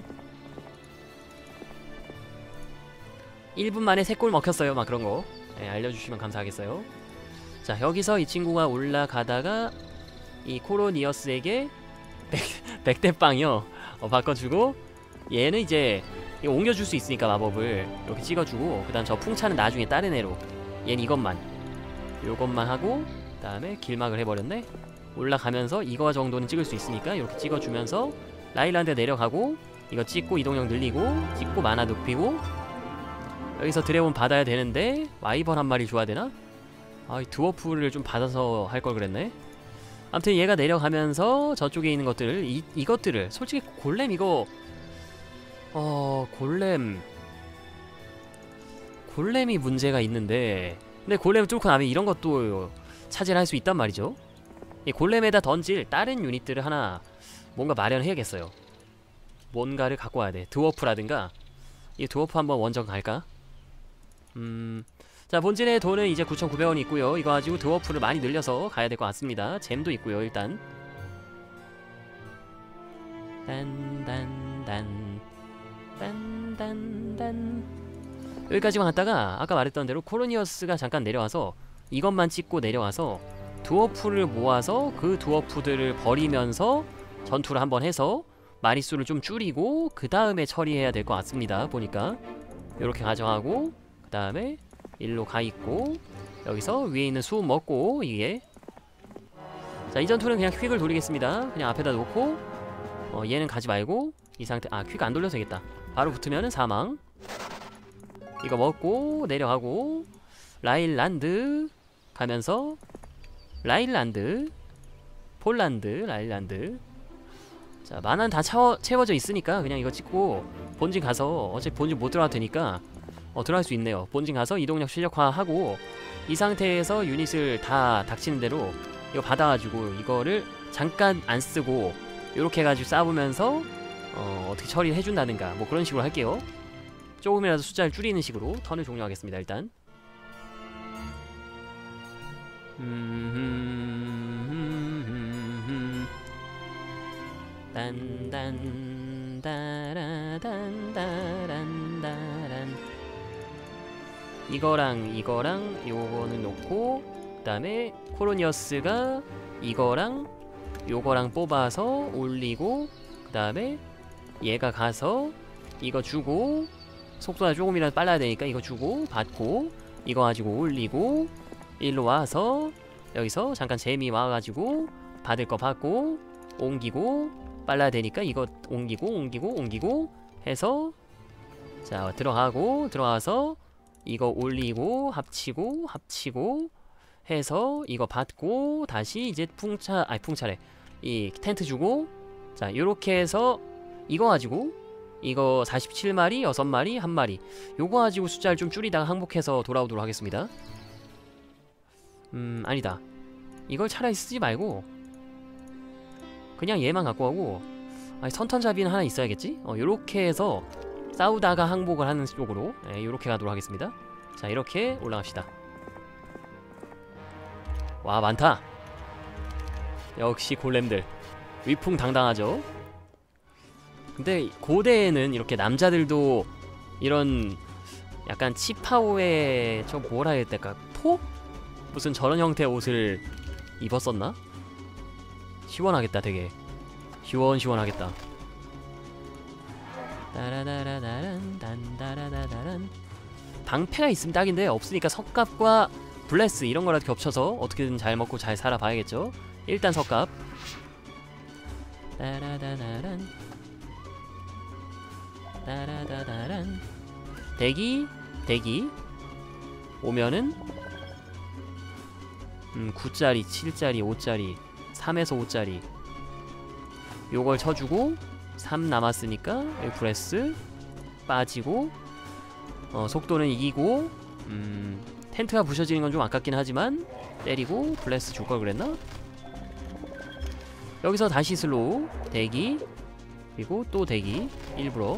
일 분 만에 세 골 먹혔어요 막 그런 거 예, 알려주시면 감사하겠어요. 자 여기서 이 친구가 올라가다가 이 코로니어스에게 백 대 빵이요 어, 바꿔주고 얘는 이제 이거 옮겨줄 수 있으니까 마법을 이렇게 찍어주고 그 다음 저 풍차는 나중에 다른 애로 얘는 이것만 요것만 하고 그 다음에 길막을 해버렸네. 올라가면서 이거 정도는 찍을 수 있으니까 이렇게 찍어주면서 라일란드 내려가고 이거 찍고 이동력 늘리고 찍고 마나 눕히고 여기서 드래곤 받아야 되는데 와이번 한 마리 줘야 되나? 아, 이 드워프를 좀 받아서 할 걸 그랬네. 아무튼 얘가 내려가면서 저쪽에 있는 것들을 이, 이것들을 솔직히 골렘 이거 어... 골렘 골렘이 문제가 있는데 근데 골렘을 뚫고 나면 이런 것도 차지할 수 있단 말이죠. 이 골렘에다 던질 다른 유닛들을 하나 뭔가 마련해야겠어요. 뭔가를 갖고 와야 돼. 드워프라든가 이 드워프 한번 원정 갈까? 음... 자 본진의 돈은 이제 구천구백 원이 있고요. 이거 가지고 드워프를 많이 늘려서 가야 될 것 같습니다. 잼도 있고요 일단. 딴딴딴 딴딴딴 여기까지만 갔다가 아까 말했던 대로 코로니어스가 잠깐 내려와서 이것만 찍고 내려와서 드워프를 모아서 그 드워프들을 버리면서 전투를 한번 해서 마리수를 좀 줄이고 그 다음에 처리해야 될 것 같습니다. 보니까 이렇게 가져가고 그 다음에 일로 가있고 여기서 위에 있는 수은 먹고 이게 자 이 전투는 그냥 퀵을 돌리겠습니다. 그냥 앞에다 놓고 어 얘는 가지 말고 이 상태 아 퀵 안 돌려도 되겠다. 바로 붙으면은 사망. 이거 먹고 내려가고 라일란드 가면서 라일란드 폴란드 라일란드 자 만화는 다 차워, 채워져 있으니까 그냥 이거 찍고 본진 가서 어차피 본진 못 들어가도 되니까 어 들어갈 수 있네요. 본진 가서 이동력 실력화하고 이 상태에서 유닛을 다 닥치는 대로 이거 받아가지고 이거를 잠깐 안 쓰고 요렇게 해가지고 싸우면서 어, 어떻게 처리를 해준다든가 뭐 그런 식으로 할게요. 조금이라도 숫자를 줄이는 식으로 턴을 종료하겠습니다. 일단 딴딴 따라단 따란 따란 이거랑 이거랑 요거는 놓고, 그 다음에 코로니어스가 이거랑 요거랑 뽑아서 올리고, 그 다음에 얘가 가서 이거 주고, 속도가 조금이라도 빨라야 되니까 이거 주고 받고, 이거 가지고 올리고, 일로 와서 여기서 잠깐 재미 와가지고 받을 거 받고 옮기고, 빨라야 되니까 이거 옮기고 옮기고 옮기고 해서, 자 들어가고 들어가서 이거 올리고 합치고 합치고 해서 이거 받고 다시 이제 풍차 아니 풍차래 이 텐트 주고, 자 요렇게 해서 이거 가지고 이거 사십칠 마리 여섯 마리 한 마리 요거 가지고 숫자를 좀 줄이다가 항복해서 돌아오도록 하겠습니다. 음 아니다, 이걸 차라리 쓰지 말고 그냥 얘만 갖고 가고, 아니 선턴잡이는 하나 있어야겠지? 어 요렇게 해서 싸우다가 항복을 하는 쪽으로, 예, 요렇게 가도록 하겠습니다. 자 이렇게 올라갑시다. 와 많다. 역시 골렘들 위풍당당하죠. 근데 고대에는 이렇게 남자들도 이런 약간 치파오의 저 뭐라 해야 될까, 포? 무슨 저런 형태의 옷을 입었었나? 시원하겠다. 되게 시원시원하겠다. 따라다라다란 단다라다다란. 방패가 있으면 딱인데 없으니까 석갑과 블레스 이런 거라도 겹쳐서 어떻게든 잘 먹고 잘 살아봐야겠죠. 일단 석갑. 따라다다란 따라다다란. 대기 대기 오면은 음 구짜리 칠짜리 오짜리 삼에서 오짜리 요걸 쳐주고, 삼 남았으니까 여기 브레스 빠지고, 어 속도는 이기고, 음 텐트가 부셔지는 건 좀 아깝긴 하지만 때리고 블레스 줄 걸 그랬나? 여기서 다시 슬로우 대기, 그리고 또 대기 일부러.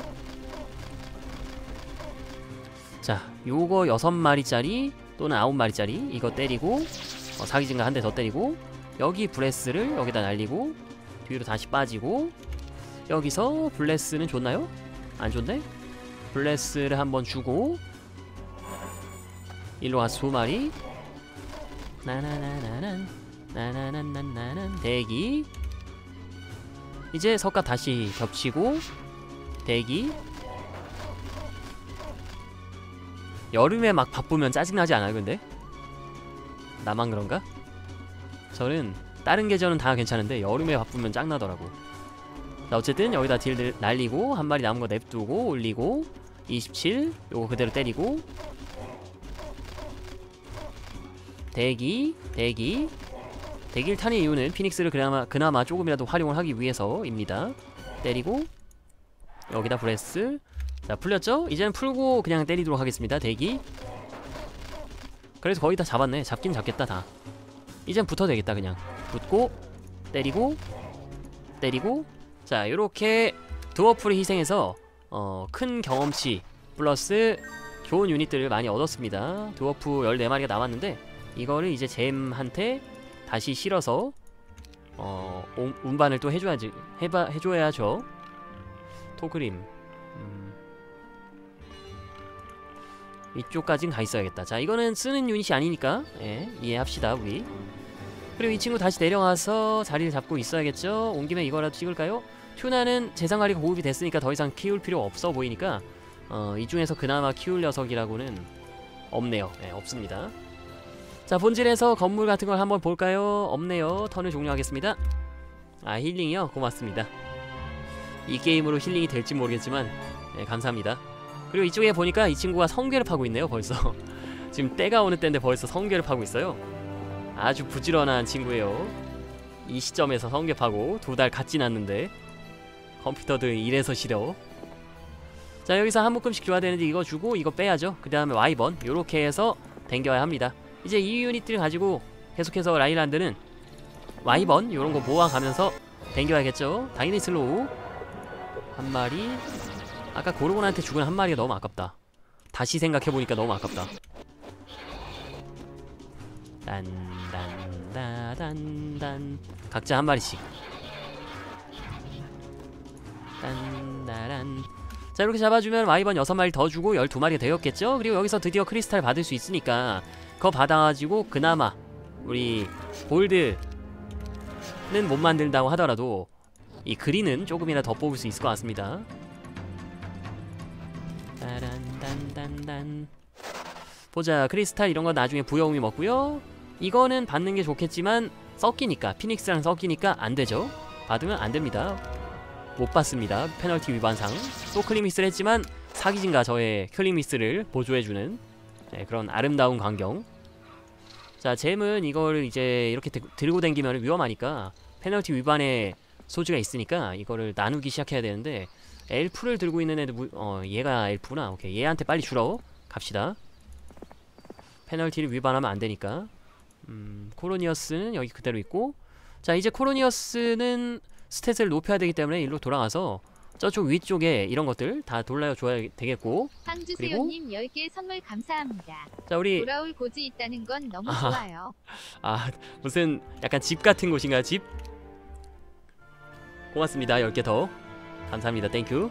자 요거 여섯 마리짜리 또는 아홉 마리짜리 이거 때리고, 어, 사기 증가 한 대 더 때리고, 여기 브레스를 여기다 날리고 뒤로 다시 빠지고, 여기서 블레스는 줬나요? 안 줬네? 블레스를 한번 주고 일로 가서 두 마리 나나나나난 나나나나나난 대기. 이제 석가 다시 겹치고 대기. 여름에 막 바쁘면 짜증나지 않아요 근데? 나만 그런가? 저는 다른 계절은 다 괜찮은데 여름에 바쁘면 짱나더라고. 자 어쨌든 여기다 딜 날리고 한 마리 남은 거 냅두고 올리고 이십칠 요거 그대로 때리고 대기 대기 대기를 타는 이유는 피닉스를 그나마, 그나마 조금이라도 활용을 하기 위해서입니다. 때리고 여기다 브레스. 자 풀렸죠? 이제는 풀고 그냥 때리도록 하겠습니다. 대기. 그래서 거의 다 잡았네. 잡긴 잡겠다 다. 이젠 붙어도 되겠다. 그냥 붙고 때리고 때리고. 자 요렇게 드워프를 희생해서 어, 큰 경험치 플러스 좋은 유닛들을 많이 얻었습니다. 드워프 열네 마리가 남았는데 이거를 이제 잼한테 다시 실어서 어, 운반을 또 해줘야지 해봐, 해줘야죠. 토그림 음. 이쪽까진 가있어야겠다. 자 이거는 쓰는 유닛이 아니니까 예, 이해합시다 우리. 그리고 이 친구 다시 내려가서 자리를 잡고 있어야겠죠. 온 김에 이거라도 찍을까요? 튜나는 재산관리가 보급이 됐으니까 더 이상 키울 필요 없어 보이니까 어, 이 중에서 그나마 키울 녀석이라고는 없네요. 네, 없습니다. 자 본질에서 건물 같은 걸 한번 볼까요? 없네요. 턴을 종료하겠습니다. 아 힐링이요? 고맙습니다. 이 게임으로 힐링이 될지 모르겠지만 네, 감사합니다. 그리고 이쪽에 보니까 이 친구가 성괴를 파고 있네요. 벌써 지금 때가 어느 때인데 벌써 성괴를 파고 있어요. 아주 부지런한 친구예요. 이 시점에서 성괴 파고 두 달 같이 났는데 컴퓨터들 이래서 싫어. 자 여기서 한 묶음씩 줘야 되는데 이거 주고 이거 빼야죠. 그 다음에 와이번 요렇게 해서 댕겨야 합니다. 이제 이 유닛들을 가지고 계속해서 라일란드는 와이번 요런거 모아가면서 댕겨야겠죠. 다이니 슬로우 한 마리. 아까 고르곤한테 죽은 한 마리가 너무 아깝다. 다시 생각해보니까 너무 아깝다. 딴딴따단단. 각자 한 마리씩. 딴따란. 자, 이렇게 잡아주면 와이번 여섯 마리 더 주고 열두 마리가 되었겠죠? 그리고 여기서 드디어 크리스탈 받을 수 있으니까 그거 받아가지고 그나마 우리 골드는 못 만든다고 하더라도 이 그린은 조금이나 더 뽑을 수 있을 것 같습니다. 따란단단단. 보자. 크리스탈 이런거 나중에 부여음이 먹고요. 이거는 받는 게 좋겠지만 섞이니까, 피닉스랑 섞이니까 안되죠. 받으면 안됩니다. 못 받습니다. 페널티 위반상. 또 클릭미스를 했지만 사기진과 저의 클릭미스를 보조해주는, 네, 그런 아름다운 광경. 자, 잼은 이걸 이제 이렇게 드, 들고 다니면 위험하니까 페널티 위반의 소지가 있으니까 이거를 나누기 시작해야 되는데, 엘프를 들고 있는 애들, 무, 어 얘가 엘프구나. 오케이, 얘한테 빨리 주러 갑시다. 페널티를 위반하면 안되니까. 음, 코로니어스는 여기 그대로 있고. 자, 이제 코로니어스는 스탯을 높여야 되기 때문에 일로 돌아가서 저쪽 위쪽에 이런 것들 다 돌려줘야 되겠고. 황주세요님 열 개 선물 감사합니다. 자, 우리 돌아올 곳이 있다는 건 너무 아, 좋아요. 아, 무슨 약간 집 같은 곳인가요? 집? 고맙습니다. 열 개 더 감사합니다. 땡큐.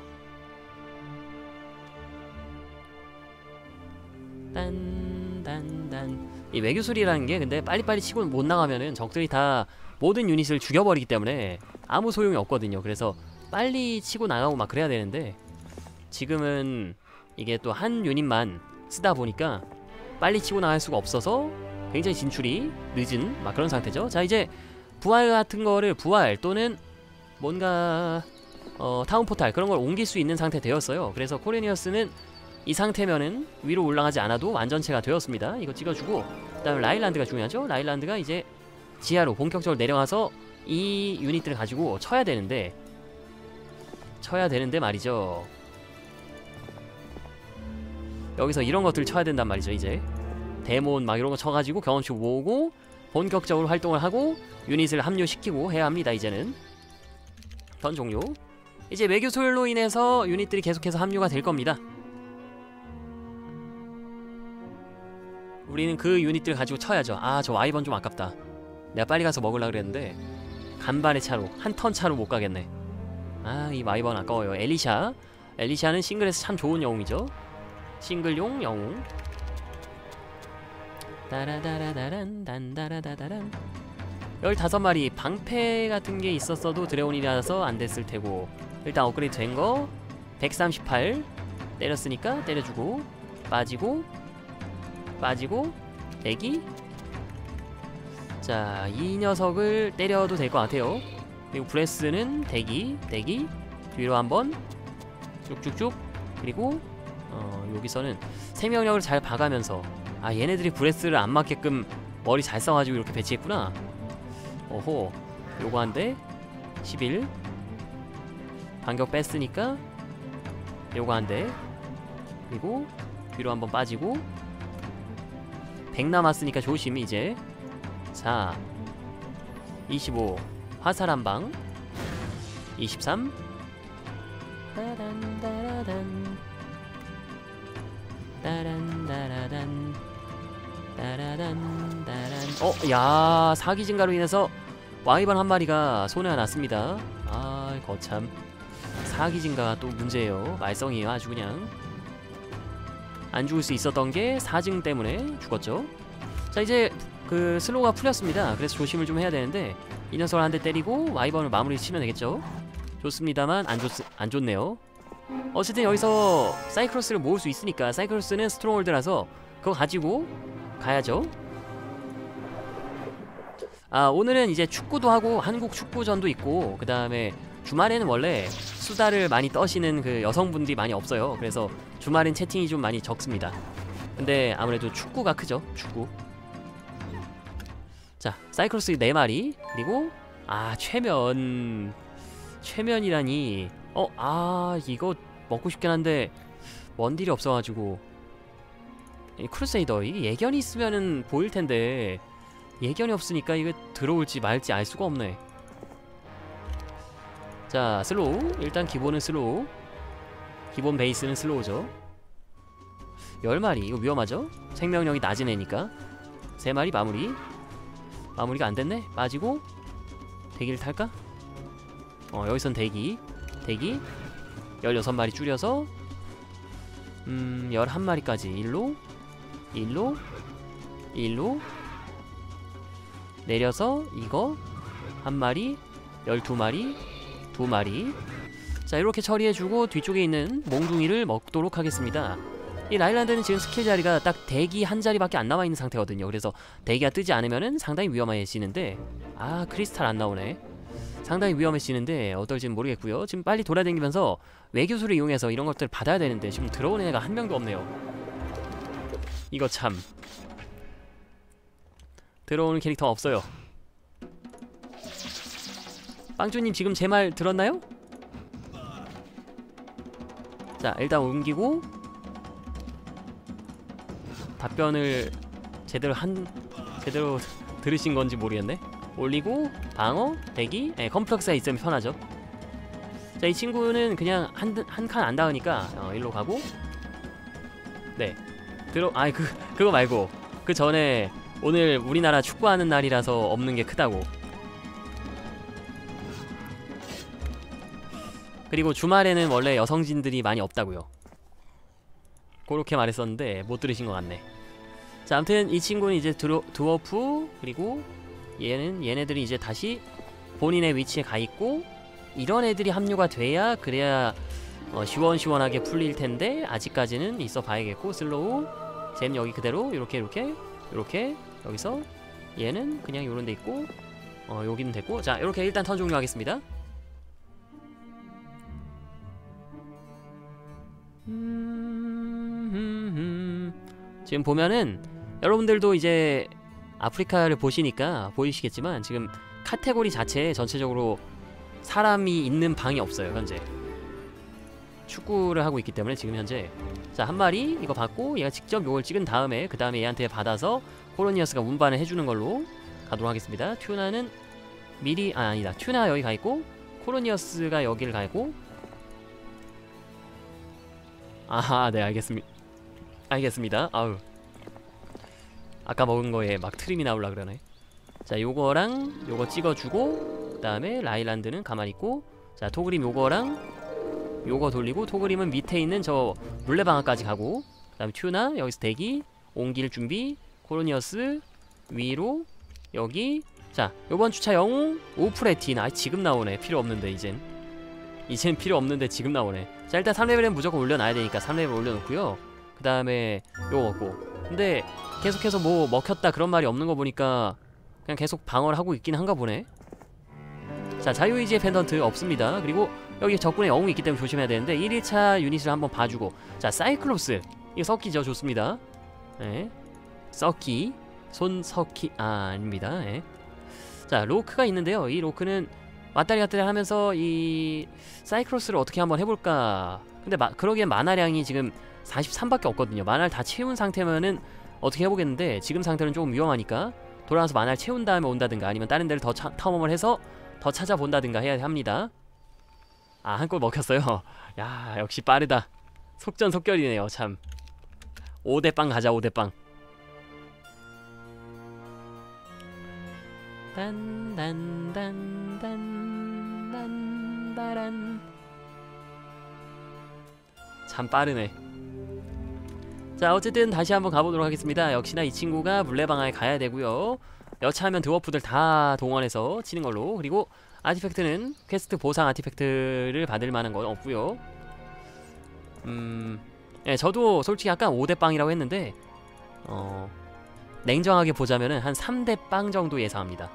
딴딴딴. 이 외교술이라는 게 근데 빨리빨리 치고 못 나가면은 적들이 다 모든 유닛을 죽여버리기 때문에 아무 소용이 없거든요. 그래서 빨리 치고 나가고 막 그래야 되는데, 지금은 이게 또 한 유닛만 쓰다 보니까 빨리 치고 나갈 수가 없어서 굉장히 진출이 늦은 막 그런 상태죠. 자, 이제 부활 같은 거를, 부활 또는 뭔가 어, 타운포탈 그런 걸 옮길 수 있는 상태 되었어요. 그래서 코레니어스는 이 상태면은 위로 올라가지 않아도 완전체가 되었습니다. 이거 찍어주고, 그 다음에 라일란드가 중요하죠. 라일란드가 이제 지하로 본격적으로 내려가서 이 유닛들을 가지고 쳐야 되는데 쳐야 되는데 말이죠. 여기서 이런 것들을 쳐야 된단 말이죠. 이제 데몬 막 이런 거 쳐가지고 경험치 모으고 본격적으로 활동을 하고 유닛을 합류시키고 해야 합니다. 이제는 턴 종료. 이제 외교소열로 인해서 유닛들이 계속해서 합류가 될 겁니다. 우리는 그 유닛들 가지고 쳐야죠. 아, 저 와이번 좀 아깝다. 내가 빨리 가서 먹으려고 그랬는데 간발의 차로, 한 턴 차로 못 가겠네. 아, 이 와이번 아까워요. 엘리샤. 엘리샤는 싱글에서 참 좋은 영웅이죠. 싱글용 영웅. 따라다라다란 단다라다다란. 열다섯 마리 방패 같은 게 있었어도 드래곤이라서 안 됐을 테고. 일단 업그레이드 된 거 백삼십팔 때렸으니까 때려주고, 빠지고 빠지고 대기. 자, 이 녀석을 때려도 될 것 같아요. 그리고 브레스는 대기 대기 뒤로 한번 쭉쭉쭉. 그리고 어, 여기서는 생명력을 잘 봐가면서, 아, 얘네들이 브레스를 안 맞게끔 머리 잘 써가지고 이렇게 배치했구나. 오호. 요거 한대 십일. 반격 뺐으니까 요거 한대. 그리고 뒤로 한번 빠지고 백 남았으니까 조심. 이제 자, 이십오. 화살 한방. 이십삼. 따란따라단 따란따라단 따라단 따란. 어, 야, 사기 증가로 인해서 와이번 한 마리가 손해가 났습니다. 아, 거참. 사기 증가가 또 문제예요. 말썽이에요. 아주 그냥. 안 죽을 수 있었던 게 사증 때문에 죽었죠. 자, 이제 그 슬로우가 풀렸습니다. 그래서 조심을 좀 해야 되는데, 이 녀석을 한 대 때리고 와이번을 마무리 치면 되겠죠. 좋습니다만 안, 좋, 안 좋네요. 어쨌든 여기서 사이클로스를 모을 수 있으니까, 사이클로스는 스트롱홀드라서 그거 가지고 가야죠. 아, 오늘은 이제 축구도 하고 한국 축구전도 있고, 그 다음에 주말에는 원래 수다를 많이 떠시는 그 여성분들이 많이 없어요. 그래서 주말엔 채팅이 좀 많이 적습니다. 근데 아무래도 축구가 크죠. 축구. 자, 사이클로스 네 마리. 그리고 아, 최면. 최면이라니. 어, 아, 이거 먹고 싶긴 한데 원딜이 없어가지고. 이 크루세이더, 이게 예견이 있으면은 보일텐데 예견이 없으니까 이거 들어올지 말지 알 수가 없네. 자, 슬로우. 일단 기본은 슬로우. 기본 베이스는 슬로우죠. 열 마리. 이거 위험하죠? 생명력이 낮은 애니까. 세 마리 마무리. 마무리가 안 됐네? 빠지고 대기를 탈까? 어, 여기선 대기. 대기. 열여섯 마리 줄여서 음, 열한 마리까지. 일로. 일로. 일로. 내려서 이거 한 마리. 열두 마리. 두 마리. 자, 이렇게 처리해주고 뒤쪽에 있는 몽둥이를 먹도록 하겠습니다. 이 라일란드는 지금 스킬 자리가 딱 대기 한 자리밖에 안 남아있는 상태거든요. 그래서 대기가 뜨지 않으면은 상당히 위험해지는데, 아, 크리스탈 안 나오네. 상당히 위험해지는데 어떨지는 모르겠고요. 지금 빨리 돌아다니면서 외교수를 이용해서 이런 것들을 받아야 되는데 지금 들어오는 애가 한 명도 없네요. 이거 참. 들어오는 캐릭터 없어요. 빵주님 지금 제 말 들었나요? 자, 일단 옮기고 답변을 제대로 한 제대로 들으신 건지 모르겠네. 올리고 방어, 대기, 네, 컴플렉스가 있으면 편하죠. 자, 이 친구는 그냥 한 한 칸 안 닿으니까 어, 일로 가고. 네, 들어. 아이 그 그거 말고 그 전에 오늘 우리나라 축구하는 날이라서 없는 게 크다고. 그리고 주말에는 원래 여성진들이 많이 없다고요. 그렇게 말했었는데 못 들으신 것 같네. 자, 아무튼 이 친구는 이제 드로, 드워프, 그리고 얘는 얘네들이 이제 다시 본인의 위치에 가 있고, 이런 애들이 합류가 돼야 그래야 어, 시원시원하게 풀릴 텐데 아직까지는 있어 봐야겠고. 슬로우 잼 여기 그대로 요렇게 요렇게 요렇게 여기서 얘는 그냥 요런 데 있고, 어 여기는 됐고. 자, 요렇게 일단 턴 종료하겠습니다. 음, 지금 보면은 여러분들도 이제 아프리카를 보시니까 보이시겠지만 지금 카테고리 자체에 전체적으로 사람이 있는 방이 없어요. 현재 축구를 하고 있기 때문에 지금 현재. 자, 한 마리 이거 받고 얘가 직접 요걸 찍은 다음에 그 다음에 얘한테 받아서 코로니어스가 운반을 해주는 걸로 가도록 하겠습니다. 튜나는 미리 아 아니다 튜나 여기 가있고 코로니어스가 여기를 가있고. 아하, 네, 알겠습니다. 알겠습니다. 아우, 아까 먹은 거에 막 트림이 나올라 그러네. 자, 요거랑 요거 찍어주고 그 다음에 라일란드는 가만히 있고. 자, 토그림 요거랑 요거 돌리고, 토그림은 밑에 있는 저 물레방아까지 가고, 그 다음에 튜나 여기서 대기, 옮길 준비, 코로니어스 위로 여기. 자, 요번 주차 영웅 오프레틴. 아, 지금 나오네. 필요 없는데 이젠 이젠 필요 없는데 지금 나오네. 자, 일단 삼 레벨은 무조건 올려놔야 되니까 삼 레벨 올려놓고요. 그 다음에 요거 먹고. 근데 계속해서 뭐 먹혔다 그런 말이 없는 거 보니까 그냥 계속 방어를 하고 있긴 한가 보네. 자, 자유의지의 펜던트 없습니다. 그리고 여기 적군의 영웅이 있기 때문에 조심해야 되는데 일 일차 유닛을 한번 봐주고. 자, 사이클롭스 이거 섞이죠. 좋습니다. 네, 섞기 손 섞기 아 아닙니다. 네. 자, 로크가 있는데요. 이 로크는 왔다리 갔다리 하면서 이 사이클로스를 어떻게 한번 해볼까. 근데 마, 그러기엔 마나량이 지금 사십삼밖에 없거든요. 마나를 다 채운 상태면은 어떻게 해보겠는데 지금 상태는 조금 위험하니까 돌아와서 마나를 채운 다음에 온다든가 아니면 다른 데를 더 차, 탐험을 해서 더 찾아본다든가 해야 합니다. 아, 한 골 먹혔어요. 야, 역시 빠르다. 속전속결이네요. 참. 오 대 빵 가자. 오 대 빵. 딴딴딴딴딴딴. 참 빠르네. 자, 어쨌든 다시 한번 가보도록 하겠습니다. 역시나 이 친구가 물레방아에 가야 되고요. 여차하면 드워프들 다 동원해서 치는 걸로. 그리고 아티팩트는 퀘스트 보상 아티팩트를 받을 만한 건 없고요. 음, 예, 저도 솔직히 약간 오 대 빵이라고 했는데 어, 냉정하게 보자면은 한 삼 대 빵 정도 예상합니다.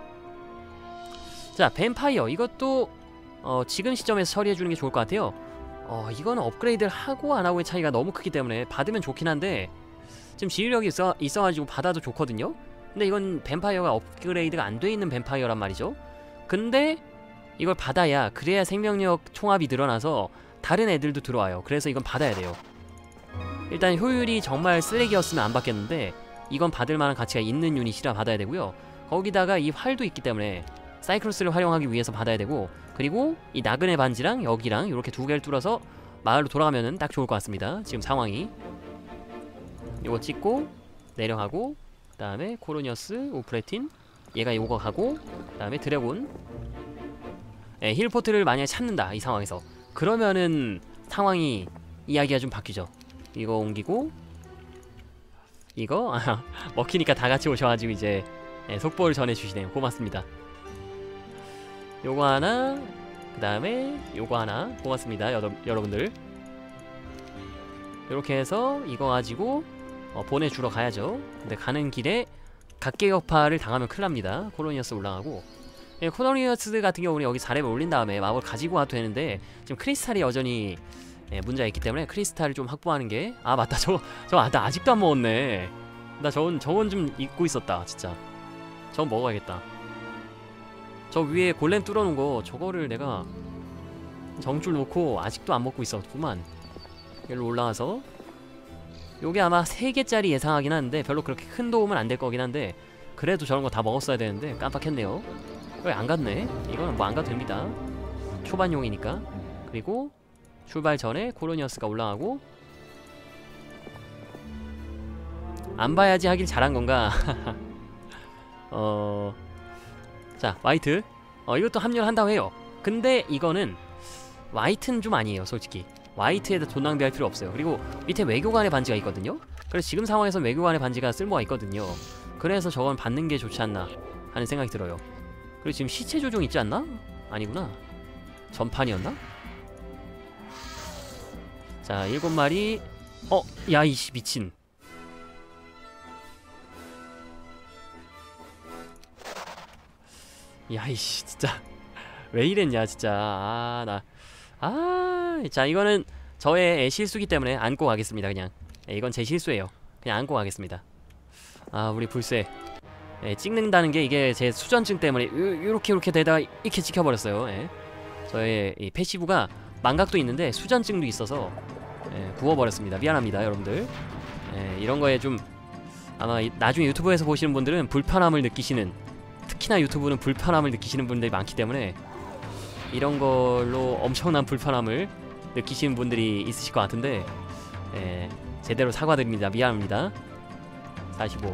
자, 뱀파이어 이것도 어, 지금 시점에서 처리해주는 게 좋을 것 같아요. 어, 이거는 업그레이드를 하고 안하고의 차이가 너무 크기 때문에 받으면 좋긴 한데 지금 지휘력이 있어, 있어가지고 받아도 좋거든요. 근데 이건 뱀파이어가 업그레이드가 안 돼 있는 뱀파이어란 말이죠. 근데 이걸 받아야 그래야 생명력 총합이 늘어나서 다른 애들도 들어와요. 그래서 이건 받아야 돼요. 일단 효율이 정말 쓰레기였으면 안 받겠는데 이건 받을 만한 가치가 있는 유닛이라 받아야 되고요. 거기다가 이 활도 있기 때문에 사이클로스를 활용하기 위해서 받아야 되고, 그 그리고 이 나그네 반지랑 여기랑 이렇게 두 개를 뚫어서 마을로 돌아가면은 딱 좋을 것 같습니다. 지금 상황이. 요거 찍고 내려가고 그 다음에 코로니어스, 오프레틴 얘가 요거 가고 그 다음에 드래곤. 예, 힐포트를 만약에 찾는다 이 상황에서 그러면은 상황이 이야기가 좀 바뀌죠. 이거 옮기고 이거 아, 먹히니까 다 같이 오셔가지고 이제 예, 속보를 전해주시네요. 고맙습니다. 요거 하나 그 다음에 요거 하나 고맙습니다. 여러, 여러분들 요렇게 해서 이거 가지고 어, 보내주러 가야죠. 근데 가는 길에 각계격파를 당하면 큰일납니다. 코로니어스 올라가고 예, 코로니어스 같은 경우는 여기 사 레벨 올린 다음에 마법을 가지고 와도 되는데 지금 크리스탈이 여전히 예, 문제가 있기 때문에 크리스탈을 좀 확보하는 게 아 맞다 저거 저 아, 나 아직도 안 먹었네. 나 저건 저건 좀 잊고 있었다 진짜. 저건 먹어야겠다. 저 위에 골렘 뚫어놓은 거 저거를 내가 정줄 놓고 아직도 안 먹고 있었구만. 여기로 올라가서 요게 아마 세 개짜리 예상하긴 하는데 별로 그렇게 큰 도움은 안 될 거긴 한데 그래도 저런 거 다 먹었어야 되는데 깜빡했네요. 왜 안 갔네? 이거는 뭐 안 가도 됩니다. 초반용이니까. 그리고 출발 전에 코로니어스가 올라가고 안 봐야지 하길 잘한 건가? 어... 자 화이트 어 이것도 합류를 한다고 해요. 근데 이거는 화이트는 좀 아니에요 솔직히. 화이트에다 돈 낭비할 필요 없어요. 그리고 밑에 외교관의 반지가 있거든요. 그래서 지금 상황에서 외교관의 반지가 쓸모가 있거든요. 그래서 저건 받는 게 좋지 않나 하는 생각이 들어요. 그리고 지금 시체 조종 있지 않나? 아니구나. 전판이었나? 자 일곱 마리. 어 야 이씨 미친. 야이씨 진짜 왜 이랬냐 진짜. 아 나 아 자 이거는 저의 실수기 때문에 안고 가겠습니다. 그냥 예, 이건 제 실수예요. 그냥 안고 가겠습니다. 아 우리 불새 예, 찍는다는 게 이게 제 수전증 때문에 요, 요렇게 요렇게 되다가 이렇게 찍혀버렸어요. 예. 저의 이 패시브가 망각도 있는데 수전증도 있어서 예, 부어버렸습니다. 미안합니다 여러분들. 예, 이런 거에 좀 아마 이, 나중에 유튜브에서 보시는 분들은 불편함을 느끼시는, 특히나 유튜브는 불편함을 느끼시는 분들이 많기 때문에 이런 걸로 엄청난 불편함을 느끼시는 분들이 있으실 것 같은데 예, 제대로 사과드립니다. 미안합니다. 사십오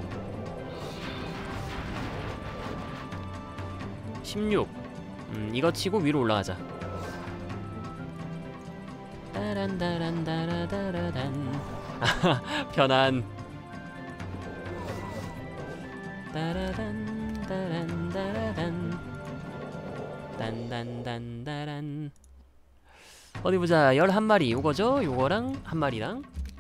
십육 음, 이거 치고 위로 올라가자. 따란따란따라따라단 편안. 따라단 따란따라단 딴딴딴따란. 어디보자. 열한 마리 요거죠? 요거랑 한 마리랑.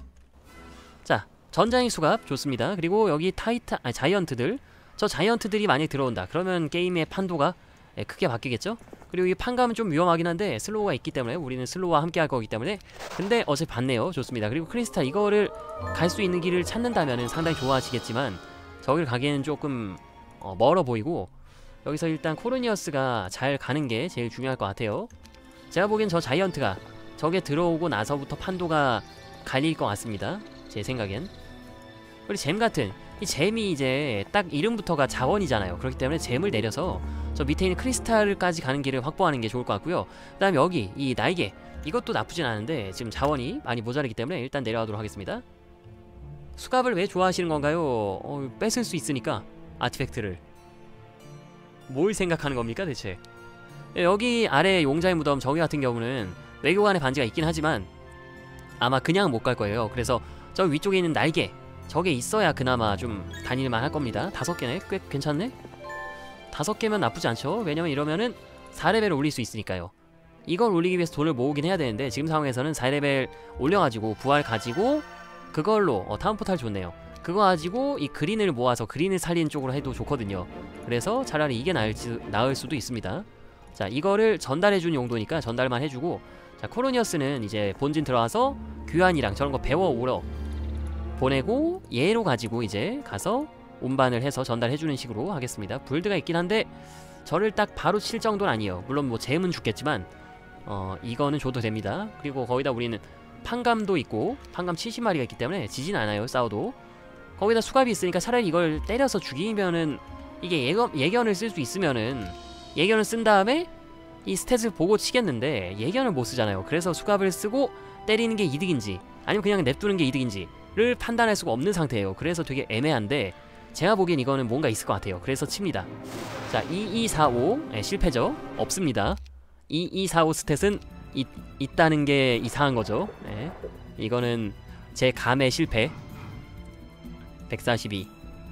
자 전장의 수갑 좋습니다. 그리고 여기 타이탄 아니 자이언트들, 저 자이언트들이 만약에 들어온다 그러면 게임의 판도가 예, 크게 바뀌겠죠? 그리고 이 판감은 좀 위험하긴 한데 슬로우가 있기 때문에 우리는 슬로우와 함께 할 거기 때문에 근데 어차피 봤네요. 좋습니다. 그리고 크리스탈 이거를 갈 수 있는 길을 찾는다면 상당히 좋아하시겠지만 저길 가기에는 조금 어, 멀어 보이고 여기서 일단 코르니어스가 잘 가는 게 제일 중요할 것 같아요. 제가 보기엔 저 자이언트가 저게 들어오고 나서부터 판도가 갈릴 것 같습니다. 제 생각엔. 그리고 잼 같은 이 잼이 이제 딱 이름부터가 자원이잖아요. 그렇기 때문에 잼을 내려서 저 밑에 있는 크리스탈까지 가는 길을 확보하는 게 좋을 것 같고요. 그 다음에 여기 이 날개 이것도 나쁘진 않은데 지금 자원이 많이 모자르기 때문에 일단 내려가도록 하겠습니다. 수갑을 왜 좋아하시는 건가요? 어, 뺏을 수 있으니까 아티팩트를. 뭘 생각하는 겁니까 대체? 여기 아래 용자의 무덤 저기 같은 경우는 외교관의 반지가 있긴 하지만 아마 그냥 못 갈 거예요. 그래서 저 위쪽에 있는 날개 저게 있어야 그나마 좀 다닐만 할 겁니다. 다섯 개네? 꽤 괜찮네? 다섯 개면 나쁘지 않죠? 왜냐면 이러면은 사 레벨을 올릴 수 있으니까요. 이걸 올리기 위해서 돈을 모으긴 해야 되는데 지금 상황에서는 사 레벨 올려가지고 부활 가지고 그걸로 어, 타운 포탈 좋네요. 그거 가지고 이 그린을 모아서 그린을 살리는 쪽으로 해도 좋거든요. 그래서 차라리 이게 나을지, 나을 수도 있습니다. 자 이거를 전달해주는 용도니까 전달만 해주고 자 코로니어스는 이제 본진 들어와서 교환이랑 저런 거 배워 오러 보내고 얘로 가지고 이제 가서 운반을 해서 전달해주는 식으로 하겠습니다. 불드가 있긴 한데 저를 딱 바로 칠 정도는 아니에요. 물론 뭐 잼은 죽겠지만 어 이거는 줘도 됩니다. 그리고 거기다 우리는 판감도 있고 판감 칠십 마리가 있기 때문에 지진 않아요. 싸워도. 거기다 수갑이 있으니까 차라리 이걸 때려서 죽이면은 이게 예견, 예견을 쓸 수 있으면은 예견을 쓴 다음에 이 스탯을 보고 치겠는데 예견을 못 쓰잖아요. 그래서 수갑을 쓰고 때리는 게 이득인지 아니면 그냥 냅두는 게 이득인지를 판단할 수가 없는 상태예요. 그래서 되게 애매한데 제가 보기엔 이거는 뭔가 있을 것 같아요. 그래서 칩니다. 자, 이이사오 네, 실패죠. 없습니다. 이이사오 스탯은 있, 있다는 게 이상한 거죠. 네. 이거는 제 감의 실패. 백사십이.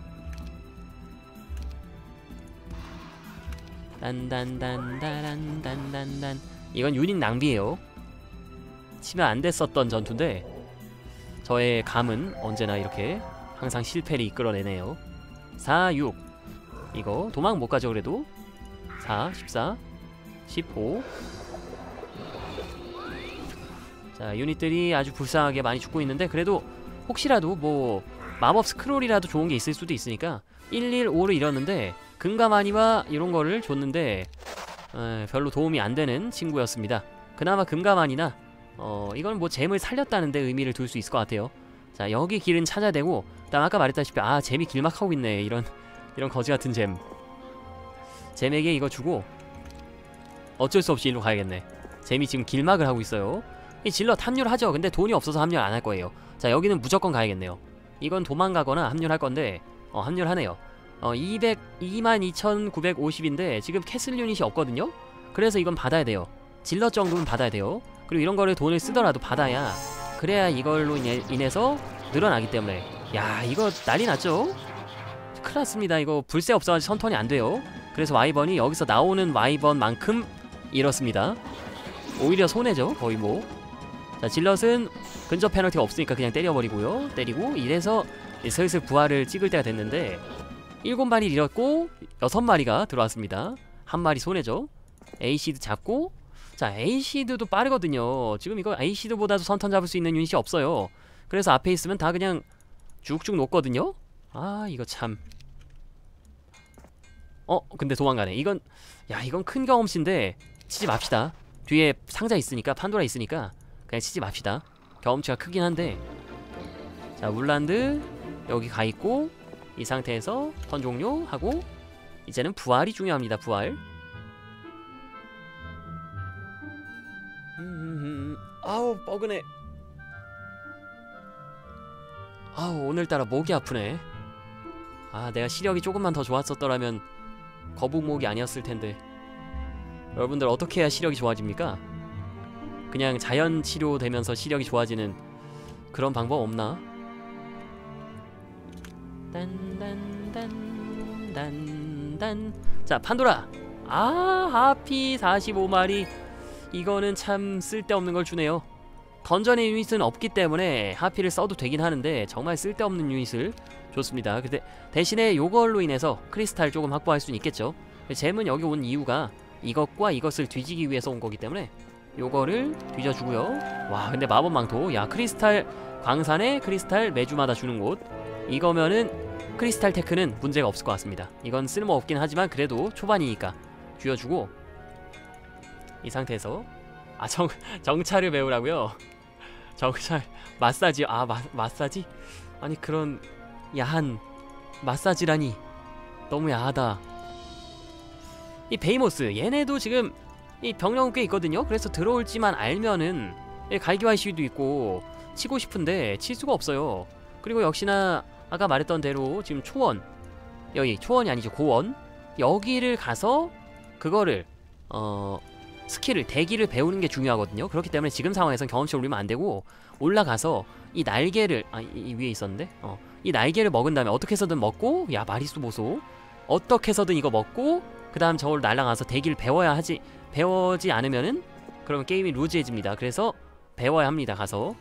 딴딴딴따란딴딴딴. 이건 유닛 낭비예요. 치면 안 됐었던 전투인데 저의 감은 언제나 이렇게 항상 실패를 이끌어내네요. 사, 육. 이거 도망 못 가죠 그래도. 사, 십사, 십오. 자, 유닛들이 아주 불쌍하게 많이 죽고 있는데 그래도 혹시라도 뭐 마법 스크롤이라도 좋은 게 있을 수도 있으니까 일일오를 잃었는데 금가마니와 이런 거를 줬는데 에, 별로 도움이 안 되는 친구였습니다. 그나마 금가마니나 어 이건 뭐 잼을 살렸다는데 의미를 둘 수 있을 것 같아요. 자, 여기 길은 찾아야 되고 그다음 아까 말했다시피 아 잼이 길막하고 있네. 이런 이런 거지 같은 잼. 잼에게 이거 주고 어쩔 수 없이 일로 가야겠네. 잼이 지금 길막을 하고 있어요. 이 질럿 합류를 하죠. 근데 돈이 없어서 합류를 안 할 거예요. 자, 여기는 무조건 가야겠네요. 이건 도망가거나 합류를 할 건데 어 합류를 하네요. 어 이백, 이만 이천구백오십인데 지금 캐슬 유닛이 없거든요. 그래서 이건 받아야 돼요. 질럿 정도는 받아야 돼요. 그리고 이런 거를 돈을 쓰더라도 받아야 그래야 이걸로 인해, 인해서 늘어나기 때문에 야 이거 난리 났죠? 큰일 났습니다. 이거 불새 없어가지고 선턴이 안 돼요. 그래서 와이번이 여기서 나오는 와이번만큼 잃었습니다. 오히려 손해죠 거의 뭐. 자, 질럿은 근접 페널티가 없으니까 그냥 때려버리고요. 때리고 이래서 슬슬 부활을 찍을 때가 됐는데 일곱 마리 잃었고 여섯 마리가 들어왔습니다. 한 마리 손해죠. 에이시드 잡고 자, 에이시드도 빠르거든요. 지금 이거 에이시드보다도 선턴 잡을 수 있는 유닛이 없어요. 그래서 앞에 있으면 다 그냥 쭉쭉 녹거든요. 아 이거 참. 어 근데 도망가네. 이건 야 이건 큰 경험치인데 치지 맙시다. 뒤에 상자 있으니까 판도라 있으니까 그냥 치지 맙시다. 경험치가 크긴 한데. 자, 울란드 여기 가있고 이 상태에서 턴 종료하고 이제는 부활이 중요합니다. 부활. 음, 아우 뻐근해. 아우 오늘따라 목이 아프네. 아 내가 시력이 조금만 더 좋았었더라면 거북목이 아니었을텐데. 여러분들 어떻게 해야 시력이 좋아집니까? 그냥 자연 치료되면서 시력이 좋아지는 그런 방법 없나? 딴딴딴딴딴. 자, 판도라. 아 하피 사십오 마리. 이거는 참 쓸데없는 걸 주네요. 던전의 유닛은 없기 때문에 하피를 써도 되긴 하는데 정말 쓸데없는 유닛을 줬습니다. 근데 대신에 요걸로 인해서 크리스탈 조금 확보할 수는 있겠죠. 잼은 여기 온 이유가 이것과 이것을 뒤지기 위해서 온 거기 때문에 요거를 뒤져주고요. 와 근데 마법망토. 야 크리스탈 광산에 크리스탈 매주마다 주는 곳. 이거면은 크리스탈 테크는 문제가 없을 것 같습니다. 이건 쓸모 없긴 하지만 그래도 초반이니까 쥐어주고 이 상태에서 아 정, 정찰을 배우라고요? 정찰 마사지. 아 마, 마사지? 아니 그런 야한 마사지라니 너무 야하다. 이 베이모스 얘네도 지금 이 병력은 꽤 있거든요. 그래서 들어올지만 알면은 갈기와이 시위도 있고 치고 싶은데 칠 수가 없어요. 그리고 역시나 아까 말했던 대로 지금 초원, 여기 초원이 아니죠 고원, 여기를 가서 그거를 어 스킬을 대기를 배우는 게 중요하거든요. 그렇기 때문에 지금 상황에선 경험치 올리면 안 되고 올라가서 이 날개를 아 이 위에 있었는데 어 이 날개를 먹은 다음에 어떻게 해서든 먹고 야 마리수 보소 어떻게 해서든 이거 먹고 그 다음 저걸 날아가서 대기를 배워야 하지. 배워지 않으면은 그러면 게임이 루즈해집니다. 그래서 배워야 합니다. 가서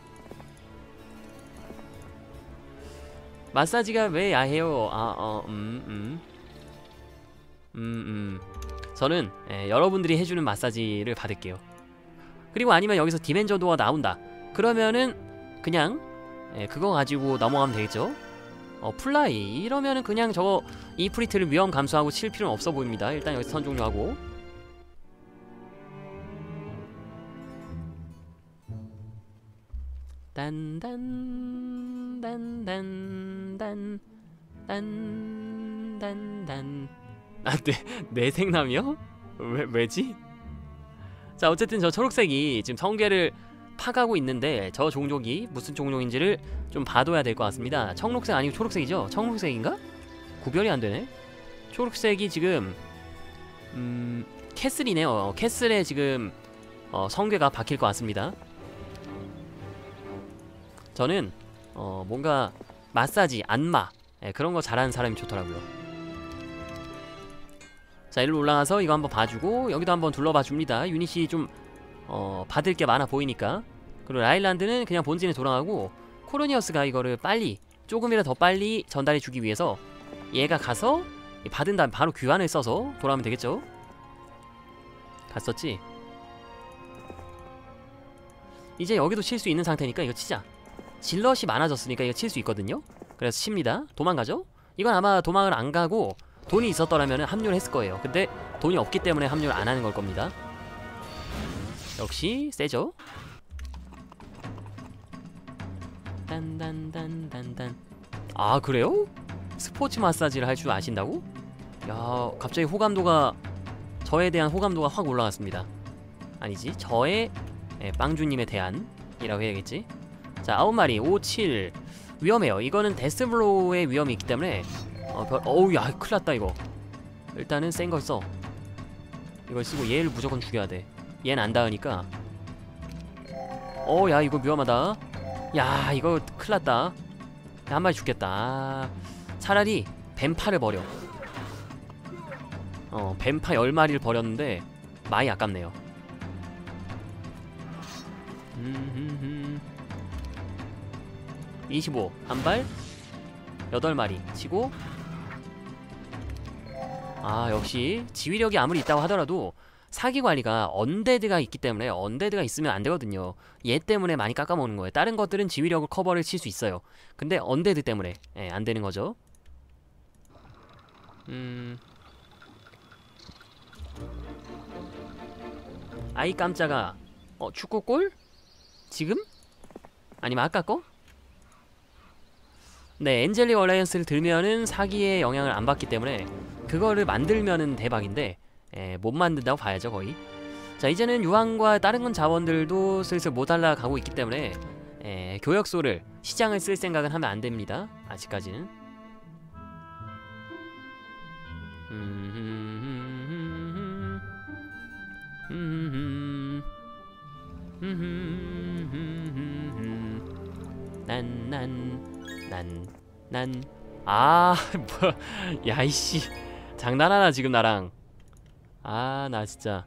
마사지가 왜 야해요? 아 어 음 음 음 음 저는 예, 여러분들이 해주는 마사지를 받을게요. 그리고 아니면 여기서 디멘저도가 나온다 그러면은 그냥 예, 그거 가지고 넘어가면 되겠죠. 어 플라이 이러면은 그냥 저거 이프리트를 위험 감수하고 칠 필요는 없어 보입니다. 일단 여기서 선 종료하고 딴딴 딴딴 딴딴 딴딴. 아, 내, 내생남이요? 왜, 왜지? 자 어쨌든 저 초록색이 지금 성괴를 파가고 있는데 저 종족이 무슨 종족인지를 좀 봐둬야 될 것 같습니다. 청록색 아니고 초록색이죠? 청록색인가? 구별이 안 되네. 초록색이 지금 음... 캐슬이네요. 어, 캐슬에 지금 어, 성괴가 박힐 것 같습니다. 저는 어, 뭔가 마사지, 안마 예, 그런 거 잘하는 사람이 좋더라고요. 자 일로 올라가서 이거 한번 봐주고 여기도 한번 둘러봐 줍니다. 유닛이 좀 어, 받을 게 많아 보이니까. 그리고 라일란드는 그냥 본진에 돌아가고 코로니어스가 이거를 빨리 조금이라도 더 빨리 전달해 주기 위해서 얘가 가서 받은 다음 바로 귀환을 써서 돌아오면 되겠죠? 갔었지? 이제 여기도 칠 수 있는 상태니까 이거 치자. 질럿이 많아졌으니까 이거 칠 수 있거든요? 그래서 칩니다. 도망가죠? 이건 아마 도망을 안 가고 돈이 있었더라면 합류를 했을 거예요. 근데 돈이 없기 때문에 합류를 안 하는 걸 겁니다. 역시 세죠? 딴딴딴딴딴. 아 그래요? 스포츠 마사지를 할 줄 아신다고? 야 갑자기 호감도가 저에 대한 호감도가 확 올라갔습니다. 아니지 저의 예, 빵주님에 대한 이라고 해야겠지. 자 아홉 마리 오, 칠 위험해요. 이거는 데스블로우의 위험이 있기 때문에 어, 별, 어우 야 큰일났다 이거. 일단은 센 걸 써. 이걸 쓰고 얘를 무조건 죽여야 돼. 얘는 안 닿으니까. 어 야 이거 위험하다. 야 이거 큰일났다. 한 마리 죽겠다. 아, 차라리 뱀파를 버려. 어 뱀파 열 마리를 버렸는데 많이 아깝네요. 음흠흠. 이십오 한발 여덟 마리 치고. 아 역시 지휘력이 아무리 있다고 하더라도 사기관리가 언데드가 있기 때문에 언데드가 있으면 안 되거든요. 얘 때문에 많이 깎아먹는 거예요. 다른 것들은 지휘력을 커버를 칠 수 있어요. 근데 언데드 때문에 예, 안 되는 거죠. 음... 아이 깜짝아. 어 축구골? 지금? 아니면 아까 거? 네 엔젤릭 얼라이언스를 들면은 사기의 영향을 안 받기 때문에 그거를 만들면은 대박인데 에, 못 만든다고 봐야죠 거의. 자 이제는 유황과 다른 건 자원들도 슬슬 모자라 가고 있기 때문에 에, 교역소를 시장을 쓸 생각은 하면 안 됩니다. 아직까지는. 난난난난 아 뭐 야이씨 장난하나 지금 나랑. 아 나 진짜.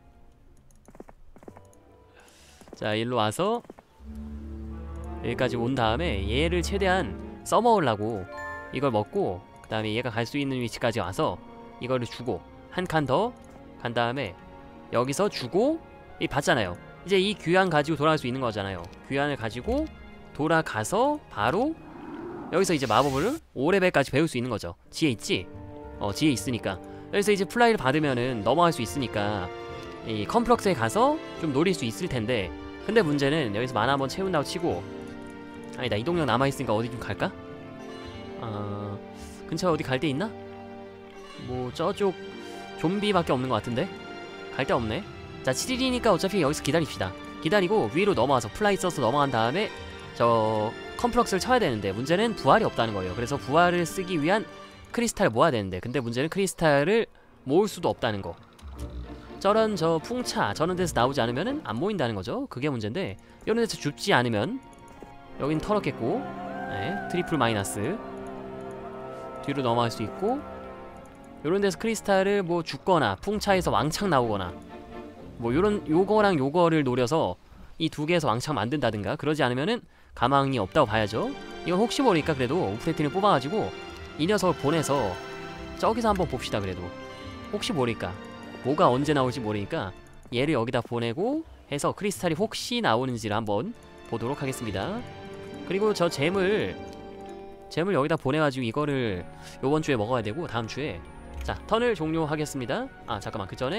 자 일로 와서 여기까지 온 다음에 얘를 최대한 써먹으려고 이걸 먹고 그 다음에 얘가 갈 수 있는 위치까지 와서 이거를 주고 한 칸 더 간 다음에 여기서 주고 이 봤잖아요. 이제 이 귀환 가지고 돌아갈 수 있는 거잖아요. 귀환을 가지고 돌아가서 바로 여기서 이제 마법을 오 레벨까지 배울 수 있는 거죠. 지혜 있지? 어 지혜 있으니까. 그래서 이제 플라이를 받으면은 넘어갈 수 있으니까 이 컴플럭스에 가서 좀 노릴 수 있을 텐데, 근데 문제는 여기서 만화 한번 채운다고 치고 아니다 이동력 남아있으니까 어디 좀 갈까? 어... 근처에 어디 갈 데 있나? 뭐 저쪽 좀비밖에 없는 것 같은데? 갈 데 없네. 자 칠 일이니까 어차피 여기서 기다립시다. 기다리고 위로 넘어와서 플라이 써서 넘어간 다음에 저 컴플럭스를 쳐야 되는데 문제는 부활이 없다는 거예요. 그래서 부활을 쓰기 위한 크리스탈을 모아야 되는데 근데 문제는 크리스탈을 모을 수도 없다는 거. 저런 저 풍차 저런 데서 나오지 않으면은 안 모인다는 거죠. 그게 문제인데 이런 데서 줍지 않으면 여긴 털었겠고 네, 트리플 마이너스 뒤로 넘어갈 수 있고 요런 데서 크리스탈을 뭐 줍거나 풍차에서 왕창 나오거나 뭐 요런 요거랑 요거를 노려서 이 두 개에서 왕창 만든다든가 그러지 않으면은 가망이 없다고 봐야죠. 이건 혹시 모르니까 그래도 우프레티를 뽑아가지고 이 녀석을 보내서 저기서 한번 봅시다. 그래도 혹시 모르니까 뭐가 언제 나올지 모르니까 얘를 여기다 보내고 해서 크리스탈이 혹시 나오는지를 한번 보도록 하겠습니다. 그리고 저 잼을 잼을 여기다 보내가지고 이거를 요번 주에 먹어야 되고 다음 주에 자 턴을 종료하겠습니다. 아 잠깐만 그 전에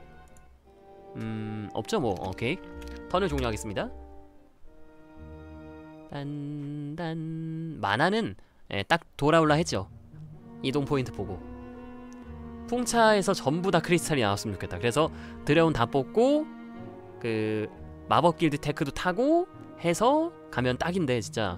음 없죠 뭐. 오케이 턴을 종료하겠습니다. 딴딴 만화는 예, 딱 돌아올라 했죠. 이동 포인트 보고 풍차에서 전부 다 크리스탈이 나왔으면 좋겠다. 그래서 드래곤 다 뽑고 그 그 마법 길드 테크도 타고 해서 가면 딱인데 진짜.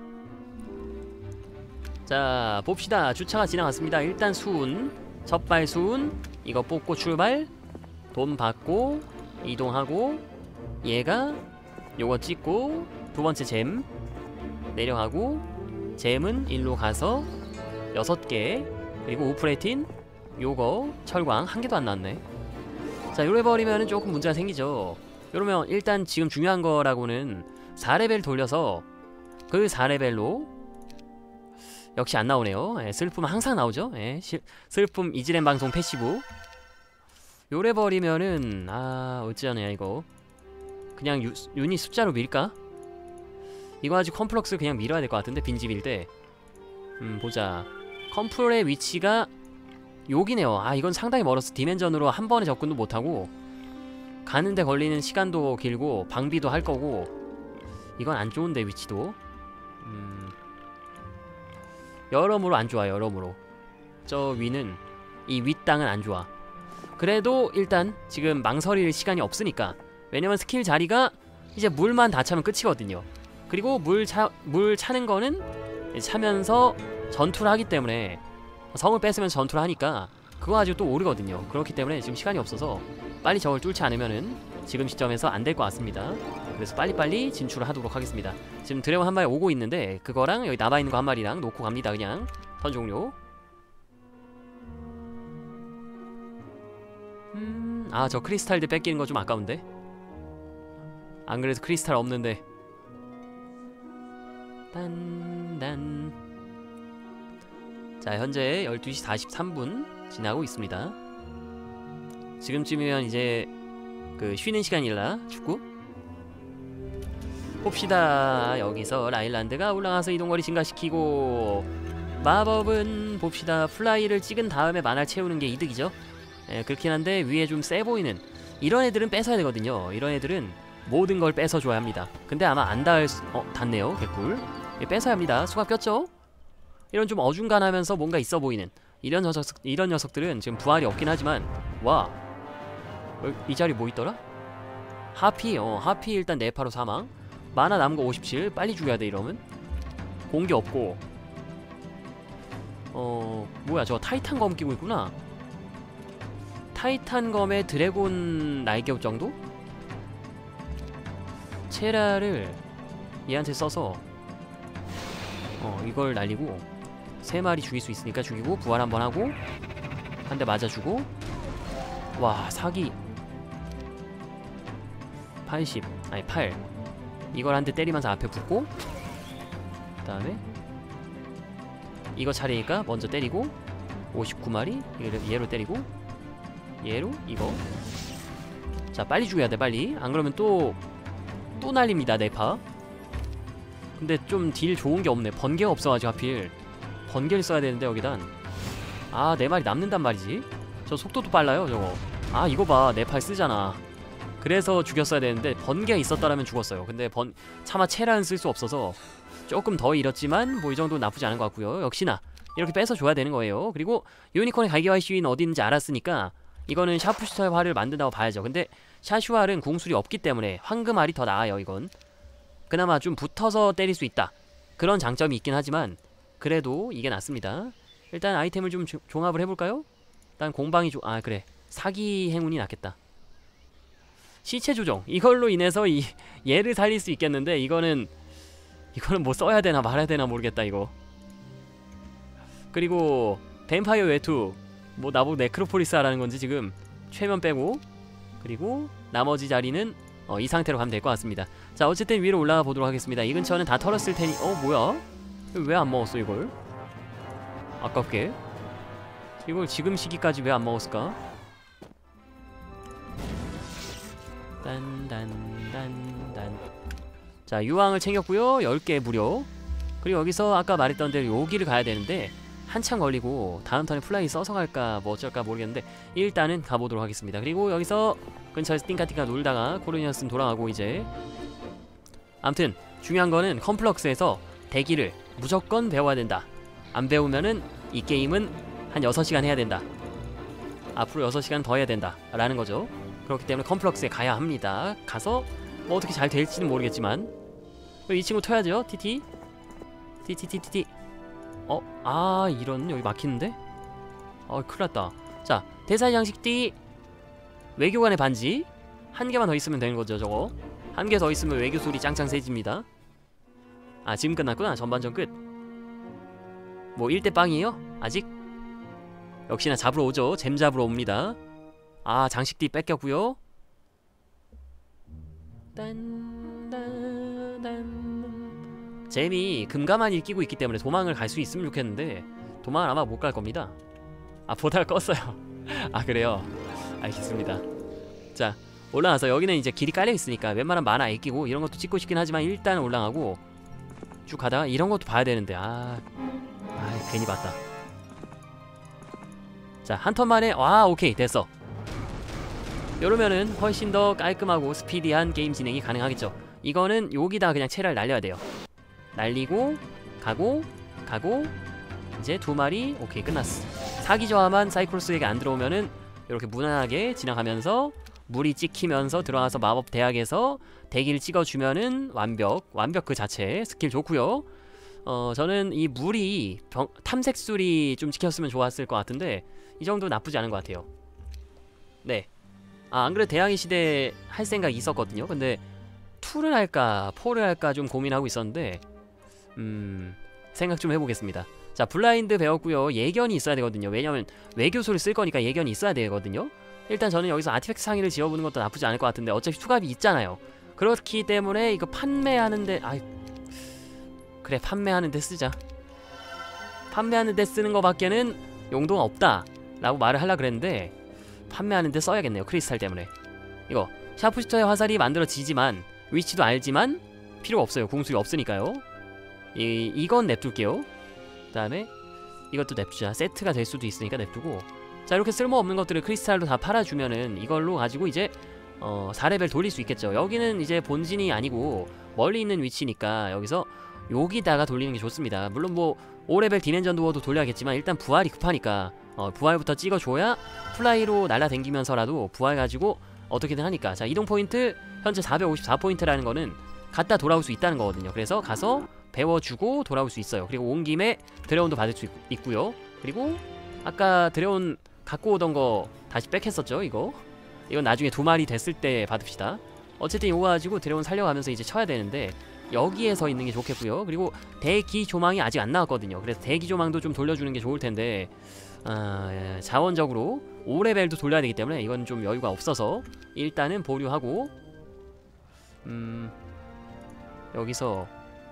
자 봅시다. 주차가 지나갔습니다. 일단 수운, 첫발 수운 이거 뽑고 출발. 돈 받고 이동하고 얘가 요거 찍고 두 번째 잼 내려가고 잼은 일로 가서 여섯 개 그리고 우프레틴 요거 철광 한 개도 안 나왔네. 자 요래 버리면은 조금 문제가 생기죠. 요러면 일단 지금 중요한 거라고는 사 레벨 돌려서 그 사 레벨로 역시 안 나오네요. 예, 슬픔은 항상 나오죠. 예, 시, 슬픔 이지렘 방송 패시브 요래 버리면은 아 어찌하냐 이거. 그냥 유, 유닛 숫자로 밀까? 이거 아직 컴플럭스 그냥 밀어야 될 것 같은데 빈집일 때. 음 보자. 컴플의 위치가 여기네요. 아 이건 상당히 멀어서 디멘전으로 한 번에 접근도 못하고 가는데 걸리는 시간도 길고 방비도 할 거고 이건 안 좋은데 위치도. 음 여러모로 안 좋아. 여러모로 저 위는 이 윗땅은 안 좋아. 그래도 일단 지금 망설일 시간이 없으니까. 왜냐면 스킬 자리가 이제 물만 다 차면 끝이거든요. 그리고 물, 차, 물 차는 거는 차면서 전투를 하기 때문에 성을 뺏으면서 전투를 하니까 그거 가지고 또 오르거든요. 그렇기 때문에 지금 시간이 없어서 빨리 저걸 뚫지 않으면은 지금 시점에서 안 될 것 같습니다. 그래서 빨리빨리 진출을 하도록 하겠습니다. 지금 드래곤 한 마리 오고 있는데 그거랑 여기 남아있는 거 한 마리랑 놓고 갑니다. 그냥 턴 종료. 음... 아 저 크리스탈들 뺏기는 거 좀 아까운데. 안 그래도 크리스탈 없는데. 딴딴. 자 현재 열두 시 사십삼 분 지나고 있습니다. 지금쯤이면 이제 그 쉬는 시간이라 축구 봅시다. 여기서 라일란드가 올라가서 이동거리 증가시키고 마법은 봅시다. 플라이를 찍은 다음에 만화를 채우는 게 이득이죠. 예, 그렇긴 한데 위에 좀 세 보이는 이런 애들은 뺏어야 되거든요. 이런 애들은 모든 걸 뺏어줘야 합니다. 근데 아마 안 닿을 수... 어 닿네요. 개꿀. 예, 뺏어야 합니다. 수갑 꼈죠? 이런 좀 어중간하면서 뭔가 있어 보이는 이런 녀석, 이런 녀석들은 지금 부활이 없긴 하지만 와 이 자리 뭐 있더라? 하피. 어 하피 일단 네파로 사망. 마나 남은 거 오십칠. 빨리 죽여야 돼 이러면. 공기 없고 어 뭐야 저 타이탄 검 끼고 있구나. 타이탄 검에 드래곤 날개옷 정도? 체라를 얘한테 써서 어 이걸 날리고 세 마리 죽일 수 있으니까 죽이고 부활 한번 하고 한 대 맞아주고. 와 사기 팔십 아니 팔. 이걸 한 대 때리면서 앞에 붙고 그 다음에 이거 차례니까 먼저 때리고 오십구 마리 얘로 때리고 얘로 이거. 자 빨리 죽여야 돼 빨리. 안 그러면 또 또 날립니다 네파. 근데 좀 딜 좋은 게 없네. 번개가 없어가지고 하필 번개를 써야 되는데 여기단. 아 네 마리 남는단 말이지. 저 속도도 빨라요 저거. 아 이거 봐 네팔 쓰잖아. 그래서 죽였어야 되는데 번개가 있었다라면 죽었어요. 근데 번 차마 체라는 쓸 수 없어서 조금 더 잃었지만 뭐 이 정도 나쁘지 않은 것 같고요. 역시나 이렇게 뺏어줘야 되는 거예요. 그리고 유니콘의 갈기와의 시위는 어디 있는지 알았으니까 이거는 샤프슈터의 활을 만든다고 봐야죠. 근데 샤슈활은 궁술이 없기 때문에 황금알이 더 나아요. 이건 그나마 좀 붙어서 때릴 수 있다 그런 장점이 있긴 하지만 그래도 이게 낫습니다. 일단 아이템을 좀 조, 종합을 해볼까요? 일단 공방이 조... 아 그래 사기 행운이 낫겠다. 시체 조정 이걸로 인해서 이 얘를 살릴 수 있겠는데 이거는 이거는 뭐 써야 되나 말아야 되나 모르겠다 이거. 그리고 뱀파이어 외투 뭐 나보고 네크로폴리스 하라는 건지 지금 최면 빼고 그리고 나머지 자리는 어, 이 상태로 가면 될 것 같습니다. 자 어쨌든 위로 올라가 보도록 하겠습니다. 이 근처는 다 털었을 테니 어 뭐야 왜 안 먹었어 이걸? 아깝게 이걸 지금 시기까지 왜 안 먹었을까? 딴딴딴딴. 자 유황을 챙겼고요. 열 개 무료. 그리고 여기서 아까 말했던 대로 여기를 가야 되는데 한참 걸리고 다음 턴에 플라이 써서 갈까 뭐 어쩔까 모르겠는데 일단은 가보도록 하겠습니다. 그리고 여기서 근처에서 띵까띵까 놀다가 코르니어스는 돌아가고 이제 암튼 중요한 거는 컴플럭스에서 대기를 무조건 배워야 된다. 안 배우면은 이 게임은 한 여섯 시간 해야 된다. 앞으로 여섯 시간 더 해야 된다 라는 거죠. 그렇기 때문에 컴플럭스에 가야 합니다. 가서 뭐 어떻게 잘 될지는 모르겠지만 이 친구 터야죠. 티티 티티티티티. 어? 아 이런 여기 막히는데? 어 큰일났다. 자 대사의 장식띠 외교관의 반지 한 개만 더 있으면 되는 거죠. 저거 한 개 더 있으면 외교 소리 짱짱 세집니다. 아 지금 끝났구나. 전반전 끝. 뭐 일 대 빵이에요? 아직? 역시나 잡으러 오죠. 잼 잡으러 옵니다. 아 장식띠 뺏겼고요. 딴딴딴 잼이 금가만이 끼고 있기 때문에 도망을 갈 수 있으면 좋겠는데 도망을 아마 못 갈 겁니다. 아 보다가 껐어요. 아 그래요? 알겠습니다. 자 올라가서 여기는 이제 길이 깔려 있으니까 웬만한 만화 아끼고 이런 것도 찍고 싶긴 하지만 일단 올라가고 쭉 가다가 이런 것도 봐야 되는데 아, 아 괜히 봤다. 자 한 턴 만에 와 오케이 됐어. 이러면은 훨씬 더 깔끔하고 스피디한 게임 진행이 가능하겠죠. 이거는 여기다 그냥 체를 날려야 돼요. 날리고 가고 가고 이제 두 마리 오케이 끝났어. 사기 저하만 사이클로스에게 안 들어오면은 이렇게 무난하게 지나가면서 물이 찍히면서 들어가서 마법 대학에서 대기를 찍어주면은 완벽 완벽 그 자체 스킬 좋고요. 어 저는 이 물이 병, 탐색술이 좀 찍혔으면 좋았을 것 같은데 이 정도 나쁘지 않은 것 같아요. 네. 아 안그래도 대항해 시대 할 생각이 있었거든요. 근데 투를 할까 포를 할까 좀 고민하고 있었는데 음 생각 좀 해보겠습니다. 자 블라인드 배웠고요. 예견이 있어야 되거든요. 왜냐면 외교소를 쓸 거니까 예견이 있어야 되거든요. 일단 저는 여기서 아티팩트 상의를 지어보는 것도 나쁘지 않을 것 같은데 어차피 투갑이 있잖아요. 그렇기 때문에 이거 판매하는데 아 그래 판매하는데 쓰자. 판매하는데 쓰는 거밖에는 용도가 없다 라고 말을 하려고 그랬는데 판매하는데 써야겠네요. 크리스탈 때문에. 이거 샤프슈터의 화살이 만들어지지만 위치도 알지만 필요가 없어요. 궁수이 없으니까요. 이, 이건 냅둘게요. 그 다음에 이것도 냅두자. 세트가 될 수도 있으니까 냅두고 자 이렇게 쓸모없는 것들을 크리스탈로 다 팔아주면은 이걸로 가지고 이제 어 사 레벨 돌릴 수 있겠죠. 여기는 이제 본진이 아니고 멀리 있는 위치니까 여기서 여기다가 돌리는 게 좋습니다. 물론 뭐 오 레벨 디넨전도어도 돌려야겠지만 일단 부활이 급하니까 어 부활부터 찍어줘야 플라이로 날아다니면서라도 부활 가지고 어떻게든 하니까. 자 이동 포인트 현재 사백오십사 포인트라는 거는 갔다 돌아올 수 있다는 거거든요. 그래서 가서 배워주고 돌아올 수 있어요. 그리고 온 김에 드래곤도 받을 수 있, 있고요. 그리고 아까 드래곤 갖고 오던 거 다시 뺏겼었죠. 이거 이건 나중에 두 마리 됐을 때 받읍시다. 어쨌든 이거 가지고 드래곤 살려가면서 이제 쳐야 되는데 여기에 서 있는 게 좋겠고요. 그리고 대기 조망이 아직 안 나왔거든요. 그래서 대기 조망도 좀 돌려주는 게 좋을 텐데 아, 예, 자원적으로 오 레벨도 돌려야 되기 때문에 이건 좀 여유가 없어서 일단은 보류하고 음 여기서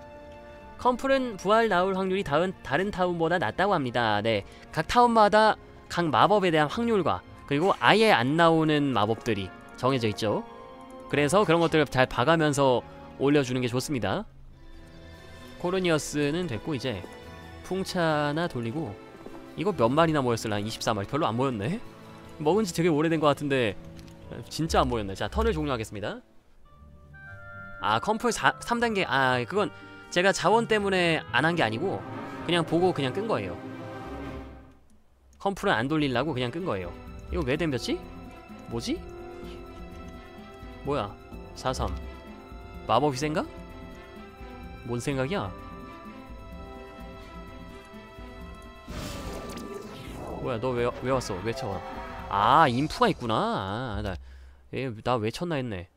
컴플은 부활 나올 확률이 다른, 다른 타운보다 낮다고 합니다. 네, 각 타운마다 각 마법에 대한 확률과 그리고 아예 안 나오는 마법들이 정해져 있죠. 그래서 그런 것들을 잘 봐가면서 올려주는 게 좋습니다. 코르니어스는 됐고 이제 풍차나 돌리고 이거 몇 마리나 모였을라? 이십사 마리. 별로 안 모였네? 먹은지 되게 오래된 것 같은데 진짜 안 모였네. 자 턴을 종료하겠습니다. 아 컴플 사, 삼 단계 아 그건 제가 자원 때문에 안 한 게 아니고 그냥 보고 그냥 끈 거예요. 컴플은 안 돌리려고 그냥 끈 거예요. 이거 왜 댐겼지? 뭐지? 뭐야? 사삼 마법이 센가? 뭔 생각이야? 뭐야 너 왜 왜 왔어? 왜 쳐? 아 인프가 있구나. 아, 나 나 왜 쳤나 했네.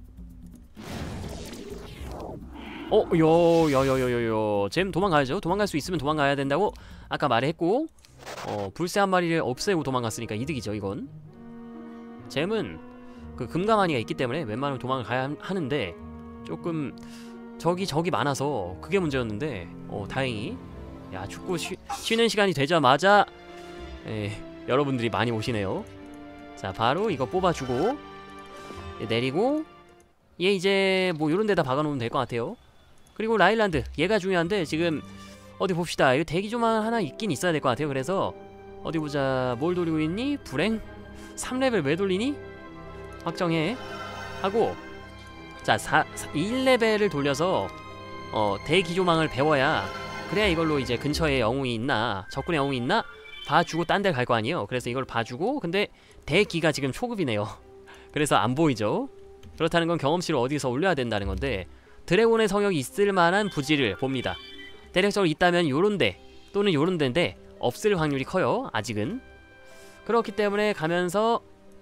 어, 요, 요, 요, 요, 요, 요. 잼 도망가야죠. 도망갈 수 있으면 도망가야 된다고 아까 말했고, 어, 불새 한 마리를 없애고 도망갔으니까 이득이죠, 이건. 잼은 그 금가마니가 있기 때문에 웬만하면 도망을 가야 하는데 조금 적이 적이 많아서 그게 문제였는데, 어, 다행히. 야, 축구 쉬, 쉬는 시간이 되자마자 에, 여러분들이 많이 오시네요. 자, 바로 이거 뽑아주고 얘 내리고 얘 이제 뭐 요런 데다 박아놓으면 될 것 같아요. 그리고 라일란드 얘가 중요한데 지금 어디 봅시다. 이거 대기조만 하나 있긴 있어야 될 것 같아요. 그래서 어디 보자. 뭘 돌리고 있니? 불행? 삼 레벨 왜 돌리니? 확정해 하고 자 사, 일 레벨을 돌려서 어 대기조망을 배워야 그래야 이걸로 이제 근처에 영웅이 있나 적군의 영웅이 있나 봐주고 딴 데 갈 거 아니에요. 그래서 이걸 봐주고 근데 대기가 지금 초급이네요. 그래서 안 보이죠. 그렇다는 건 경험치를 어디서 올려야 된다는 건데 드래곤의 성역이 있을 만한 부지를 봅니다. 대략적으로 있다면 요런데 또는 요런데인데 없을 확률이 커요. 아직은. 그렇기 때문에 가면서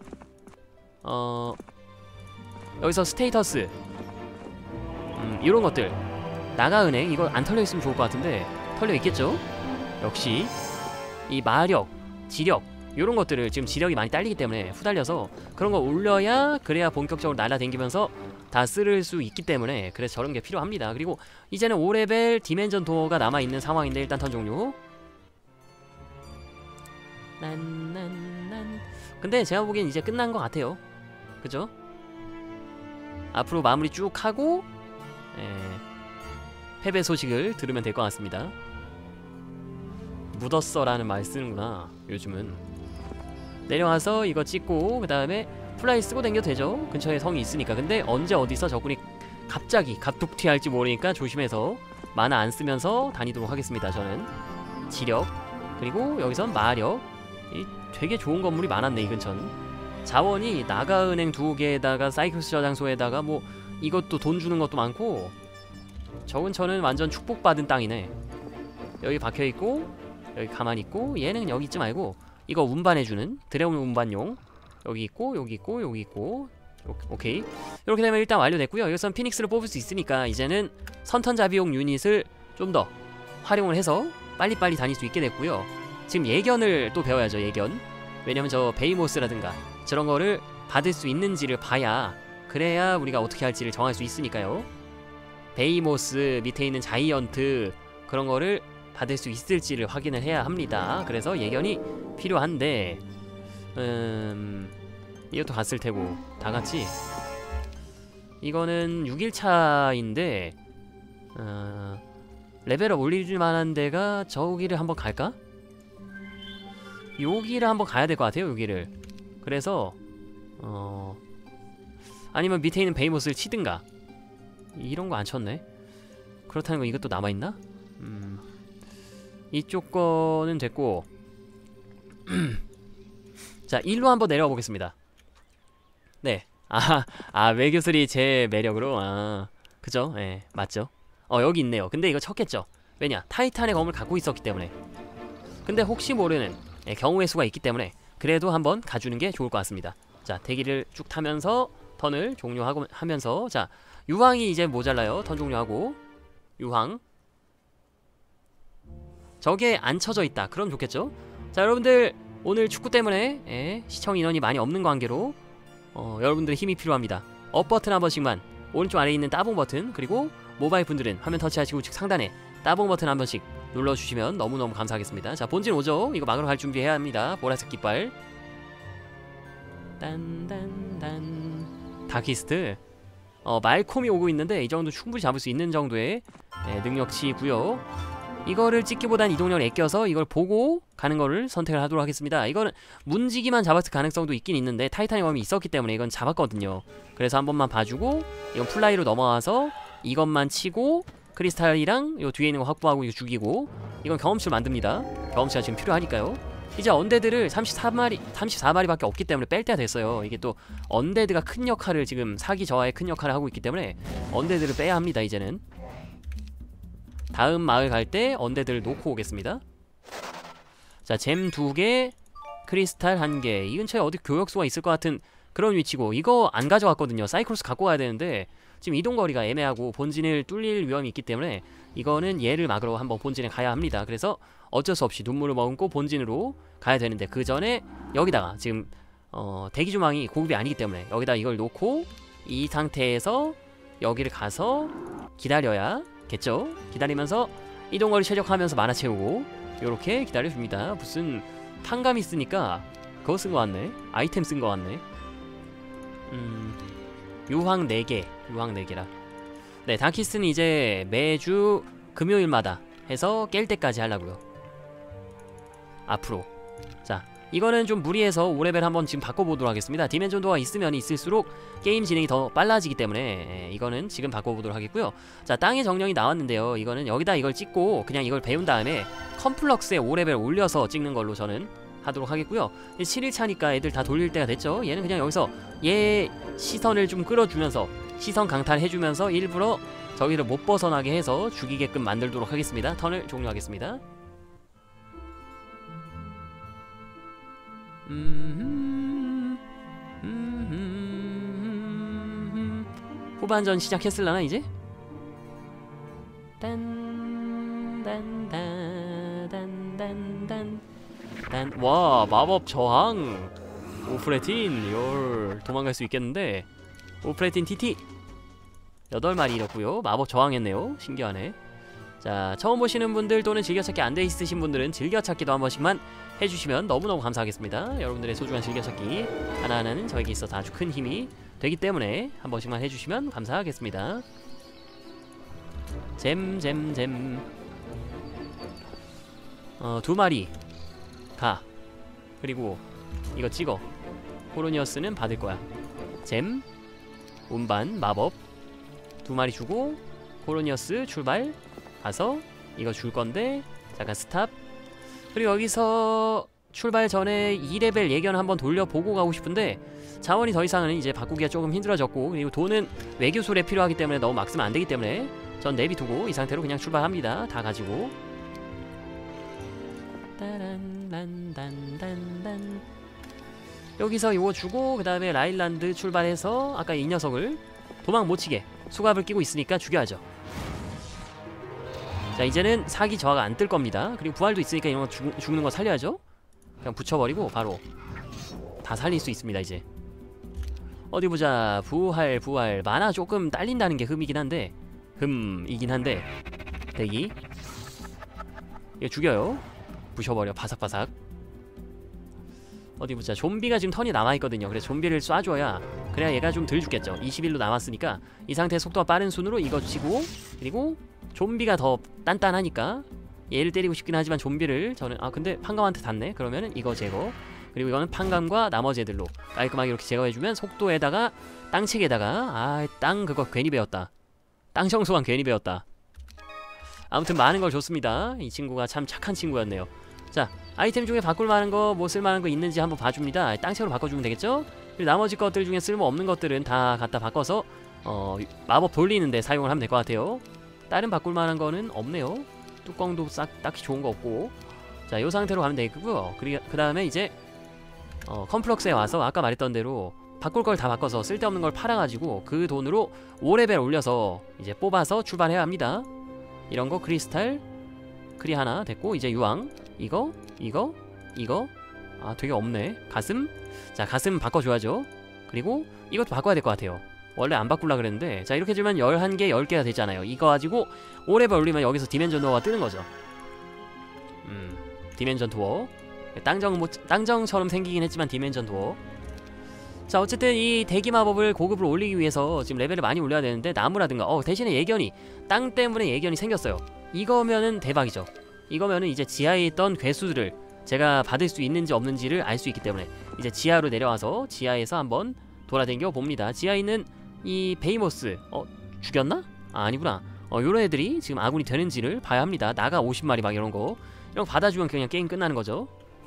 어 여기서 스테이터스 음 이런 것들 나가은행 이거 안 털려있으면 좋을 것 같은데 털려있겠죠? 역시 이 마력, 지력 요런 것들을 지금 지력이 많이 딸리기 때문에 후달려서 그런 거 올려야 그래야 본격적으로 날아다니면서 다 쓸 수 있기 때문에 그래서 저런 게 필요합니다. 그리고 이제는 오 레벨 디멘전 도어가 남아있는 상황인데 일단 턴 종료. 난난난 근데 제가 보기엔 이제 끝난 것 같아요. 그죠? 앞으로 마무리 쭉 하고 에, 패배 소식을 들으면 될 것 같습니다. 묻었어라는 말 쓰는구나 요즘은. 내려와서 이거 찍고 그 다음에 플라이 쓰고 댕겨도 되죠. 근처에 성이 있으니까. 근데 언제 어디서 적군이 갑자기 갑툭튀 할지 모르니까 조심해서 만화 안 쓰면서 다니도록 하겠습니다. 저는 지력 그리고 여기선 마력 이 되게 좋은 건물이 많았네 이 근처는. 자원이 나가은행 두 개에다가 사이클스 저장소에다가 뭐 이것도 돈 주는 것도 많고 저 근처는 완전 축복받은 땅이네. 여기 박혀있고 여기 가만히 있고 얘는 여기 있지 말고 이거 운반해주는 드래곤 운반용 여기 있고 여기 있고 여기 있고 오케이. 이렇게 되면 일단 완료됐고요. 여기선 피닉스를 뽑을 수 있으니까 이제는 선턴잡이용 유닛을 좀 더 활용을 해서 빨리빨리 다닐 수 있게 됐고요. 지금 예견을 또 배워야죠. 예견. 왜냐면 저 베이모스라든가 저런 거를 받을 수 있는지를 봐야 그래야 우리가 어떻게 할지를 정할 수 있으니까요. 베이모스 밑에 있는 자이언트 그런 거를 받을 수 있을지를 확인을 해야 합니다. 그래서 예견이 필요한데 음... 이것도 갔을 테고 다같이 이거는 육 일차인데 어... 레벨업 올릴 만한 데가 저기를 한번 갈까? 여기를 한번 가야 될 것 같아요. 여기를. 그래서 어... 아니면 밑에 있는 베이모스를 치든가. 이런 거 안 쳤네. 그렇다는 거 이것도 남아있나? 음... 이쪽 거는 됐고 자 일로 한번 내려가 보겠습니다. 네. 아, 아 외교술이 제 매력으로 아 그죠? 예 네, 맞죠? 어 여기 있네요. 근데 이거 쳤겠죠? 왜냐 타이탄의 검을 갖고 있었기 때문에. 근데 혹시 모르는 예, 경우의 수가 있기 때문에 그래도 한번 가주는 게 좋을 것 같습니다. 자 대기를 쭉 타면서 턴을 종료하고 하면서 자 유황이 이제 모자라요. 턴 종료하고 유황 저게 안 쳐져 있다. 그럼 좋겠죠? 자 여러분들 오늘 축구 때문에 예, 시청 인원이 많이 없는 관계로 어, 여러분들의 힘이 필요합니다. 업 버튼 한 번씩만 오른쪽 아래에 있는 따봉 버튼 그리고 모바일 분들은 화면 터치하시고 우측 상단에 따봉 버튼 한 번씩 눌러주시면 너무너무 감사하겠습니다. 자 본진 오죠? 이거 막으러 갈 준비해야 합니다. 보라색 깃발 딴딴딴 다키스트 어, 말콤이 오고 있는데 이 정도 충분히 잡을 수 있는 정도의 예, 능력치고요. 이거를 찍기보단 이동력을 아껴서 이걸 보고 가는 거를 선택을 하도록 하겠습니다. 이거는 문지기만 잡았을 가능성도 있긴 있는데 타이탄의 검이 있었기 때문에 이건 잡았거든요. 그래서 한 번만 봐주고 이건 플라이로 넘어와서 이것만 치고 크리스탈이랑 요 뒤에 있는 거 확보하고 이거 죽이고 이건 경험치를 만듭니다. 경험치가 지금 필요하니까요. 이제 언데드를 삼십사 마리, 삼십사 마리밖에 없기 때문에 뺄 때가 됐어요. 이게 또 언데드가 큰 역할을 지금 사기 저하의 큰 역할을 하고 있기 때문에 언데드를 빼야 합니다. 이제는 다음 마을 갈 때 언데드를 놓고 오겠습니다. 자, 잼 두 개, 크리스탈 한 개. 이 근처에 어디 교역소가 있을 것 같은 그런 위치고 이거 안 가져왔거든요. 사이클로스 갖고 가야 되는데 지금 이동거리가 애매하고 본진을 뚫릴 위험이 있기 때문에 이거는 얘를 막으러 한번 본진에 가야 합니다. 그래서 어쩔 수 없이 눈물을 머금고 본진으로 가야 되는데 그 전에 여기다가 지금 어, 대기조망이 고급이 아니기 때문에 여기다 이걸 놓고 이 상태에서 여기를 가서 기다려야 겠죠? 기다리면서 이동거리 최적화하면서 만화 채우고 요렇게 기다려줍니다. 무슨 탕감 있으니까 그거 쓴 거 같네. 아이템 쓴 거 같네. 음... 유황 네 개 유황 네 개라 네 다키스는 이제 매주 금요일마다 해서 깰 때까지 하려고요. 앞으로 자 이거는 좀 무리해서 오 레벨 한번 지금 바꿔보도록 하겠습니다. 디멘전 도어가 있으면 있을수록 게임 진행이 더 빨라지기 때문에 예, 이거는 지금 바꿔보도록 하겠고요. 자 땅의 정령이 나왔는데요. 이거는 여기다 이걸 찍고 그냥 이걸 배운 다음에 컴플럭스에 오 레벨 올려서 찍는 걸로 저는 하도록 하겠고요. 칠 일차니까 애들 다 돌릴 때가 됐죠. 얘는 그냥 여기서 얘 시선을 좀 끌어주면서 시선 강탈해주면서 일부러 저기를 못 벗어나게 해서 죽이게끔 만들도록 하겠습니다. 턴을 종료하겠습니다. 음흠, 음흠, 후반전 시작했을라나 이제? 딴딴딴딴딴딴 딴. 와, 마법 저항 오프레틴. 열 도망갈 수 있겠는데. 오프레틴 티티 여덟 마리 잃었고요. 마법 저항했네요. 신기하네. 자, 처음 보시는 분들 또는 즐겨찾기 안 돼 있으신 분들은 즐겨찾기도 한 번씩만 해주시면 너무너무 감사하겠습니다. 여러분들의 소중한 즐겨찾기 하나하나는 저에게 있어서 아주 큰 힘이 되기 때문에 한 번씩만 해주시면 감사하겠습니다. 잼잼잼. 어, 두 마리 가. 그리고 이거 찍어. 코로니어스는 받을 거야. 잼, 운반, 마법 두 마리 주고 코로니어스 출발. 가서 이거 줄 건데 잠깐 스탑. 그리고 여기서 출발 전에 이 레벨 예견 한번 돌려보고 가고 싶은데 자원이 더 이상은 이제 바꾸기가 조금 힘들어졌고, 그리고 돈은 외교술에 필요하기 때문에 너무 막 쓰면 안 되기 때문에 전 내비두고 이 상태로 그냥 출발합니다. 다 가지고. 따란란단단단. 여기서 이거 주고 그 다음에 라일란드 출발해서 아까 이 녀석을 도망 못 치게 수갑을 끼고 있으니까 죽여야죠. 자, 이제는 사기 저하가 안 뜰 겁니다. 그리고 부활도 있으니까 이런 거 죽, 죽는 거 살려야죠. 그냥 붙여버리고 바로 다 살릴 수 있습니다. 이제 어디 보자. 부활 부활 만화 조금 딸린다는 게 흠이긴 한데 흠이긴 한데 대기. 이거 죽여요. 부셔버려. 바삭바삭. 어디 보자. 좀비가 지금 턴이 남아있거든요. 그래서 좀비를 쏴줘야 그래야 얘가 좀 덜 죽겠죠. 이십일로 남았으니까 이 상태의 속도가 빠른 순으로 이거 치고, 그리고 좀비가 더 단단하니까 얘를 때리고 싶긴 하지만 좀비를 저는 아 근데 판감한테 닿네. 그러면은 이거 제거. 그리고 이거는 판감과 나머지 애들로 깔끔하게 이렇게 제거해주면 속도에다가 땅치기에다가 아 땅 그거 괜히 배웠다. 땅 청소한 괜히 배웠다. 아무튼 많은 걸 줬습니다. 이 친구가 참 착한 친구였네요. 자, 아이템 중에 바꿀 만한 거, 뭐 쓸 만한 거 있는지 한번 봐줍니다. 땅채로 바꿔주면 되겠죠? 그리고 나머지 것들 중에 쓸모없는 것들은 다 갖다 바꿔서 어, 마법 돌리는데 사용을 하면 될 것 같아요. 다른 바꿀 만한 거는 없네요. 뚜껑도 싹 딱히 좋은 거 없고. 자, 요 상태로 가면 되고요. 그리고 그 다음에 이제 어, 컴플럭스에 와서 아까 말했던 대로 바꿀 걸 다 바꿔서 쓸데없는 걸 팔아가지고 그 돈으로 오 레벨 올려서 이제 뽑아서 출발해야 합니다. 이런 거 크리스탈 크리 하나 됐고, 이제 유황 이거 이거 이거 아 되게 없네. 가슴. 자, 가슴 바꿔줘야죠. 그리고 이것도 바꿔야 될 것 같아요. 원래 안 바꾸려고 그랬는데. 자, 이렇게 주면 열한 개 열 개가 되잖아요. 이거 가지고 오 레벨 올리면 여기서 디멘전 도어가 뜨는 거죠. 음 디멘전 도어. 땅정 뭐, 땅정처럼 생기긴 했지만 디멘전 도어. 자, 어쨌든 이 대기 마법을 고급으로 올리기 위해서 지금 레벨을 많이 올려야 되는데 나무라든가 어 대신에 예견이 땅 때문에 예견이 생겼어요. 이거면은 대박이죠. 이거면은 이제 지하에 있던 괴수들을 제가 받을 수 있는지 없는지를 알 수 있기 때문에 이제 지하로 내려와서 지하에서 한번 돌아다녀 봅니다. 지하에 있는 이 베이모스 어 죽였나? 아 아니구나. 어 요런 애들이 지금 아군이 되는지를 봐야 합니다. 나가 오십 마리 막 이런거 이런 거 받아주면 그냥 게임 끝나는 거죠.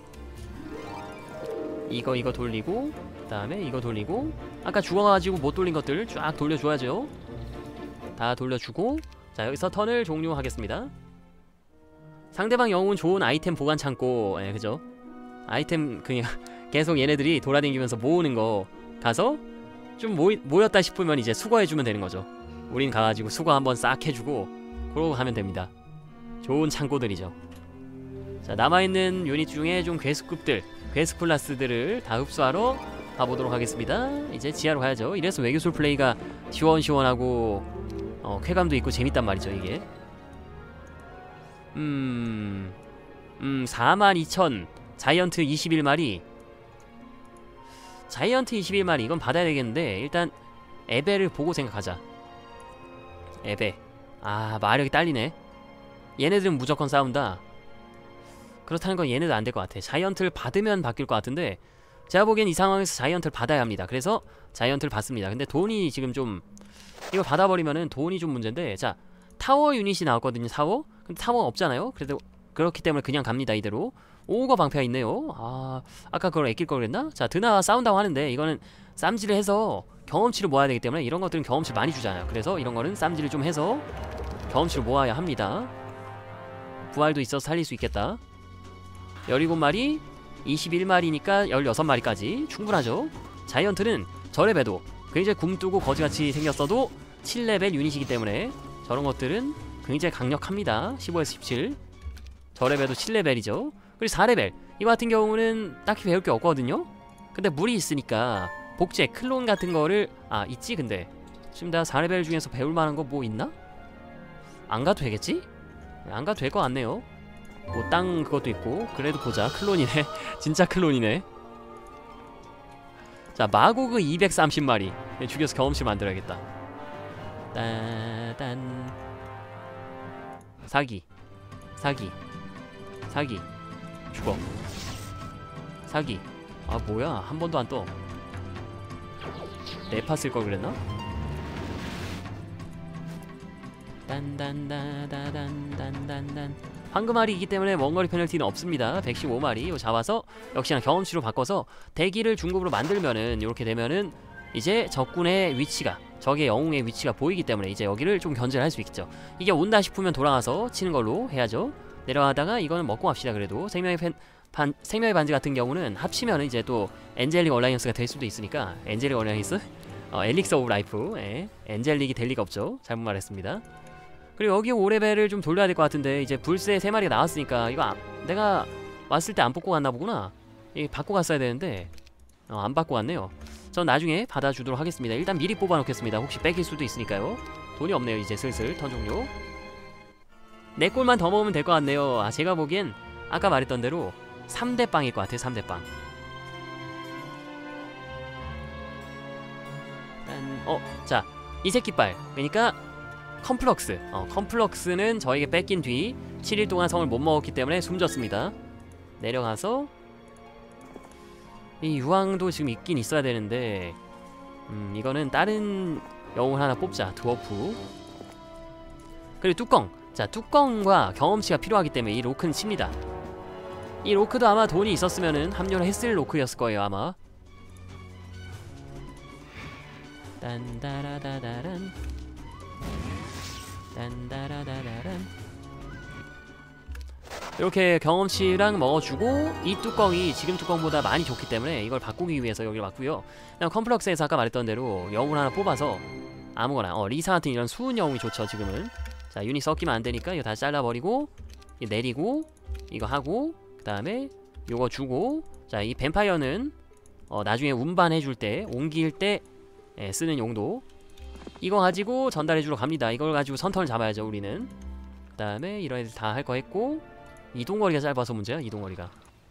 이거 이거 돌리고 그 다음에 이거 돌리고 아까 죽어가지고 못 돌린 것들 쫙 돌려줘야죠. 다 돌려주고 자, 여기서 턴을 종료하겠습니다. 상대방 영웅은 좋은 아이템 보관 창고. 예, 그죠? 아이템 그냥 계속 얘네들이 돌아다니면서 모으는 거 가서 좀 모이, 모였다 싶으면 이제 수거해주면 되는 거죠. 우린 가가지고 수거 한번 싹 해주고 그러고 하면 됩니다. 좋은 창고들이죠. 자, 남아있는 유닛 중에 좀 괴수급들, 괴수 클래스들을 다 흡수하러 가보도록 하겠습니다. 이제 지하로 가야죠. 이래서 외교술 플레이가 시원시원하고 어, 쾌감도 있고 재밌단 말이죠, 이게. 음... 음... 사만 이천 자이언트 이십일 마리. 자이언트 이십일 마리 이건 받아야 되겠는데 일단 에베를 보고 생각하자. 에베. 아, 마력이 딸리네. 얘네들은 무조건 싸운다. 그렇다는 건 얘네도 안 될 것 같아. 자이언트를 받으면 바뀔 것 같은데 제가 보기엔 이 상황에서 자이언트를 받아야 합니다. 그래서 자이언트를 받습니다. 근데 돈이 지금 좀 이거 받아버리면은 돈이 좀 문제인데. 자, 타워 유닛이 나왔거든요. 타워? 근데 타워가 없잖아요. 그래도 그렇기 때문에 그냥 갑니다. 이대로. 오거 방패가 있네요. 아 아까 그걸 아낄 걸 그랬나? 자 드나와 싸운다고 하는데 이거는 쌈질을 해서 경험치를 모아야 되기 때문에 이런 것들은 경험치를 많이 주잖아요. 그래서 이런 거는 쌈질을 좀 해서 경험치를 모아야 합니다. 부활도 있어서 살릴 수 있겠다. 열일곱 마리, 이십일 마리니까 열여섯 마리까지 충분하죠. 자이언트는 저레벨도 굉장히 굼뜨고 거지같이 생겼어도 칠 레벨 유닛이기 때문에 저런 것들은 굉장히 강력합니다. 십오에서 십칠. 저레벨도 칠 레벨이죠. 그리고 사 레벨 이거 같은 경우는 딱히 배울 게 없거든요. 근데 물이 있으니까 복제, 클론 같은 거를 아 있지. 근데 지금 내가 사 레벨 중에서 배울 만한 거 뭐 있나? 안 가도 되겠지? 안 가도 될 것 같네요. 뭐 땅 그것도 있고. 그래도 보자. 클론이네. 진짜 클론이네. 자 마고그 이백삼십 마리 죽여서 경험치 만들어야겠다. 따단 사기 사기 사기 죽어 사기. 아 뭐야 한 번도 안 떠. 네파 쓸걸 그랬나? 딴딴다다단단단단 황금알이기 때문에 원거리 페널티는 없습니다. 백십오 마리 이거 잡아서 역시나 경험치로 바꿔서 대기를 중급으로 만들면은 이렇게 되면은 이제 적군의 위치가 적의 영웅의 위치가 보이기 때문에 이제 여기를 좀 견제를 할 수 있겠죠. 이게 온다 싶으면 돌아가서 치는 걸로 해야죠. 내려가다가 이거는 먹고 갑시다. 그래도 생명의 팬, 반, 생명의 반지 같은 경우는 합치면 이제 또 엔젤릭 얼라이언스가 될 수도 있으니까. 엔젤릭 얼라이언스? 어, 엘릭서 오브 라이프. 예. 엔젤릭이 될 리가 없죠. 잘못 말했습니다. 그리고 여기 오 레벨을 좀 돌려야 될 것 같은데 이제 불새 세 마리가 나왔으니까 이거 안, 내가 왔을 때 안 뽑고 갔나 보구나. 이 받고 갔어야 되는데 어, 안 받고 갔네요. 전 나중에 받아주도록 하겠습니다. 일단 미리 뽑아놓겠습니다. 혹시 뺏길 수도 있으니까요. 돈이 없네요. 이제 슬슬 턴 종료. 네 골만 더 먹으면 될 것 같네요. 아 제가 보기엔 아까 말했던 대로 삼 대 빵일 것 같아요. 삼 대 빵. 일단 어 자 이색깃발 그러니까 컴플럭스. 어, 컴플럭스는 저에게 뺏긴 뒤 칠 일 동안 성을 못 먹었기 때문에 숨졌습니다. 내려가서 이 유황도 지금 있긴 있어야 되는데 음 이거는 다른 영웅 하나 뽑자. 드워프. 그리고 뚜껑. 자 뚜껑과 경험치가 필요하기 때문에 이 로크는 칩니다. 이 로크도 아마 돈이 있었으면은 합류를 했을 로크였을 거예요 아마. 딴따라다다란 딴따라다다란 이렇게 경험치랑 먹어주고 이 뚜껑이 지금 뚜껑보다 많이 좋기 때문에 이걸 바꾸기 위해서 여기를 왔고요. 그냥 컴플럭스에서 아까 말했던 대로 영웅을 하나 뽑아서 아무거나 어 리사 같은 이런 수은 영웅이 좋죠 지금은. 자 유닛 섞이면 안되니까 이거 다시 잘라버리고 이거 내리고 이거 하고 그 다음에 요거 주고. 자 이 뱀파이어는 어 나중에 운반해줄 때 옮길 때 예, 쓰는 용도. 이거 가지고 전달해주러 갑니다. 이걸 가지고 선턴을 잡아야죠 우리는. 그 다음에 이런 애들 다 할 거 했고. 이동거리가 짧아서 문제야. 이동거리가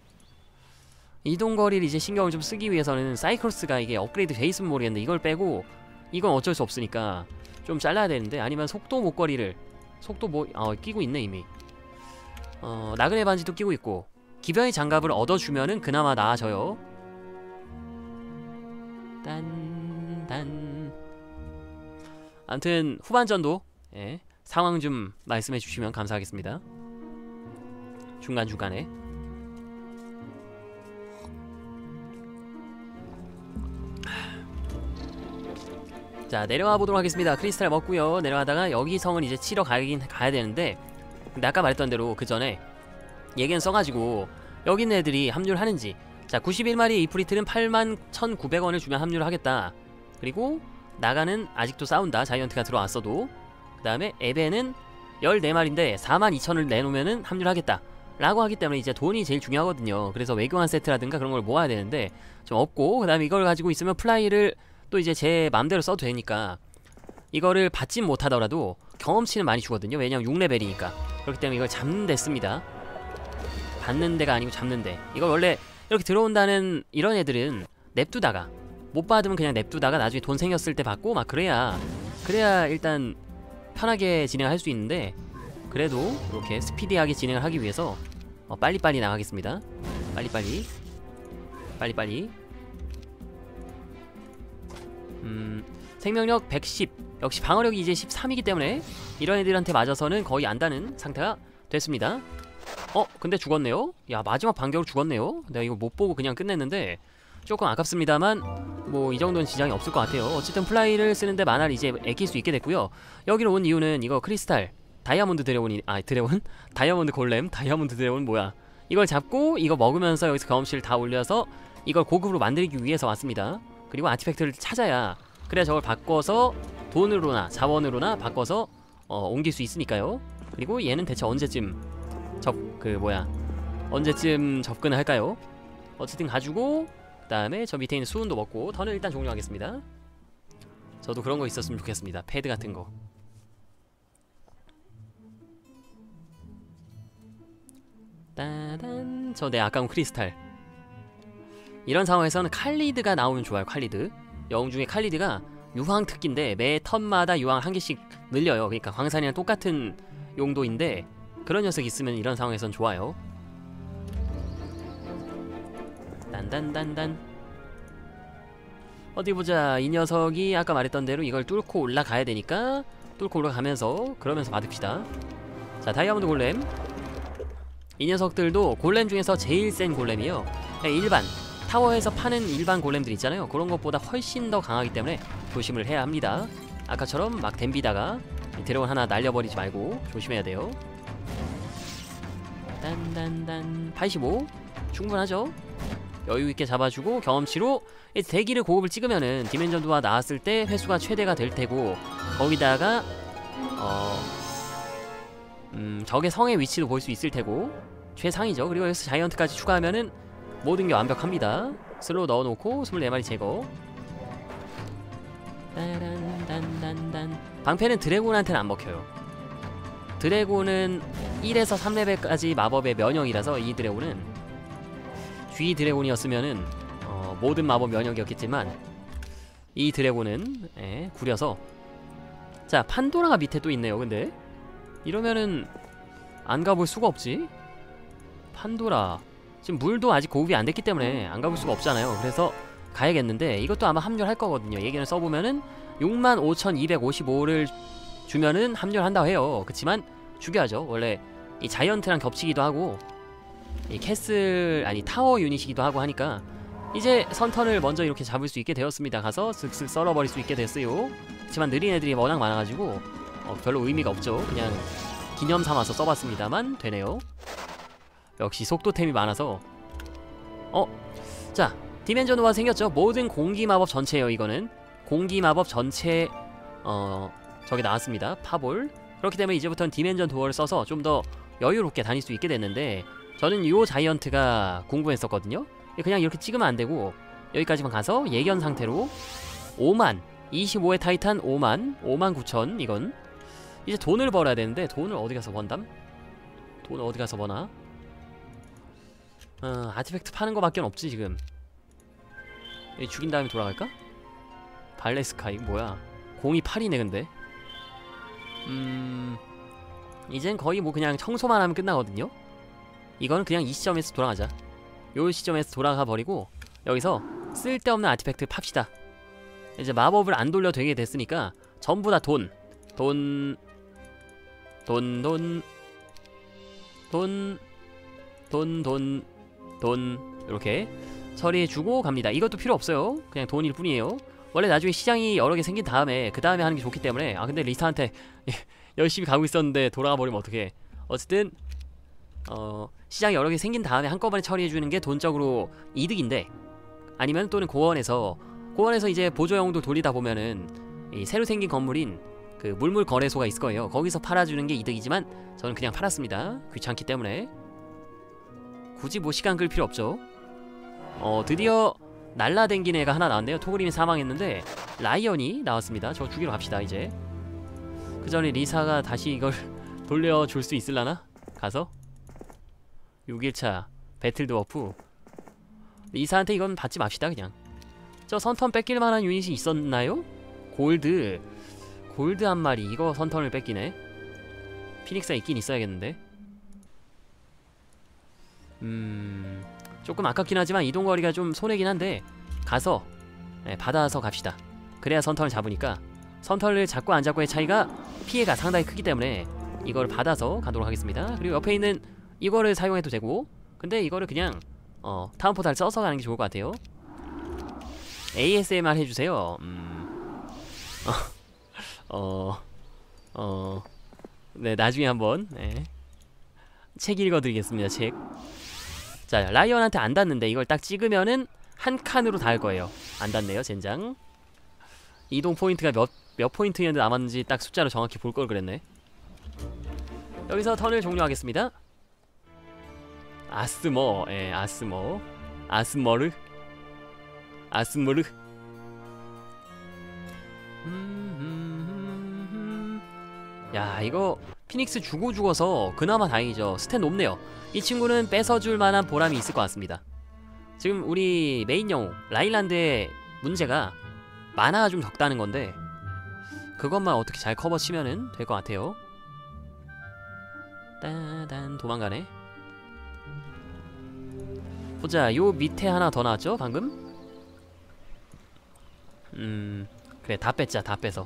이동거리를 이제 신경을 좀 쓰기 위해서는 사이클로스가 이게 업그레이드 돼 있으면 모르겠는데 이걸 빼고 이건 어쩔 수 없으니까 좀 잘라야 되는데 아니면 속도 목걸이를 속도 뭐 어 끼고 있네 이미. 어 나그네 반지도 끼고 있고 기변의 장갑을 얻어주면은 그나마 나아져요. 딴딴 암튼 후반전도 예, 상황 좀 말씀해 주시면 감사하겠습니다. 중간중간에 자 내려가 보도록 하겠습니다. 크리스탈 먹고요. 내려가다가 여기 성은 이제 치러 가긴 가야 되는데 근데 아까 말했던 대로 그 전에 얘기는 써가지고 여기 있는 애들이 합류를 하는지. 자 구십일 마리 이프리트는 팔만 천구백 원을 주면 합류를 하겠다. 그리고 나가는 아직도 싸운다. 자이언트가 들어왔어도. 그 다음에 에베는 열네 마리인데 사만 이천 원을 내놓으면은 합류를 하겠다 라고 하기 때문에 이제 돈이 제일 중요하거든요. 그래서 외교환 세트라든가 그런 걸 모아야 되는데 좀 없고 그 다음에 이걸 가지고 있으면 플라이를 또 이제 제 맘대로 써도 되니까 이거를 받진 못하더라도 경험치는 많이 주거든요. 왜냐면 육 레벨이니까. 그렇기 때문에 이걸 잡는 데 씁니다. 받는 데가 아니고 잡는 데. 이걸 원래 이렇게 들어온다는 이런 애들은 냅두다가 못 받으면 그냥 냅두다가 나중에 돈 생겼을 때 받고 막 그래야 그래야 일단 편하게 진행할 수 있는데 그래도 이렇게 스피디하게 진행을 하기 위해서 어, 빨리빨리 나가겠습니다. 빨리빨리 빨리빨리 음 생명력 백십 역시 방어력이 이제 십삼이기 때문에 이런 애들한테 맞아서는 거의 안다는 상태가 됐습니다. 어? 근데 죽었네요? 야, 마지막 반격으로 죽었네요? 내가 이거 못 보고 그냥 끝냈는데 조금 아깝습니다만 뭐 이 정도는 지장이 없을 것 같아요. 어쨌든 플라이를 쓰는데 만화를 이제 아낄 수 있게 됐고요. 여기로 온 이유는 이거 크리스탈 다이아몬드 드래곤이 아 드래곤? 다이아몬드 골렘? 다이아몬드 드래곤 뭐야, 이걸 잡고 이거 먹으면서 여기서 경험치를 다 올려서 이걸 고급으로 만들기 위해서 왔습니다. 그리고 아티팩트를 찾아야, 그래야 저걸 바꿔서 돈으로나 자원으로나 바꿔서 어, 옮길 수 있으니까요. 그리고 얘는 대체 언제쯤 접 그 뭐야 언제쯤 접근을 할까요? 어쨌든 가지고 그 다음에 저 밑에 있는 수은도 먹고 턴을 일단 종료하겠습니다. 저도 그런 거 있었으면 좋겠습니다. 패드 같은 거. 따단. 저 내 아까운 크리스탈. 이런 상황에서는 칼리드가 나오면 좋아요. 칼리드. 영웅 중에 칼리드가 유황 특기인데 매 턴마다 유황 한 개씩 늘려요. 그러니까 광산이랑 똑같은 용도인데 그런 녀석 있으면 이런 상황에선 좋아요. 딴딴딴딴. 어디 보자. 이 녀석이 아까 말했던 대로 이걸 뚫고 올라가야 되니까 뚫고 올라가면서 그러면서 받읍시다. 자, 다이아몬드 골렘. 이 녀석들도 골렘 중에서 제일 센 골렘이에요. 일반 타워에서 파는 일반 골렘들 있잖아요. 그런 것보다 훨씬 더 강하기 때문에 조심을 해야 합니다. 아까처럼 막 댐비다가 드래곤 하나 날려버리지 말고 조심해야 돼요. 딴딴딴. 팔십오 충분하죠? 여유있게 잡아주고 경험치로 대기를 고급을 찍으면은 디멘전도가 나왔을 때 회수가 최대가 될 테고, 거기다가 어... 음... 적의 성의 위치도 볼 수 있을 테고 최상이죠. 그리고 여기서 자이언트까지 추가하면은 모든 게 완벽합니다. 슬로우 넣어놓고 이십사 마리 제거. 따란단단단. 방패는 드래곤한테는 안 먹혀요. 드래곤은 일에서 삼 레벨까지 마법의 면역이라서 이 드래곤은 G 드래곤이었으면은 어, 모든 마법 면역이었겠지만 이 드래곤은 예, 구려서. 자, 판도라가 밑에 또 있네요. 근데 이러면은 안 가볼 수가 없지. 판도라 지금 물도 아직 고급이 안 됐기 때문에 안 가볼 수가 없잖아요. 그래서 가야겠는데 이것도 아마 합류할 거거든요. 얘기를 써보면은 육만 오천이백오십오를 주면은 합류를 한다고 해요. 그치만 죽여야죠. 원래 이 자이언트랑 겹치기도 하고 이 캐슬 아니 타워 유닛이기도 하고 하니까 이제 선턴을 먼저 이렇게 잡을 수 있게 되었습니다. 가서 슥슥 썰어버릴 수 있게 됐어요. 그치만 느린 애들이 워낙 많아가지고 어, 별로 의미가 없죠. 그냥 기념 삼아서 써봤습니다만 되네요. 역시 속도템이 많아서. 어? 자, 디멘전도가 생겼죠. 모든 공기 마법 전체예요. 이거는 공기 마법 전체 어... 저게 나왔습니다. 파볼. 그렇기 때문에 이제부터는 디멘전 도어를 써서 좀 더 여유롭게 다닐 수 있게 됐는데, 저는 요 자이언트가 궁금했었거든요. 그냥 이렇게 찍으면 안되고 여기까지만 가서 예견 상태로 오만 이십오의 타이탄 오만 오만 구천. 이건 이제 돈을 벌어야 되는데 돈을 어디 가서 번담? 돈을 어디 가서 버나? 어, 아티팩트 파는 거밖에 없지 지금. 여기 죽인 다음에 돌아갈까? 발레스카이 뭐야? 공이 팔이네 근데. 음... 이젠 거의 뭐 그냥 청소만 하면 끝나거든요? 이거는 그냥 이 시점에서 돌아가자. 요 시점에서 돌아가 버리고 여기서 쓸데없는 아티팩트 팝시다. 이제 마법을 안 돌려 되게 됐으니까 전부 다 돈. 돈... 돈... 돈... 돈... 돈... 돈... 돈... 이렇게 처리해주고 갑니다. 이것도 필요 없어요. 그냥 돈일 뿐이에요. 원래 나중에 시장이 여러 개 생긴 다음에 그 다음에 하는 게 좋기 때문에. 아 근데 리사한테 열심히 가고 있었는데 돌아가 버리면 어떡해. 어쨌든 어 시장이 여러 개 생긴 다음에 한꺼번에 처리해주는 게 돈적으로 이득인데, 아니면 또는 고원에서 고원에서 이제 보조용도 돌리다 보면은 이 새로 생긴 건물인 그 물물 거래소가 있을 거예요. 거기서 팔아주는 게 이득이지만 저는 그냥 팔았습니다. 귀찮기 때문에. 굳이 뭐 시간 끌 필요 없죠. 어 드디어 날라댕긴 애가 하나 나왔네요. 토그림이 사망했는데 라이언이 나왔습니다. 저 죽이러 갑시다 이제. 그 전에 리사가 다시 이걸 돌려줄 수 있을라나? 가서 육 일차 배틀 드워프. 리사한테 이건 받지 맙시다 그냥. 저 선턴 뺏길 만한 유닛이 있었나요? 골드 골드 한 마리. 이거 선턴을 뺏기네. 피닉스가 있긴 있어야겠는데. 음... 조금 아깝긴 하지만 이동거리가 좀 손해긴 한데 가서 네, 받아서 갑시다. 그래야 선턴을 잡으니까. 선턴을 잡고 안 잡고의 차이가 피해가 상당히 크기 때문에 이걸 받아서 가도록 하겠습니다. 그리고 옆에 있는 이거를 사용해도 되고, 근데 이거를 그냥 어 타운 포탈 써서 가는 게 좋을 것 같아요. 에이에스엠알 해주세요. 음... 어... 어... 네, 나중에 한번 네. 책 읽어드리겠습니다. 책. 자, 라이언한테 안 닿는데 이걸 딱 찍으면은 한 칸으로 닿을 거예요. 안 닿네요, 젠장. 이동 포인트가 몇, 몇 포인트였는데 남았는지 딱 숫자로 정확히 볼 걸 그랬네. 여기서 턴을 종료하겠습니다. 아스머, 예, 아스머, 아스머르, 아스머르. 야, 이거 피닉스 주고 죽어서 그나마 다행이죠. 스탯 높네요. 이 친구는 뺏어줄 만한 보람이 있을 것 같습니다. 지금 우리 메인 영웅 라일란드의 문제가 마나가 좀 적다는 건데, 그것만 어떻게 잘 커버 치면은 될 것 같아요. 따단 도망가네. 보자, 요 밑에 하나 더 나왔죠 방금? 음 그래, 다 뺐자. 다 빼서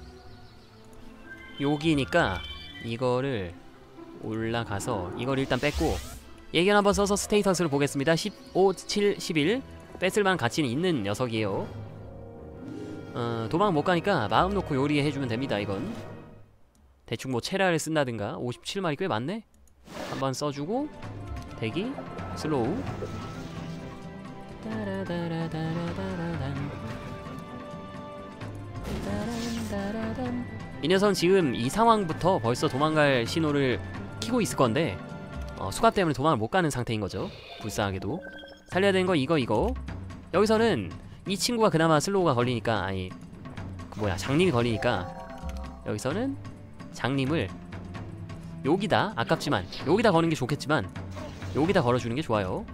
여기니까 이거를 올라가서 이걸 일단 뺐고, 예견 한번 써서 스테이터스를 보겠습니다. 십오, 칠, 십일. 뺏을만한 가치는 있는 녀석이에요. 어, 도망 못 가니까 마음 놓고 요리해주면 됩니다. 이건 대충 뭐 체라를 쓴다든가. 오십칠 마리 꽤 많네. 한번 써주고 대기 슬로우. 이 녀석은 지금 이 상황부터 벌써 도망갈 신호를 키고 있을 건데, 어, 수갑 때문에 도망을 못 가는 상태인 거죠. 불쌍하게도. 살려야 되는 거 이거 이거. 여기서는 이 친구가 그나마 슬로우가 걸리니까, 아니 그 뭐야 장님이 걸리니까 여기서는 장님을 여기다, 아깝지만 여기다 거는 게 좋겠지만 여기다 걸어주는 게 좋아요.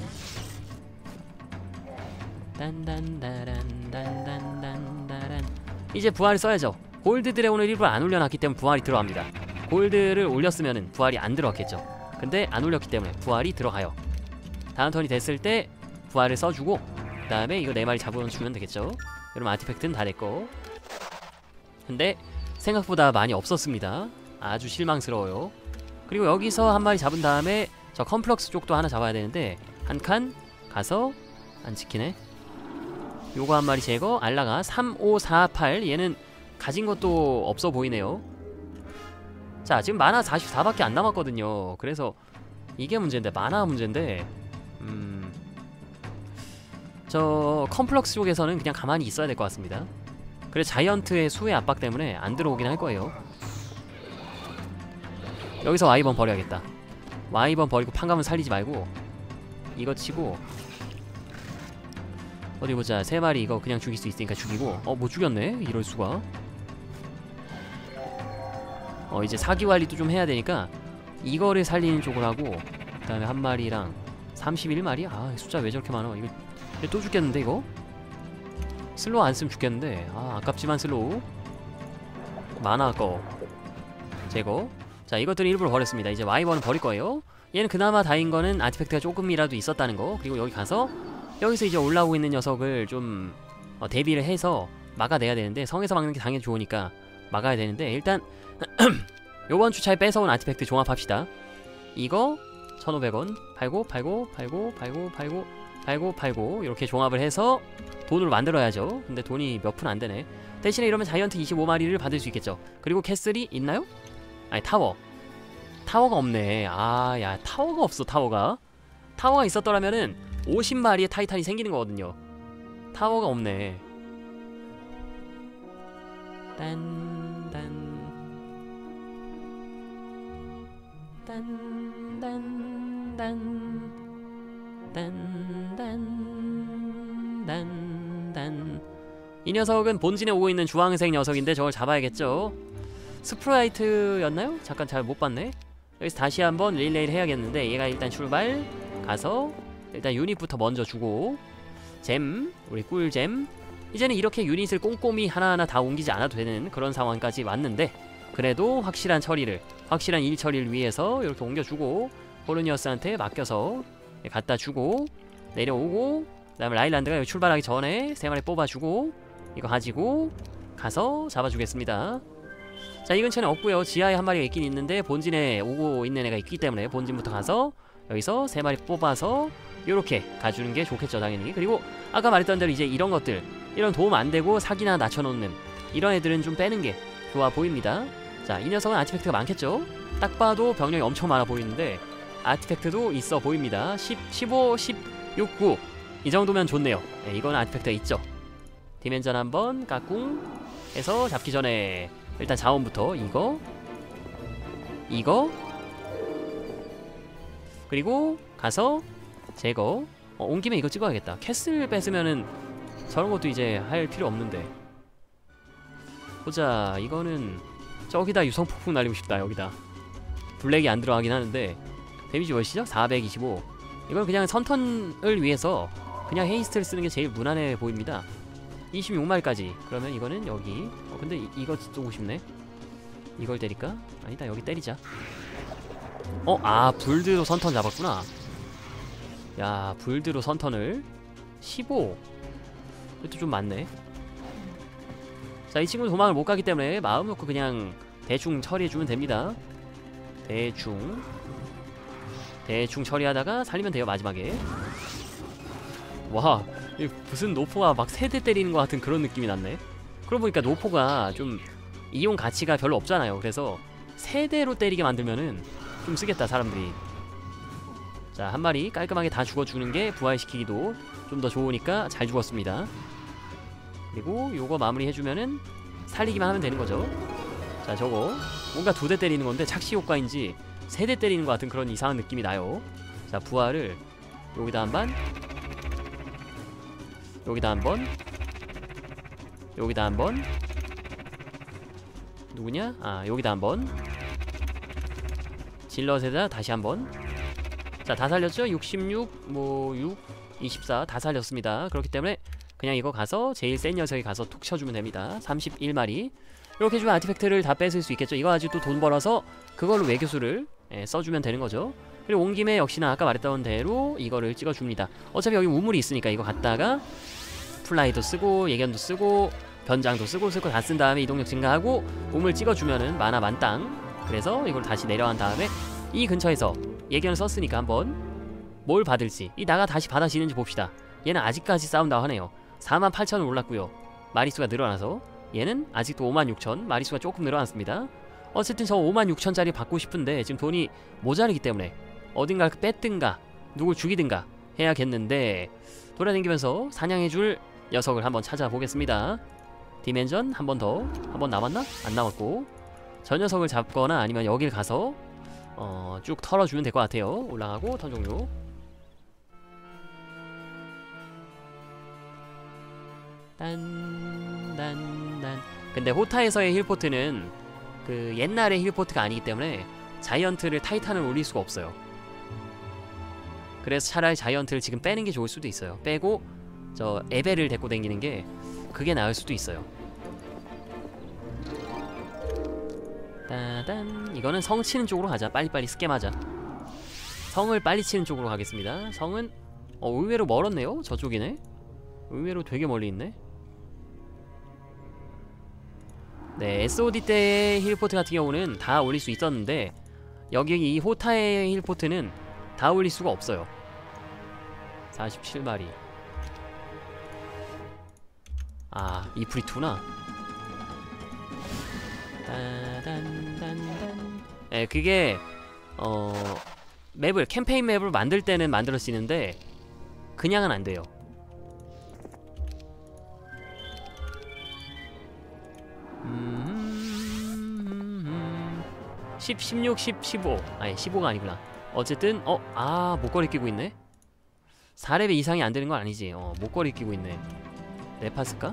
딴딴따란딴딴딴따란. 이제 부활을 써야죠. 골드 드래곤을 일부러 안 올려놨기 때문에 부활이 들어갑니다. 골드를 올렸으면은 부활이 안 들어갔겠죠. 근데 안 올렸기 때문에 부활이 들어가요. 다음 턴이 됐을 때 부활을 써주고, 그 다음에 이거 네 마리 잡아주면 되겠죠. 여러분 아티팩트는 다 됐고. 근데 생각보다 많이 없었습니다. 아주 실망스러워요. 그리고 여기서 한 마리 잡은 다음에 저 컴플럭스 쪽도 하나 잡아야 되는데, 한 칸 가서 안 지키네. 요거 한 마리 제거. 알라가 삼, 오, 사, 팔. 얘는 가진 것도 없어 보이네요. 자, 지금 마나 사십사밖에 안 남았거든요. 그래서 이게 문제인데, 마나 문제인데, 음... 저 컴플럭스 쪽에서는 그냥 가만히 있어야 될 것 같습니다. 그래, 자이언트의 수의 압박 때문에 안 들어오긴 할 거예요. 여기서 와이번 버려야겠다. 와이번 버리고 판감은 살리지 말고 이거 치고, 어디 보자. 세 마리 이거 그냥 죽일 수 있으니까 죽이고. 어, 못 죽였네? 이럴 수가. 어, 이제 사기 관리도 좀 해야 되니까 이거를 살리는 쪽을 하고, 그 다음에 한 마리랑 삼십일 마리? 아, 숫자 왜 저렇게 많아. 이거 또 죽겠는데 이거? 슬로우 안 쓰면 죽겠는데. 아, 아깝지만 슬로우. 만화 거 제거. 자, 이것들은 일부러 버렸습니다. 이제 와이번은 버릴 거예요. 얘는 그나마 다행인 거는 아티팩트가 조금이라도 있었다는 거. 그리고 여기 가서 여기서 이제 올라오고 있는 녀석을 좀 어, 대비를 해서 막아내야 되는데, 성에서 막는 게 당연히 좋으니까 막아야 되는데, 일단 요번 주차에 뺏어온 아티팩트 종합합시다. 이거 천오백 원 팔고 팔고 팔고 팔고 팔고 팔고 팔고 이렇게 종합을 해서 돈으로 만들어야죠. 근데 돈이 몇 푼 안 되네. 대신에 이러면 자이언트 이십오 마리를 받을 수 있겠죠. 그리고 캐슬이 있나요? 아니, 타워. 타워가 없네. 아, 야, 타워가 없어. 타워가 타워가 있었더라면은 오십 마리의 타이탄이 생기는 거거든요. 타워가 없네. 딴딴 딴딴딴 딴딴딴딴. 이 녀석은 본진에 오고 있는 주황색 녀석인데 저걸 잡아야겠죠. 스프라이트였나요? 잠깐 잘 못 봤네. 여기서 다시 한번 릴레이를 해야겠는데, 얘가 일단 출발 가서 일단 유닛부터 먼저 주고, 잼, 우리 꿀잼. 이제는 이렇게 유닛을 꼼꼼히 하나하나 다 옮기지 않아도 되는 그런 상황까지 왔는데, 그래도 확실한 처리를, 확실한 일 처리를 위해서 이렇게 옮겨주고, 포르니어스한테 맡겨서 갖다 주고 내려오고, 그 다음에 라일란드가 여기 출발하기 전에 세 마리 뽑아주고, 이거 가지고 가서 잡아주겠습니다. 자, 이 근처는 없고요. 지하에 한 마리가 있긴 있는데 본진에 오고 있는 애가 있기 때문에 본진부터 가서 여기서 세 마리 뽑아서 요렇게 가주는 게 좋겠죠, 당연히. 그리고 아까 말했던 대로 이제 이런 것들, 이런 도움 안 되고 사기나 낮춰놓는 이런 애들은 좀 빼는 게 좋아 보입니다. 자, 이 녀석은 아티팩트가 많겠죠? 딱 봐도 병력이 엄청 많아 보이는데 아티팩트도 있어 보입니다. 십, 십오, 십육, 구 이 정도면 좋네요. 네, 이거는 아티팩트가 있죠. 디멘전 한번 까꿍 해서 잡기 전에 일단 자원부터 이거 이거 그리고 가서 제거. 어, 온 김에 이거 찍어야겠다. 캐슬 뺏으면은 저런 것도 이제 할 필요 없는데. 보자. 이거는 저기다 유성폭풍 날리고 싶다. 여기다 블랙이 안 들어가긴 하는데 데미지 몇이죠? 사백이십오. 이건 그냥 선턴을 위해서 그냥 헤이스트를 쓰는 게 제일 무난해 보입니다. 이십육 마리까지. 그러면 이거는 여기. 어, 근데 이, 이거 쏘고 싶네. 이걸 때릴까? 아니다, 여기 때리자. 어? 아, 불드로 선턴 잡았구나. 야, 불드로 선턴을 십오. 이것도 좀 많네. 자, 이 친구는 도망을 못 가기 때문에 마음 놓고 그냥 대충 처리해주면 됩니다. 대충 대충 처리하다가 살리면 돼요, 마지막에. 와, 무슨 노포가 막 세대 때리는 것 같은 그런 느낌이 났네. 그러고 보니까 노포가 좀 이용 가치가 별로 없잖아요. 그래서 세대로 때리게 만들면은 좀 쓰겠다, 사람들이. 자, 한 마리 깔끔하게 다 죽어주는 게 부활시키기도 좀 더 좋으니까 잘 죽었습니다. 그리고 요거 마무리 해주면은 살리기만 하면 되는 거죠. 자, 저거 뭔가 두 대 때리는 건데 착시 효과인지 세 대 때리는 것 같은 그런 이상한 느낌이 나요. 자, 부활을 여기다 한 번, 여기다 한 번, 여기다 한 번. 누구냐? 아, 여기다 한 번. 질럿에다 다시 한 번. 자, 다 살렸죠? 육십육, 뭐 육, 이십사 다 살렸습니다. 그렇기 때문에 그냥 이거 가서 제일 센 녀석이 가서 툭 쳐주면 됩니다. 삼십일 마리. 이렇게 해주면 아티팩트를 다 뺏을 수 있겠죠. 이거 아직도 돈 벌어서 그걸로 외교수를 예, 써주면 되는 거죠. 그리고 온 김에 역시나 아까 말했던 대로 이거를 찍어줍니다. 어차피 여기 우물이 있으니까 이거 갖다가 플라이도 쓰고 예견도 쓰고 변장도 쓰고 쓰고 다 쓴 다음에 이동력 증가하고 우물 찍어주면은 만화 만땅. 그래서 이걸 다시 내려간 다음에 이 근처에서 예견을 썼으니까 한번 뭘 받을지, 이 나가 다시 받아지는지 봅시다. 얘는 아직까지 싸운다고 하네요. 사만 팔천을 올랐고요. 마리수가 늘어나서. 얘는 아직도 오만 육천, 마리수가 조금 늘어났습니다. 어쨌든 저 오만 육천짜리 받고 싶은데 지금 돈이 모자르기 때문에 어딘가 뺐든가 누굴 죽이든가 해야겠는데, 돌아다니면서 사냥해줄 녀석을 한번 찾아보겠습니다. 디멘전 한 번 더. 한 번 남았나? 안 남았고, 저 녀석을 잡거나 아니면 여길 가서 어, 쭉 털어주면 될 것 같아요. 올라가고 턴 종료. 딴딴딴. 근데 호타에서의 힐포트는 그 옛날의 힐포트가 아니기 때문에 자이언트를 타이탄을 올릴 수가 없어요. 그래서 차라리 자이언트를 지금 빼는 게 좋을 수도 있어요. 빼고 저 에베를 데리고 다니는 게 그게 나을 수도 있어요. 따단. 이거는 성 치는 쪽으로 가자. 빨리빨리 스캠하자. 성을 빨리 치는 쪽으로 가겠습니다. 성은 어, 의외로 멀었네요. 저쪽이네. 의외로 되게 멀리 있네. 네, 에스오디 때의 힐포트 같은 경우는 다 올릴 수 있었는데 여기 이 호타의 힐포트는 다 올릴 수가 없어요. 사십칠 마리. 아, 이프리투나. 따단단단. 네, 그게 어 맵을 캠페인 맵을 만들 때는 만들 수 있는데 그냥은 안 돼요. 음... 십, 십육, 십, 십오. 아니, 십오가 아니구나. 어쨌든 어, 아, 목걸이 끼고 있네. 사 레벨 이상이 안 되는 건 아니지. 어, 목걸이 끼고 있네. 네파스까?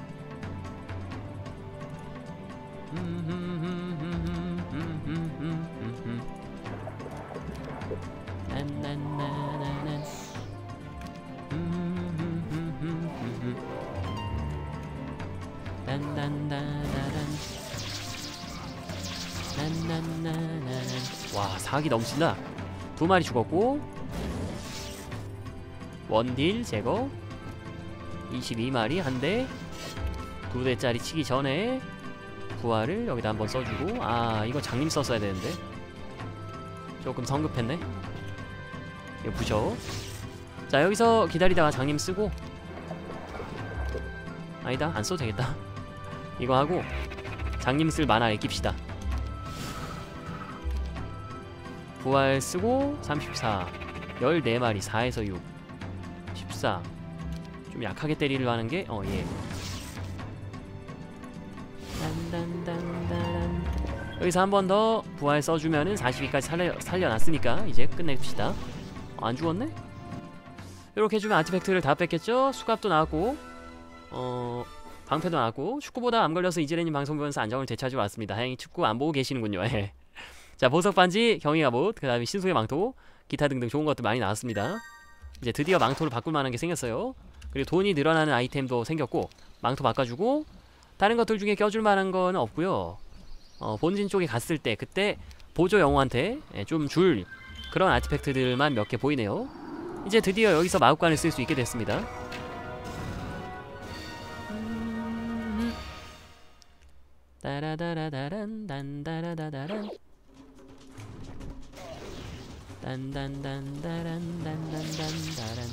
와, 사기 넘친다. 두 마리 죽었고 원딜 제거. 이십이 마리 한 대. 두 대짜리 치기 전에 부활을 여기다 한번 써주고. 아 이거 장님 썼어야 되는데 조금 성급했네. 이거 부셔. 자 여기서 기다리다가 장님 쓰고. 아니다 안 써도 되겠다. 이거 하고 장님 쓸 만화 아낍시다. 부활 쓰고 삼십사. 열네 마리. 사에서 육. 십사. 좀 약하게 때리려 하는게 어 예. 딴딴딴딴. 여기서 한 번 더 부활 써주면은 사십이까지 살려, 살려놨으니까 이제 끝냅시다. 어, 안 죽었네? 이렇게 해주면 아티팩트를 다 뺐겠죠? 수갑도 나왔고 어... 방패도 나왔고. 축구보다 암 걸려서 이재래님 방송 보면서 안정을 되찾으러 왔습니다. 다행히 축구 안 보고 계시는군요. 자 보석 반지, 경위 갑옷, 그 다음에 신속의 망토, 기타 등등 좋은 것들 많이 나왔습니다. 이제 드디어 망토를 바꿀 만한 게 생겼어요. 그리고 돈이 늘어나는 아이템도 생겼고 망토 바꿔주고. 다른 것들 중에 껴줄 만한 건 없고요. 어, 본진 쪽에 갔을 때 그때 보조 영웅한테 예, 좀 줄 그런 아티팩트들만 몇 개 보이네요. 이제 드디어 여기서 마법관을 쓸 수 있게 됐습니다. 음... 따라다라다란 단다라다다란 딴딴딴따란 딴딴딴따란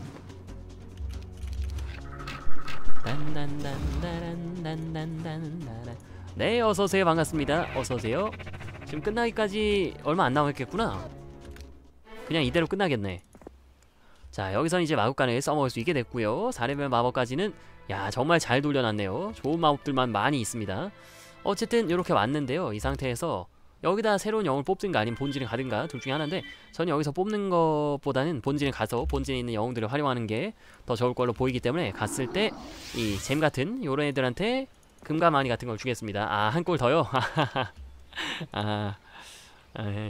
딴딴딴따란. 네 어서오세요. 반갑습니다. 어서오세요. 지금 끝나기까지 얼마 안 남았겠구나. 그냥 이대로 끝나겠네. 자 여기선 이제 마법관을 써먹을 수 있게 됐고요. 사 레벨 마법까지는 야 정말 잘 돌려놨네요. 좋은 마법들만 많이 있습니다. 어쨌든 이렇게 왔는데요. 이 상태에서 여기다 새로운 영웅을 뽑든가 아니면 본진에 가든가 둘 중에 하나인데 저는 여기서 뽑는 것보다는 본진에 가서 본진에 있는 영웅들을 활용하는 게 더 좋을 걸로 보이기 때문에 갔을 때 이 잼 같은 요런 애들한테 금과 마니 같은 걸 주겠습니다. 아 한 골 더요? 아, 아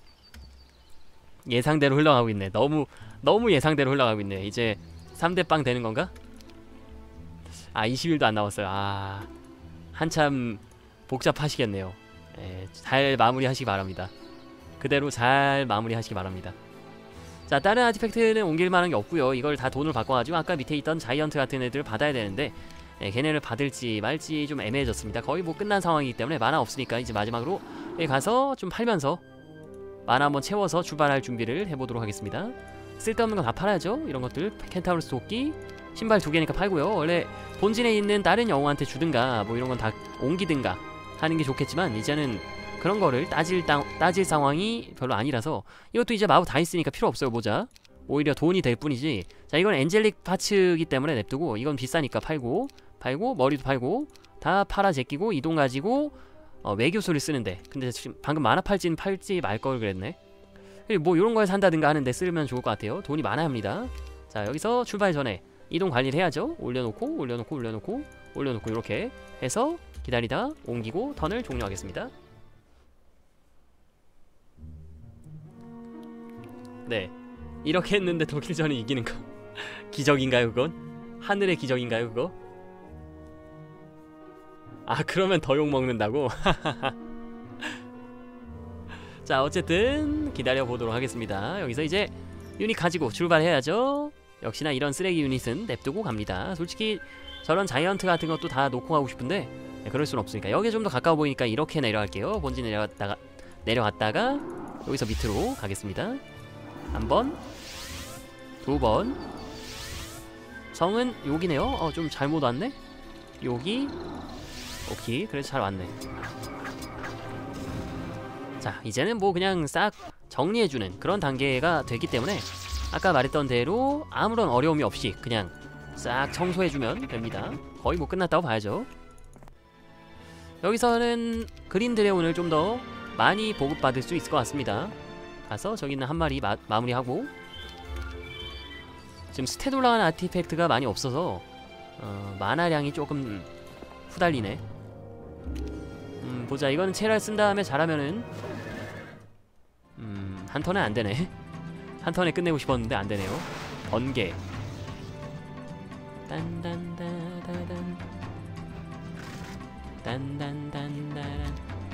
예상대로 흘러가고 있네. 너무 너무 예상대로 흘러가고 있네. 이제 삼 대 빵 되는 건가? 아 이십 일도 안 남았어요. 아 한참 복잡하시겠네요. 예, 잘 마무리 하시기 바랍니다. 그대로 잘 마무리 하시기 바랍니다. 자 다른 아티팩트는 옮길 만한 게 없고요. 이걸 다 돈을 바꿔가지고 아까 밑에 있던 자이언트 같은 애들 받아야 되는데 예, 걔네를 받을지 말지 좀 애매해졌습니다. 거의 뭐 끝난 상황이기 때문에 만화 없으니까 이제 마지막으로 여기 가서 좀 팔면서 만화 한번 채워서 출발할 준비를 해보도록 하겠습니다. 쓸데없는 건 다 팔아야죠. 이런 것들 켄타우로스 도끼 신발 두 개니까 팔고요. 원래 본진에 있는 다른 영웅한테 주든가 뭐 이런 건 다 옮기든가 하는 게 좋겠지만 이제는 그런 거를 따질, 따, 따질 상황이 별로 아니라서 이것도 이제 마법 다 있으니까 필요 없어요. 모자 오히려 돈이 될 뿐이지. 자 이건 엔젤릭 파츠이기 때문에 냅두고 이건 비싸니까 팔고 팔고 머리도 팔고 다 팔아 제끼고 이동 가지고 어, 외교소를 쓰는데 근데 지금 방금 만화 팔진 팔지 말 걸 그랬네. 뭐 이런 거에 산다든가 하는데 쓰면 좋을 것 같아요. 돈이 많아야 합니다. 자 여기서 출발 전에 이동 관리를 해야죠. 올려놓고 올려놓고 올려놓고 올려놓고 이렇게 해서 기다리다 옮기고 턴을 종료하겠습니다. 네 이렇게 했는데 독일전이 이기는 거 기적인가요 그건? 하늘의 기적인가요 그거? 아 그러면 더 욕먹는다고? 자 어쨌든 기다려보도록 하겠습니다. 여기서 이제 유닛 가지고 출발해야죠. 역시나 이런 쓰레기 유닛은 냅두고 갑니다. 솔직히 저런 자이언트 같은 것도 다 놓고 가고 싶은데 네, 그럴 순 없으니까 여기 좀 더 가까워 보이니까 이렇게 내려갈게요. 본진 내려갔다가 내려갔다가 여기서 밑으로 가겠습니다. 한 번, 두 번. 성은 여기네요. 어, 좀 잘못 왔네. 여기, 오케이. 그래서 잘 왔네. 자, 이제는 뭐 그냥 싹 정리해주는 그런 단계가 되기 때문에 아까 말했던 대로 아무런 어려움이 없이 그냥 싹 청소해주면 됩니다. 거의 뭐 끝났다고 봐야죠. 여기서는 그린 드래곤을 좀 더 많이 보급받을 수 있을 것 같습니다. 가서 저기 있는 한 마리 마, 마무리하고 지금 스탯 올라가는 아티팩트가 많이 없어서 어, 마나량이 조금 후달리네. 음 보자. 이거는 체랄 쓴 다음에 잘하면은 음 한 턴에 안 되네. 한 턴에 끝내고 싶었는데 안 되네요. 번개. 딴딴따다단 딴딴딴따란.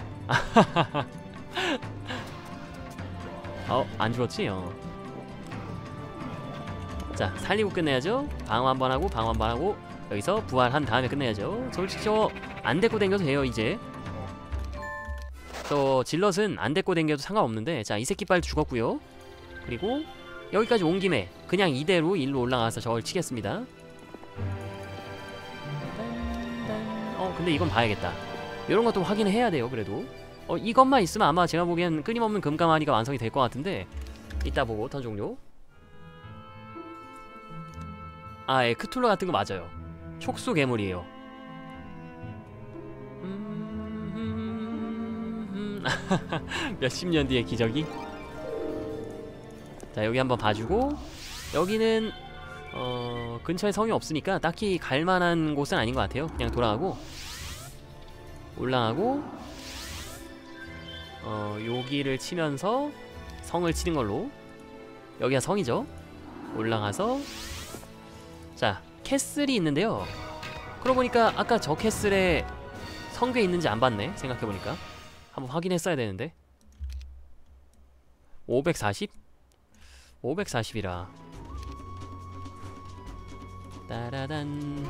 어, 안 죽었지? 어. 자, 살리고 끝내야죠. 방어 한번 하고 방어 한번 하고 여기서 부활한 다음에 끝내야죠. 솔직히 저 안 데리고 댕겨도 돼요. 이제 또 질럿은 안 데리고 댕겨도 상관없는데, 자, 이 새끼빨 죽었고요. 그리고 여기까지 온 김에 그냥 이대로 일로 올라가서 저걸 치겠습니다. 어 근데 이건 봐야겠다. 이런 것도 확인을 해야 돼요. 그래도 어 이것만 있으면 아마 제가 보기엔 끊임없는 금가마니가 완성이 될 것 같은데, 이따 보고 턴 종료. 아, 예, 크툴루 같은 거 맞아요. 촉수 괴물이에요. 몇십 년 뒤의 기적이. 자, 여기 한번 봐주고, 여기는 어 근처에 성이 없으니까 딱히 갈만한 곳은 아닌 것 같아요. 그냥 돌아가고 올라가고 어 여기를 치면서 성을 치는 걸로. 여기가 성이죠. 올라가서, 자, 캐슬이 있는데요. 그러고 보니까 아까 저 캐슬에 성괴 있는지 안 봤네. 생각해보니까 한번 확인했어야 되는데. 오백사십? 오백사십이라. 따라단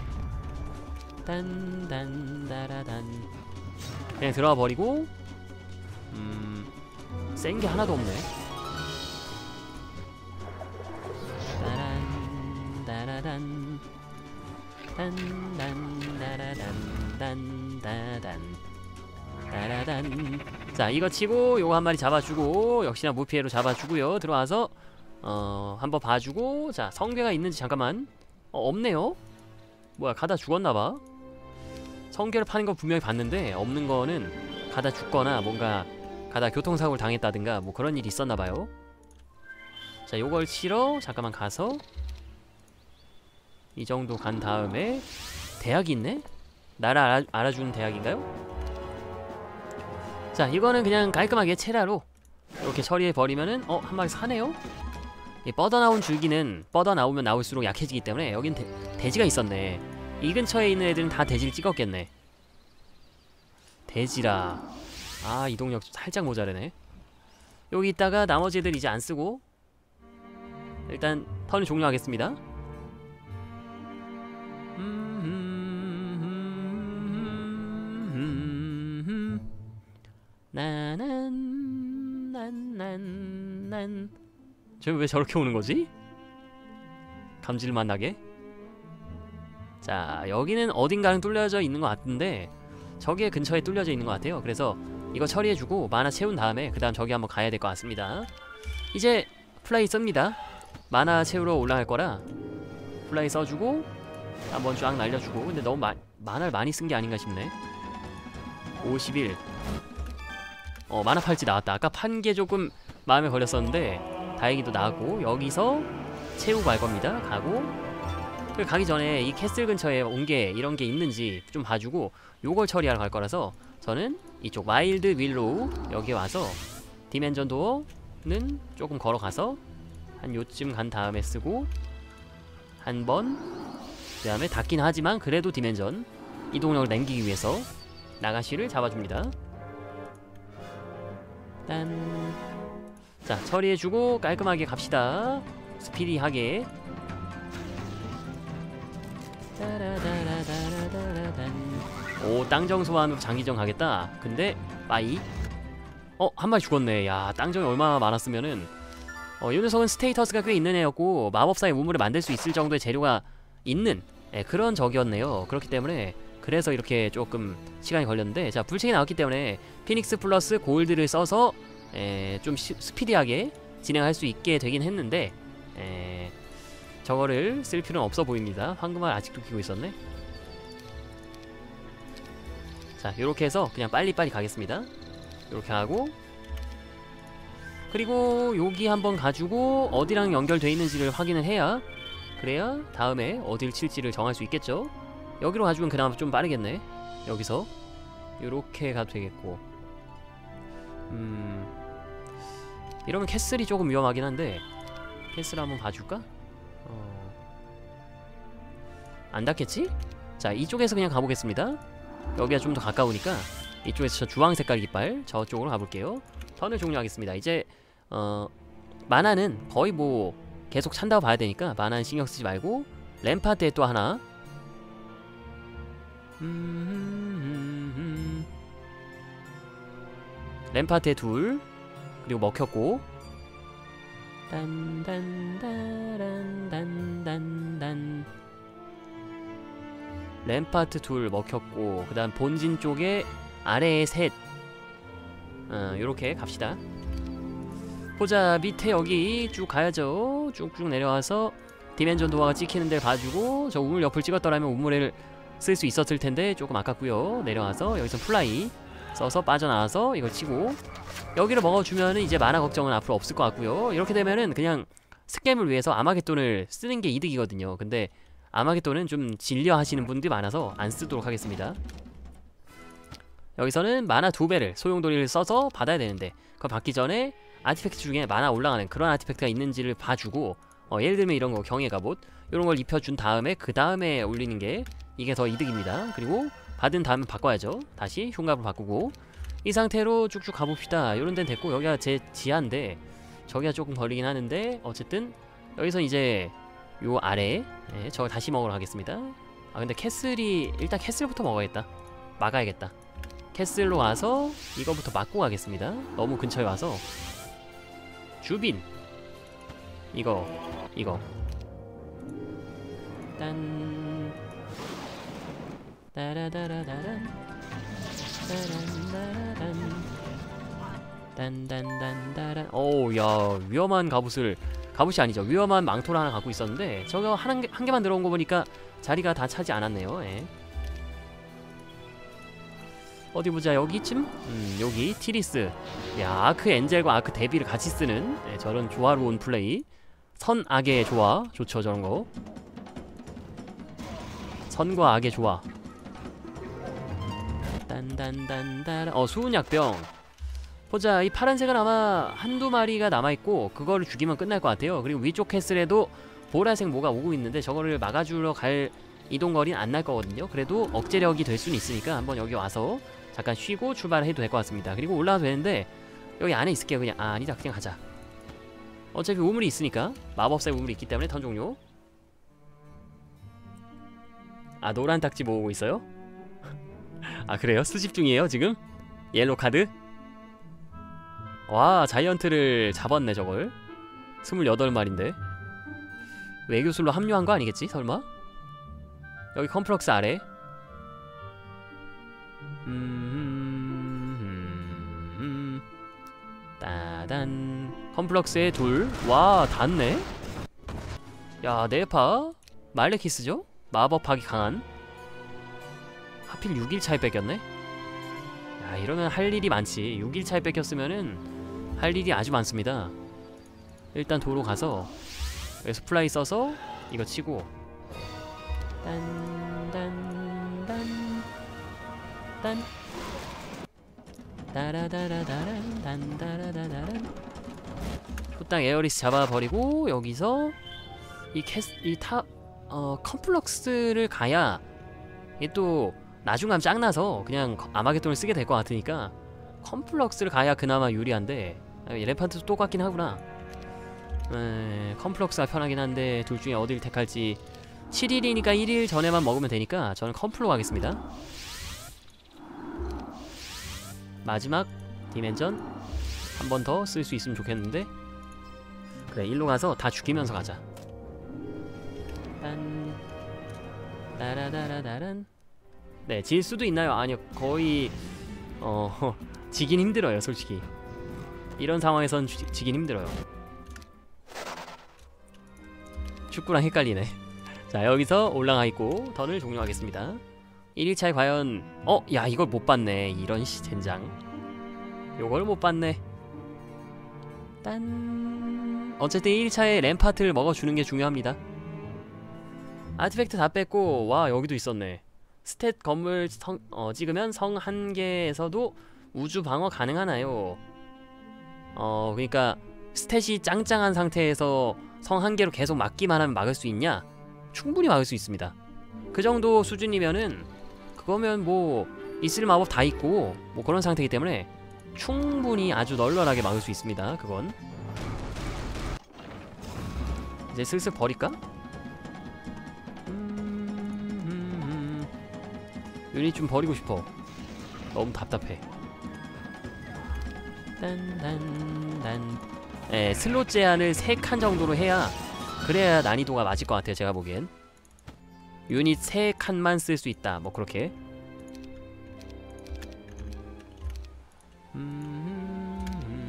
딴단 따라단. 그냥 들어가 버리고, 음... 센 게 하나도 없네. 따란 따라단 딴단 따라단 딴따단 따라단. 자, 이거 치고 요거 한 마리 잡아주고, 역시나 무피해로 잡아주고요. 들어와서 어 한번 봐주고. 자, 성괴가 있는지 잠깐만. 어 없네요. 뭐야, 가다 죽었나봐. 성괴를 파는 거 분명히 봤는데 없는 거는 가다 죽거나 뭔가 가다 교통사고를 당했다든가 뭐 그런 일이 있었나봐요. 자, 요걸 치러 잠깐만 가서 이 정도 간 다음에, 대학이 있네? 나를 알아, 알아주는 대학인가요? 자, 이거는 그냥 깔끔하게 체라로 이렇게 처리해버리면은 어? 한 마리 사네요? 이 뻗어나온 줄기는 뻗어나오면 나올수록 약해지기 때문에 여긴 대, 돼지가 있었네. 이 근처에 있는 애들은 다 돼지를 찍었겠네. 돼지라. 아, 이동력 살짝 모자라네. 여기 있다가 나머지 애들 이제 안쓰고 일단 턴을 종료하겠습니다. 나난 난난난. 저 왜 저렇게 오는 거지? 감질맛 나게. 자, 여기는 어딘가는 뚫려져 있는 것 같은데 저기에 근처에 뚫려져 있는 것 같아요. 그래서 이거 처리해주고 마나 채운 다음에 그 다음 저기 한번 가야 될 것 같습니다. 이제 플라이 씁니다. 마나 채우러 올라갈 거라 플라이 써주고 한번 쫙 날려주고. 근데 너무 마, 마나를 많이 쓴 게 아닌가 싶네. 오십일. 어, 마나 팔찌 나왔다. 아까 판 게 조금 마음에 걸렸었는데 다행히도 나왔고, 여기서 채우고 갈 겁니다. 가고, 그 가기 전에 이 캐슬 근처에 온 게 이런 게 있는지 좀 봐주고 요걸 처리하러 갈 거라서 저는 이쪽 와일드 윌로우 여기 와서 디멘전 도어는 조금 걸어가서 한 요쯤 간 다음에 쓰고 한 번, 그 다음에 닿긴 하지만 그래도 디멘전 이동력을 남기기 위해서 나가시를 잡아줍니다. 딴. 자, 처리해주고 깔끔하게 갑시다. 스피디하게. 오, 땅정 소환으로 장기전 가겠다. 근데 빠이. 어, 한 마리 죽었네. 야, 땅정이 얼마나 많았으면은. 어, 이 녀석은 스테이터스가 꽤 있는 애였고 마법사의 우물을 만들 수 있을 정도의 재료가 있는, 예, 그런 적이었네요. 그렇기 때문에 그래서 이렇게 조금 시간이 걸렸는데, 자, 불책이 나왔기 때문에 피닉스 플러스 골드를 써서 에, 좀 시, 스피디하게 진행할 수 있게 되긴 했는데, 에, 저거를 쓸 필요는 없어 보입니다. 황금알 아직도 끼고 있었네. 자, 요렇게 해서 그냥 빨리빨리 가겠습니다. 요렇게 하고, 그리고 여기 한번 가지고 어디랑 연결돼 있는지를 확인을 해야, 그래야 다음에 어딜 칠지를 정할 수 있겠죠. 여기로 가지고는 그나마 좀 빠르겠네. 여기서 요렇게 가도 되겠고. 음... 이러면 캐슬이 조금 위험하긴 한데 캐슬 한번 봐줄까? 어... 안 닿겠지? 자, 이쪽에서 그냥 가보겠습니다. 여기가 좀 더 가까우니까 이쪽에서 저 주황 색깔 깃발 저쪽으로 가볼게요. 턴을 종료하겠습니다. 이제 어... 마나는 거의 뭐 계속 찬다고 봐야 되니까 마나는 신경 쓰지 말고 램파 때 또 하나. 램파트에 둘, 그리고 먹혔고 딴딴따란딴딴딴 램파트 둘 먹혔고, 그 다음 본진 쪽에 아래에 셋. 어, 요렇게 갑시다. 보자. 밑에 여기 쭉 가야죠. 쭉쭉 내려와서 디멘전 도어가 찍히는 데를 봐주고, 저 우물 옆을 찍었더라면 우물을 쓸 수 있었을 텐데 조금 아깝고요. 내려와서 여기서 플라이 써서 빠져나와서 이걸 치고, 여기를 먹어주면은 이제 만화 걱정은 앞으로 없을 것 같고요. 이렇게 되면은 그냥 스캠을 위해서 아마겟돈을 쓰는 게 이득이거든요. 근데 아마겟돈은 좀 질려 하시는 분들이 많아서 안 쓰도록 하겠습니다. 여기서는 만화 두 배를 소용돌이를 써서 받아야 되는데, 그거 받기 전에 아티팩트 중에 만화 올라가는 그런 아티팩트가 있는지를 봐주고, 어, 예를 들면 이런 거 경의 갑옷 이런 걸 입혀준 다음에 그 다음에 올리는 게 이게 더 이득입니다. 그리고 받은 다음에 바꿔야죠. 다시 흉갑을 바꾸고, 이 상태로 쭉쭉 가봅시다. 요런 데는 됐고, 여기가 제 지하인데 저기가 조금 걸리긴 하는데, 어쨌든 여기서 이제 요 아래, 네, 저걸 다시 먹으러 가겠습니다. 아 근데 캐슬이, 일단 캐슬부터 먹어야겠다. 막아야겠다. 캐슬로 가서 이거부터 막고 가겠습니다. 너무 근처에 와서. 주빈 이거 이거 딴 따라다라다란 따란따란 딴딴딴따란. 오우 야, 위험한 갑옷을, 갑옷이 아니죠, 위험한 망토를 하나 갖고 있었는데 저거 한, 개, 한 개만 들어온 거 보니까 자리가 다 차지 않았네요. 예. 어디 보자. 여기쯤? 음 여기 티리스. 야, 아크 엔젤과 아크 데비를 같이 쓰는, 네, 저런 조화로운 플레이. 선악의 조화 좋죠. 저런거 선과 악의 조화. 딴딴딴따라. 어 수은약병. 보자. 이 파란색은 아마 한두 마리가 남아있고 그거를 죽이면 끝날 것 같아요. 그리고 위쪽 캐슬에도 보라색 뭐가 오고 있는데 저거를 막아주러 갈 이동거리는 안 날 거거든요. 그래도 억제력이 될 수는 있으니까 한번 여기 와서 잠깐 쉬고 출발해도 될 것 같습니다. 그리고 올라가도 되는데 여기 안에 있을게요. 그냥. 아 아니다, 그냥 가자. 어차피 우물이 있으니까, 마법사의 우물이 있기 때문에. 턴 종료. 아 노란 딱지 모으고 있어요? 아 그래요? 수집 중이에요 지금? 옐로 카드? 와, 자이언트를 잡았네 저걸. 스물여덟 마리인데 외교술로 합류한 거 아니겠지 설마? 여기 컴플럭스 아래. 음, 음, 음, 따단. 컴플럭스에 둘. 와, 닿네. 야, 네파 말레키스죠? 마법하기 강한. 하필 육 일 차에 뺏겼네. 야, 이러면 할 일이 많지. 육 일 차에 뺏겼으면은 할 일이 아주 많습니다. 일단 도로 가서 여기서 플라이 써서 이거 치고 딴딴딴 딴 따라다라다란 딴따라다다란. 초땅 에어리스 잡아버리고 여기서 이 캐스 이타 어 컴플럭스를 가야 이게 또 나중감 짱나서 그냥 아마겟돈을 쓰게 될 것 같으니까 컴플럭스를 가야 그나마 유리한데, 램파트도 똑같긴 하구나. 에, 컴플럭스가 편하긴 한데 둘 중에 어딜 택할지. 칠 일이니까 일 일 전에만 먹으면 되니까 저는 컴플로 가겠습니다. 마지막 디멘전 한 번 더 쓸 수 있으면 좋겠는데. 그래, 일로 가서 다 죽이면서 가자. 딴 따라다라다란. 네, 질 수도 있나요? 아니요, 거의 어 지긴 힘들어요 솔직히. 이런 상황에선 지, 지긴 힘들어요. 축구랑 헷갈리네. 자, 여기서 올라가 있고 턴을 종료하겠습니다. 일 일차에 과연 어? 야, 이걸 못 봤네. 이런 씨 젠장. 요걸 못 봤네. 딴. 어쨌든 일 일차에 램파트를 먹어주는 게 중요합니다. 아티팩트 다 뺐고, 와, 여기도 있었네. 스탯 건물 성, 어, 찍으면 성 한 개에서도 우주 방어 가능하나요? 어, 그러니까 스탯이 짱짱한 상태에서 성 한 개로 계속 막기만 하면 막을 수 있냐? 충분히 막을 수 있습니다. 그 정도 수준이면은, 그거면 뭐 있을 마법 다 있고 뭐 그런 상태이기 때문에 충분히 아주 널널하게 막을 수 있습니다. 그건 이제 슬슬 버릴까? 유닛 좀 버리고 싶어. 너무 답답해. 딴딴딴. 예, 슬롯 제한을 세 칸 정도로 해야 그래야 난이도가 맞을 것 같아요. 제가 보기엔 유닛 세 칸만 쓸 수 있다. 뭐 그렇게. 음...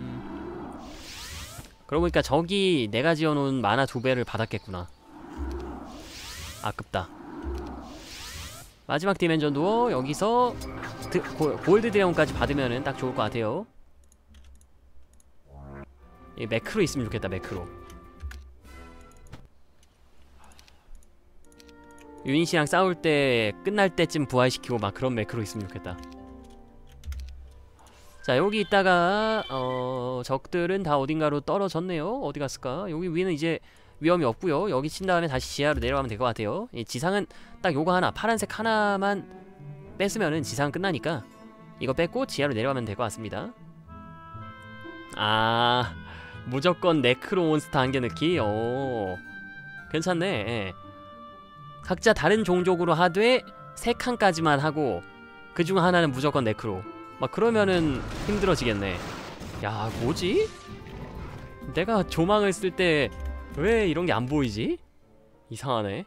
그러고 보니까 저기 내가 지어놓은 마나 두 배를 받았겠구나. 아깝다. 마지막 디멘전 도어 여기서 드, 고, 골드 드래곤까지 받으면은 딱 좋을 것 같아요. 이 매크로 있으면 좋겠다. 매크로. 유닛이랑 싸울 때 끝날 때쯤 부활시키고 막 그런 매크로 있으면 좋겠다. 자, 여기 있다가 어... 적들은 다 어딘가로 떨어졌네요. 어디 갔을까? 여기 위는 이제 위험이 없고요. 여기 친 다음에 다시 지하로 내려가면 될 것 같아요. 이 지상은 딱 요거 하나, 파란색 하나만 뺐으면은 지상 끝나니까 이거 뺐고 지하로 내려가면 될 것 같습니다. 아, 무조건 네크로 몬스터 한 개 넣기. 오, 괜찮네. 예. 각자 다른 종족으로 하되 세 칸까지만 하고 그중 하나는 무조건 네크로. 막 그러면은 힘들어지겠네. 야, 뭐지? 내가 조망을 쓸 때 왜 이런 게 안 보이지? 이상하네.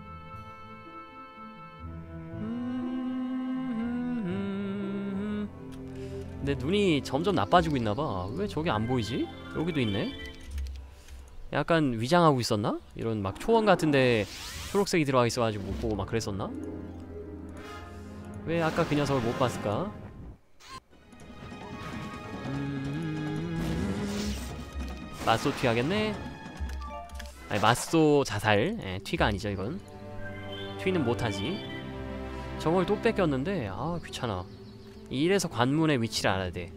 내 눈이 점점 나빠지고 있나봐. 왜 저게 안 보이지? 여기도 있네. 약간 위장하고 있었나? 이런 막 초원 같은데 초록색이 들어가 있어가지고 못 보고 막 그랬었나? 왜 아까 그 녀석을 못 봤을까? 음... 맞소 튀하겠네. 아니, 맞소 자살. 예, 튀가 아니죠 이건. 튀는 못하지. 저걸 또 뺏겼는데 아 귀찮아. 이래서 관문의 위치를 알아야 돼.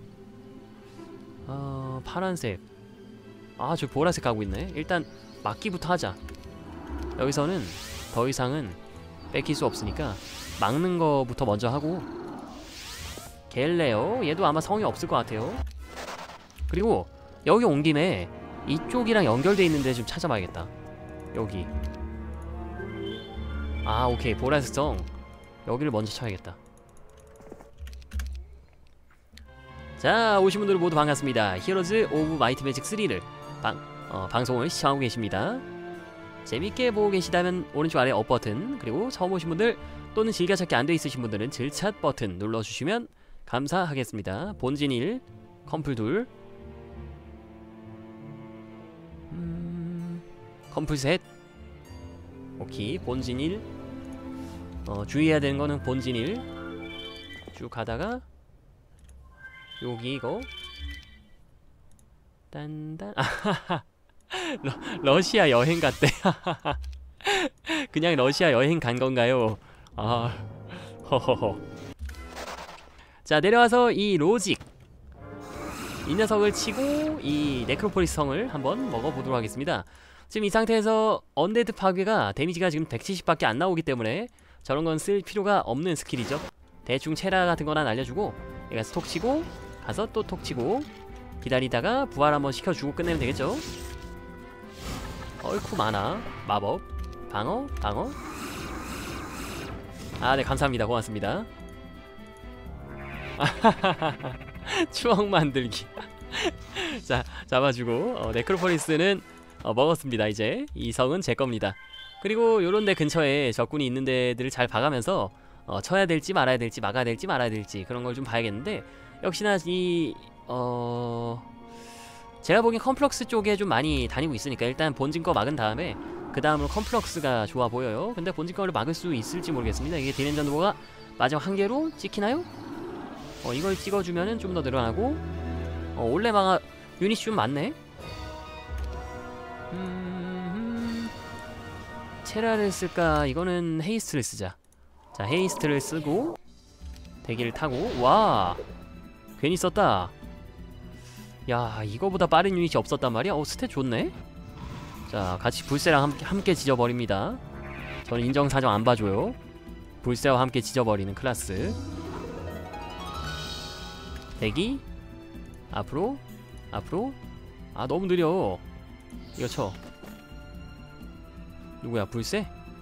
아, 파란색. 아, 저 보라색 가고 있네. 일단 막기부터 하자. 여기서는 더 이상은 뺏길 수 없으니까 막는 거부터 먼저 하고. 겔레오, 얘도 아마 성이 없을 것 같아요. 그리고 여기 온 김에 이쪽이랑 연결돼 있는데 좀 찾아봐야겠다. 여기. 아, 오케이. 보라색 성. 여기를 먼저 쳐야겠다. 자, 오신 분들 모두 반갑습니다. 히어로즈 오브 마이트 매직 쓰리를 방, 어, 방송을 시청하고 계십니다. 재밌게 보고 계시다면 오른쪽 아래 업 버튼, 그리고 처음 오신 분들 또는 즐겨찾기 안 돼 있으신 분들은 질찻 버튼 눌러주시면 감사하겠습니다. 본진 일, 컴플 둘, 음, 컴플 셋. 오케이. 본진 일. 어, 주의해야 되는 거는 본진 일 쭉 가다가 여기 이거 딴딴. 아하하. 러, 러시아 여행 갔대. 그냥 러시아 여행 간 건가요? 아, 허허허. 자, 내려와서 이 로직 이 녀석을 치고 이 네크로폴리스 성을 한번 먹어보도록 하겠습니다. 지금 이 상태에서 언데드 파괴가 데미지가 지금 백칠십밖에 안 나오기 때문에 저런 건 쓸 필요가 없는 스킬이죠. 대충 체라 같은 거나 날려주고 얘가 톡 치고 가서 또 톡 치고 기다리다가 부활 한번 시켜주고 끝내면 되겠죠. 얼쿠 많아. 마법 방어 방어. 아, 네, 감사합니다. 고맙습니다. 추억 만들기. 자, 잡아주고 어, 네크로폴리스는 어, 먹었습니다. 이제 이 성은 제 겁니다. 그리고 요런데 근처에 적군이 있는 데들을 잘 봐가면서 어, 쳐야 될지 말아야 될지 막아야 될지 말아야 될지 그런 걸 좀 봐야겠는데, 역시나 이 어... 제가 보기엔 컴플럭스 쪽에 좀 많이 다니고 있으니까 일단 본진 거 막은 다음에 그 다음으로 컴플럭스가 좋아 보여요. 근데 본진 거를 막을 수 있을지 모르겠습니다. 이게 디멘전 도어가 마지막 한 개로 찍히나요? 어, 이걸 찍어주면은 좀 더 늘어나고. 어, 원래 막아 유닛이 좀 많네. 음... 체라를 쓸까? 이거는 헤이스트를 쓰자. 자, 헤이스트를 쓰고 대기를 타고. 와, 괜히 썼다. 야, 이거보다 빠른 유닛이 없었단 말이야? 어, 스탯 좋네? 자, 같이 불새랑 함께, 함께 지져버립니다. 저는 인정사정 안 봐줘요. 불새와 함께 지져버리는 클라스. 대기. 앞으로 앞으로. 아, 너무 느려. 이거 쳐. 누구야? 불새?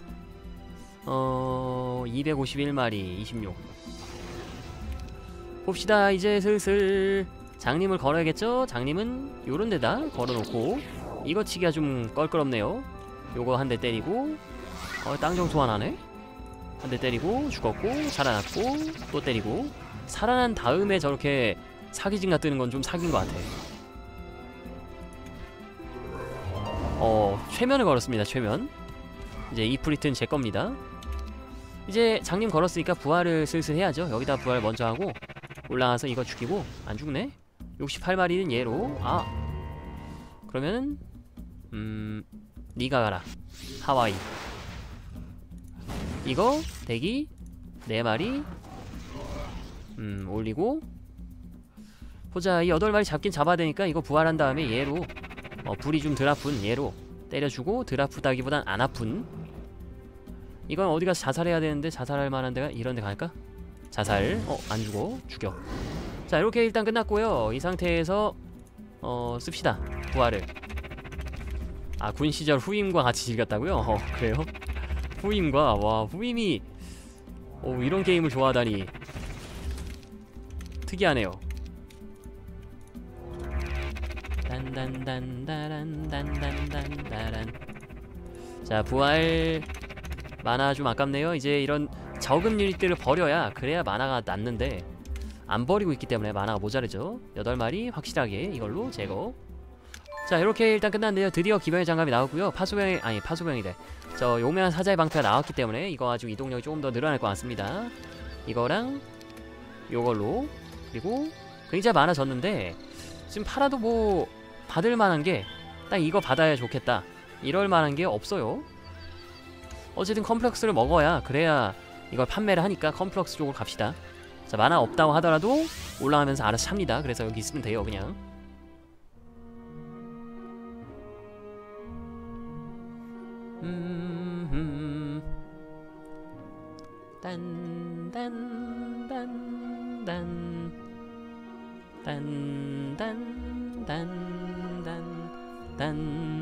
어... 이백오십일 마리 이십육. 봅시다. 이제 슬슬 장님을 걸어야겠죠? 장님은 요런 데다 걸어놓고 이거 치기가 좀 껄끄럽네요. 요거 한 대 때리고 어, 땅정 소환하네? 한 대 때리고 죽었고 살아났고 또 때리고 살아난 다음에 저렇게 사기진가 뜨는 건 좀 사기인 것 같아. 어 최면을 걸었습니다. 최면. 이제 이 프리트는 제 겁니다. 이제 장님 걸었으니까 부활을 슬슬 해야죠. 여기다 부활 먼저 하고 올라가서 이거 죽이고. 안 죽네? 육십팔 마리는 얘로. 아 그러면은 음 니가 가라. 하와이. 이거 대기 네 마리 음 올리고 보자. 이 여덟 마리 잡긴 잡아야 되니까 이거 부활한 다음에 얘로 어 불이 좀 덜 아픈 얘로 때려주고, 덜 아프다기보단 안 아픈. 이건 어디 가서 자살해야 되는데 자살할 만한 데가 이런 데 갈까? 자살. 어 안 죽어. 죽여. 자 이렇게 일단 끝났고요. 이 상태에서 어 씁시다 부활을. 아 군시절 후임과 같이 즐겼다고요? 어 그래요? 후임과 와 후임이 오 이런 게임을 좋아하다니 특이하네요. 딴딴딴따란딴딴딴따란. 자 부활 마나 좀 아깝네요. 이제 이런 적은 유닛들을 버려야 그래야 마나가 남는데 안 버리고 있기 때문에 마나가 모자르죠. 여덟 마리 확실하게 이걸로 제거. 자 이렇게 일단 끝났는데요. 드디어 기병의 장갑이 나왔고요. 파수병이 아니 파수병이래. 저 용맹한 사자의 방패가 나왔기 때문에 이거 가지고 이동력이 조금 더 늘어날 것 같습니다. 이거랑 요걸로. 그리고 굉장히 많아졌는데 지금 팔아도 뭐 받을 만한 게 딱 이거 받아야 좋겠다 이럴 만한 게 없어요. 어쨌든 컴플렉스를 먹어야 그래야 이걸 판매를 하니까 컴플렉스 쪽으로 갑시다. 자 만화 없다고 하더라도 올라가면서 알아서 찹니다. 그래서 여기 있으면 돼요 그냥. 음, 딴딴딴딴 딴딴딴딴딴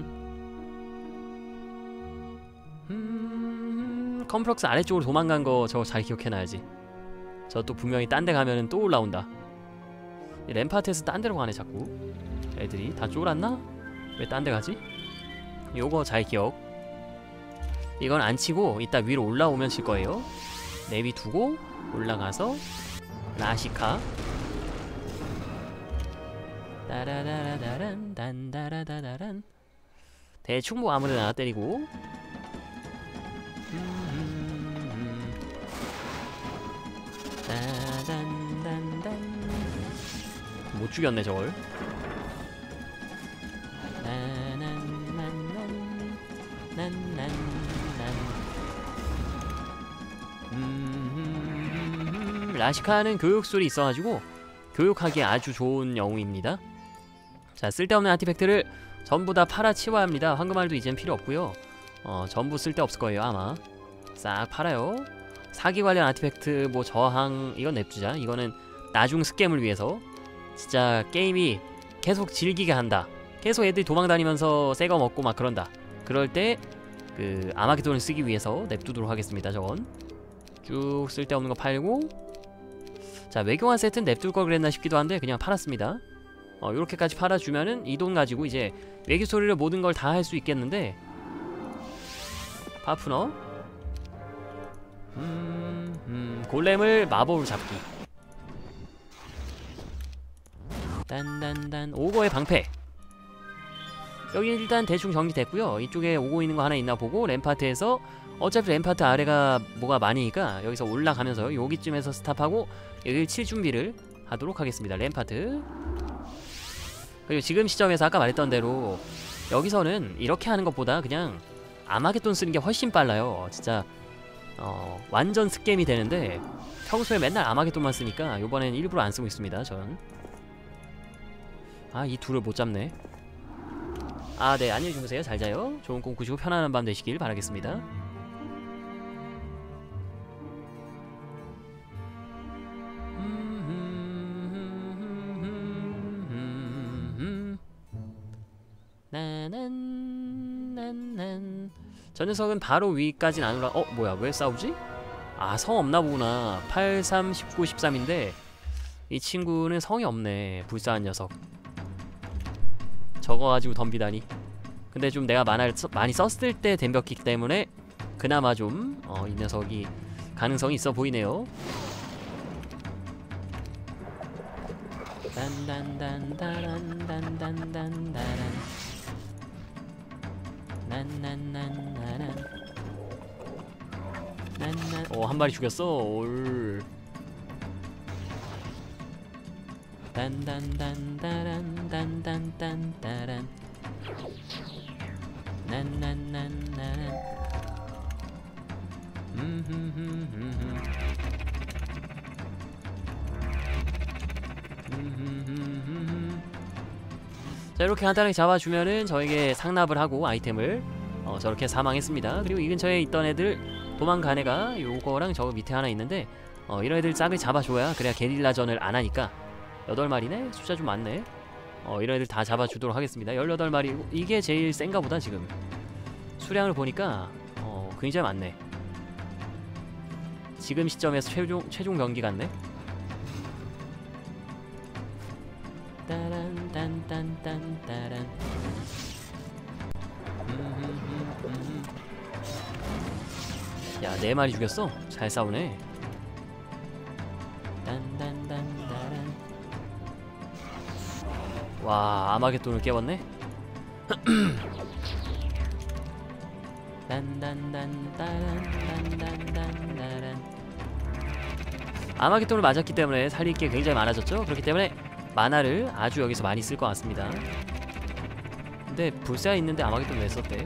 음, 컴플렉스 아래쪽으로 도망간 거 저거 잘 기억해놔야지. 저 또 분명히 딴 데 가면은 또 올라온다. 램파트에서 딴 데로 가네 자꾸. 애들이 다 쫄았나? 왜 딴 데 가지? 요거 잘 기억. 이건 안 치고 이따 위로 올라오면 칠 거예요. 내비두고 올라가서 라시카. 따라라라란 단다라다라란. 대충 뭐 아무데나 때리고. 따단단단. 못 죽였네 저걸. 난난난 음, 라시카는 교육술이 있어가지고 교육하기에 아주 좋은 영웅입니다. 자 쓸데없는 아티팩트를 전부 다 팔아치워야 합니다. 황금알도 이젠 필요 없고요. 어 전부 쓸데없을 거예요 아마. 싹 팔아요. 사기 관련 아티팩트 뭐 저항 이건 냅두자. 이거는 나중 스캠을 위해서. 진짜 게임이 계속 즐기게 한다. 계속 애들이 도망다니면서 새거 먹고 막 그런다. 그럴 때 그 아마게돈을 쓰기 위해서 냅두도록 하겠습니다. 저건 쭉 쓸데없는 거 팔고. 자 외교관 세트는 냅둘 걸 그랬나 싶기도 한데 그냥 팔았습니다. 어 요렇게까지 팔아주면은 이 돈 가지고 이제 외기 소리를 모든 걸 다 할 수 있겠는데. 파푸너 음, 음, 골렘을 마법으로 잡기. 딴딴딴 오거의 방패. 여기 일단 대충 정리됐고요. 이쪽에 오고 있는 거 하나 있나 보고 램파트에서 어차피 램파트 아래가 뭐가 많으니까 여기서 올라가면서 여기쯤에서 스탑하고 여기를 칠 준비를 하도록 하겠습니다. 램파트. 그리고 지금 시점에서 아까 말했던 대로 여기서는 이렇게 하는 것보다 그냥 아마겟돈 쓰는 게 훨씬 빨라요. 진짜 어, 완전 스캠이 되는데 평소에 맨날 아마겟돈만 쓰니까 요번엔 일부러 안 쓰고 있습니다. 전. 아 이 둘을 못 잡네. 아 네 안녕히 주무세요. 잘 자요. 좋은 꿈 꾸시고 편안한 밤 되시길 바라겠습니다. 나난난난. 저 녀석은 바로 위까진 안 올라. 어 뭐야 왜 싸우지? 아 성 없나 보구나. 팔, 삼, 십구, 십삼인데 이 친구는 성이 없네. 불쌍한 녀석. 저거 가지고 덤비다니. 근데 좀 내가 만화를 써, 많이 썼을 때 덤볐기 때문에 그나마 좀 어, 이 녀석이 가능성이 있어 보이네요. 딴딴딴따란딴딴딴따란 난난난나란 난난. 오, 한 마리 죽였어. 올. 딴딴딴따란 딴딴딴따란 난난난나란. 음흠흠흠흠. 자, 이렇게 간단하게 잡아주면은 저에게 상납을 하고 아이템을 어, 저렇게 사망했습니다. 그리고 이 근처에 있던 애들 도망간 애가 요거랑 저거 밑에 하나 있는데 어, 이런 애들 짝을 잡아줘야 그래야 게릴라전을 안 하니까. 여덟 마리네? 숫자 좀 많네. 어, 이런 애들 다 잡아주도록 하겠습니다. 열여덟 마리. 이게 제일 센가 보다 지금. 수량을 보니까 어, 굉장히 많네. 지금 시점에서 최종, 최종 병기 같네. 따란 딴딴딴 따란. 야, 네 마리 죽였어. 잘 싸우네. 딴딴딴 따란. 와, 아마겟돈을 깨웠네. 딴딴딴 따란 딴딴딴 따란. 아마겟돈을 맞았기 때문에 살릴 게 굉장히 많아졌죠. 그렇기 때문에 만화를 아주 여기서 많이 쓸 것 같습니다. 근데 불사 있는데 아마겟돈 왜 썼대?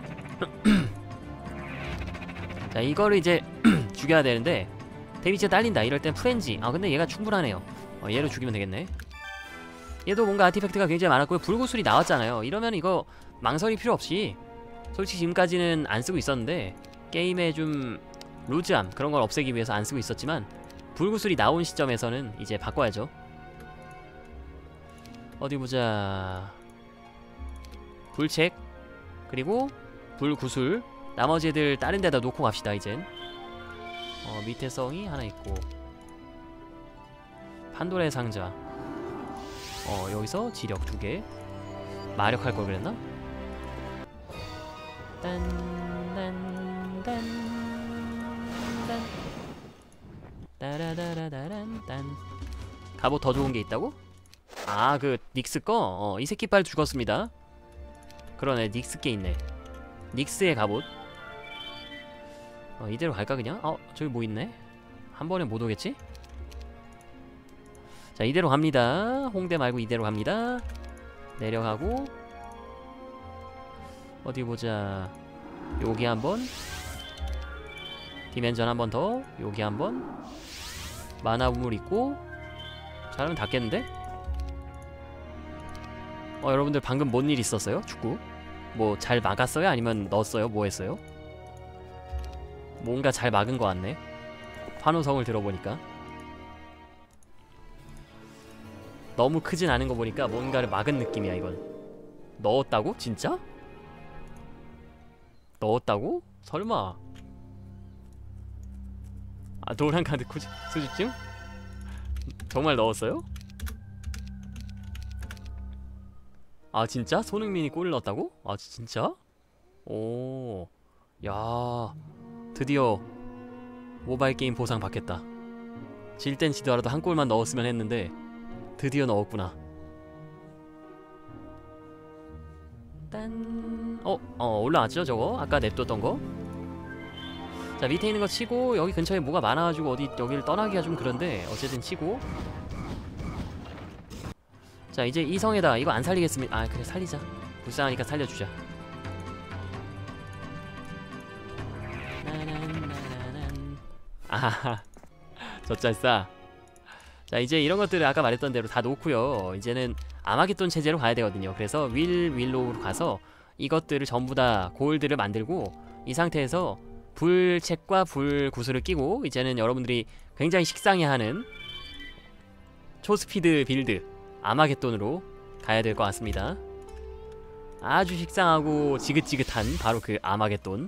자, 이거를 이제 죽여야 되는데 데미지가 딸린다. 이럴 땐 프렌지. 아, 근데 얘가 충분하네요. 어, 얘로 죽이면 되겠네. 얘도 뭔가 아티팩트가 굉장히 많았고요. 불구술이 나왔잖아요. 이러면 이거 망설이 필요 없이 솔직히 지금까지는 안 쓰고 있었는데 게임에 좀 루즈함 그런 걸 없애기 위해서 안 쓰고 있었지만 불구술이 나온 시점에서는 이제 바꿔야죠. 어디 보자. 불책 그리고 불구술. 나머지 애들 다른 데다 놓고 갑시다. 이젠 어, 밑에 성이 하나 있고 판도라의 상자. 어, 여기서 지력 두 개. 마력 할 걸 그랬나? 딴딴딴 딴 따라다라다란 딴. 갑옷 더 좋은 게 있다고? 아, 그 닉스 거? 어, 이 새끼 빨 죽었습니다. 그러네, 닉스 게 있네. 닉스의 갑옷. 어, 이대로 갈까 그냥? 어, 저기 뭐 있네? 한 번에 못 오겠지? 자, 이대로 갑니다. 홍대 말고 이대로 갑니다. 내려가고 어디 보자. 여기 한번 디멘전 한 번 더. 여기 한번 만화 우물 있고. 잘하면 닿겠는데? 어, 여러분들 방금 뭔 일 있었어요? 축구? 뭐 잘 막았어요? 아니면 넣었어요? 뭐 했어요? 뭔가 잘 막은 거 같네. 환호성을 들어보니까 너무 크진 않은 거 보니까 뭔가를 막은 느낌이야. 이건 넣었다고? 진짜? 넣었다고? 설마. 아, 노란 카드 쿠지, 수집증? 정말 넣었어요? 아, 진짜? 손흥민이 골을 넣었다고? 아, 진짜? 오, 야, 드디어 모바일 게임 보상 받겠다. 질 땐 지더라도 한 골만 넣었으면 했는데 드디어 넣었구나. 딴. 어, 어, 올라왔죠 저거? 아까 냅뒀던 거? 자, 밑에 있는 거 치고 여기 근처에 뭐가 많아가지고 어디 여기를 떠나기가 좀 그런데 어쨌든 치고. 자, 이제 이 성에다 이거 안 살리겠습니다. 아, 그래 살리자. 불쌍하니까 살려주자. 아하하, 젖잘싸. 자, 이제 이런 것들을 아까 말했던 대로 다 놓고요. 이제는 아마겟돈 체제로 가야 되거든요. 그래서 윌 윌로우로 가서 이것들을 전부 다 골드를 만들고 이 상태에서 불책과 불구슬을 끼고 이제는 여러분들이 굉장히 식상해하는 초스피드 빌드 아마겟돈으로 가야 될 것 같습니다. 아주 식상하고 지긋지긋한 바로 그 아마겟돈.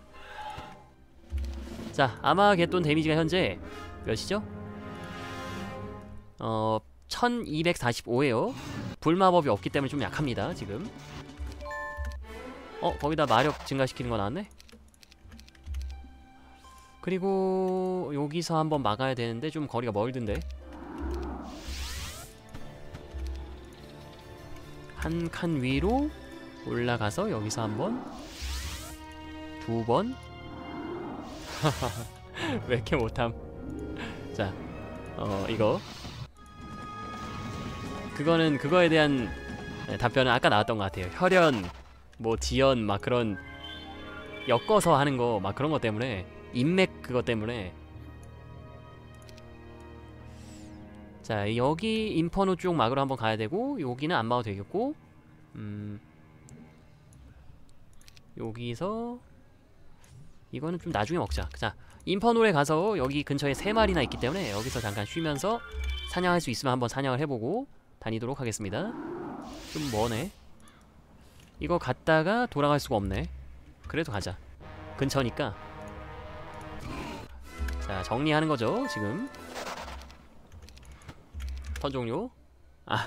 자, 아마겟돈 데미지가 현재 몇이죠? 어, 천이백사십오예요. 불마법이 없기 때문에 좀 약합니다 지금. 어 거기다 마력 증가시키는 거 나왔네. 그리고 여기서 한번 막아야 되는데 좀 거리가 멀던데. 한 칸 위로 올라가서 여기서 한번 두 번. 왜 이렇게 못함. 자, 어 이거 그거는 그거에 대한 답변은 아까 나왔던 것 같아요. 혈연, 뭐 지연 막 그런 엮어서 하는 거 막 그런 거 때문에, 인맥 그거 때문에. 자, 여기 인퍼노 쪽 막으로 한번 가야 되고, 여기는 안 막아도 되겠고, 음 여기서 이거는 좀 나중에 먹자. 자, 인퍼노에 가서 여기 근처에 세 마리나 있기 때문에 여기서 잠깐 쉬면서 사냥할 수 있으면 한번 사냥을 해보고 다니도록 하겠습니다. 좀 머네. 이거 갔다가 돌아갈 수가 없네. 그래도 가자. 근처니까. 자, 정리하는 거죠 지금. 턴 종료. 아.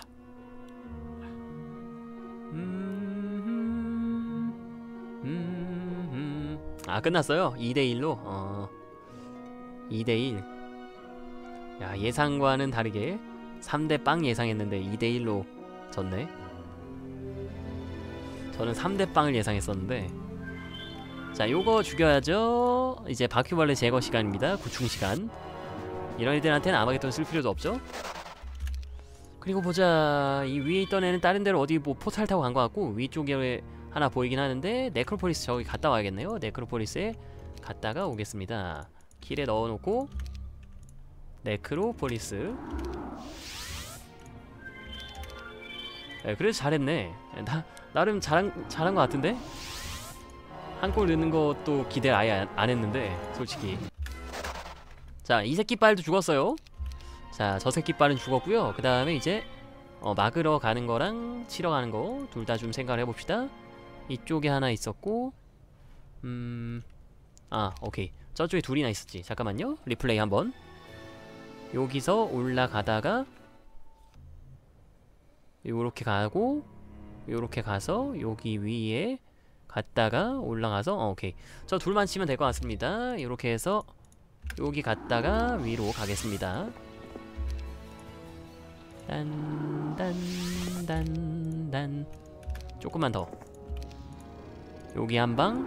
음, 음, 음. 아, 끝났어요. 이 대 일로. 어. 이 대 일. 야, 예상과는 다르게 삼 대 빵 예상했는데 이 대 일로 졌네. 저는 삼 대 빵을 예상했었는데. 자, 요거 죽여야죠. 이제 바퀴벌레 제거 시간입니다. 구충 시간. 이런 애들한테는 아마겟돈 쓸 필요도 없죠. 그리고 보자. 이 위에 있던 애는 다른 데로 어디 뭐 포탈 타고 간 것 같고, 위쪽에 하나 보이긴 하는데 네크로폴리스 저기 갔다 와야겠네요. 네크로폴리스에 갔다가 오겠습니다. 길에 넣어놓고 네크로폴리스. 네, 그래도 잘했네. 나 나름 잘한 잘한 것 같은데. 한 골 넣는 것도 기대 아예 안, 안 했는데 솔직히. 자, 이 새끼 빨도 죽었어요. 자, 저 새끼 빨은 죽었고요. 그 다음에 이제 어, 막으러 가는 거랑 치러 가는 거 둘 다 좀 생각을 해봅시다. 이쪽에 하나 있었고, 음, 아, 오케이. 저쪽에 둘이나 있었지. 잠깐만요. 리플레이 한번. 여기서 올라가다가 요렇게 가고, 요렇게 가서 여기 위에 갔다가 올라가서, 어, 오케이. 저 둘만 치면 될 것 같습니다. 요렇게 해서 여기 갔다가 위로 가겠습니다. 단, 단, 단, 단. 조금만 더. 여기 한 방.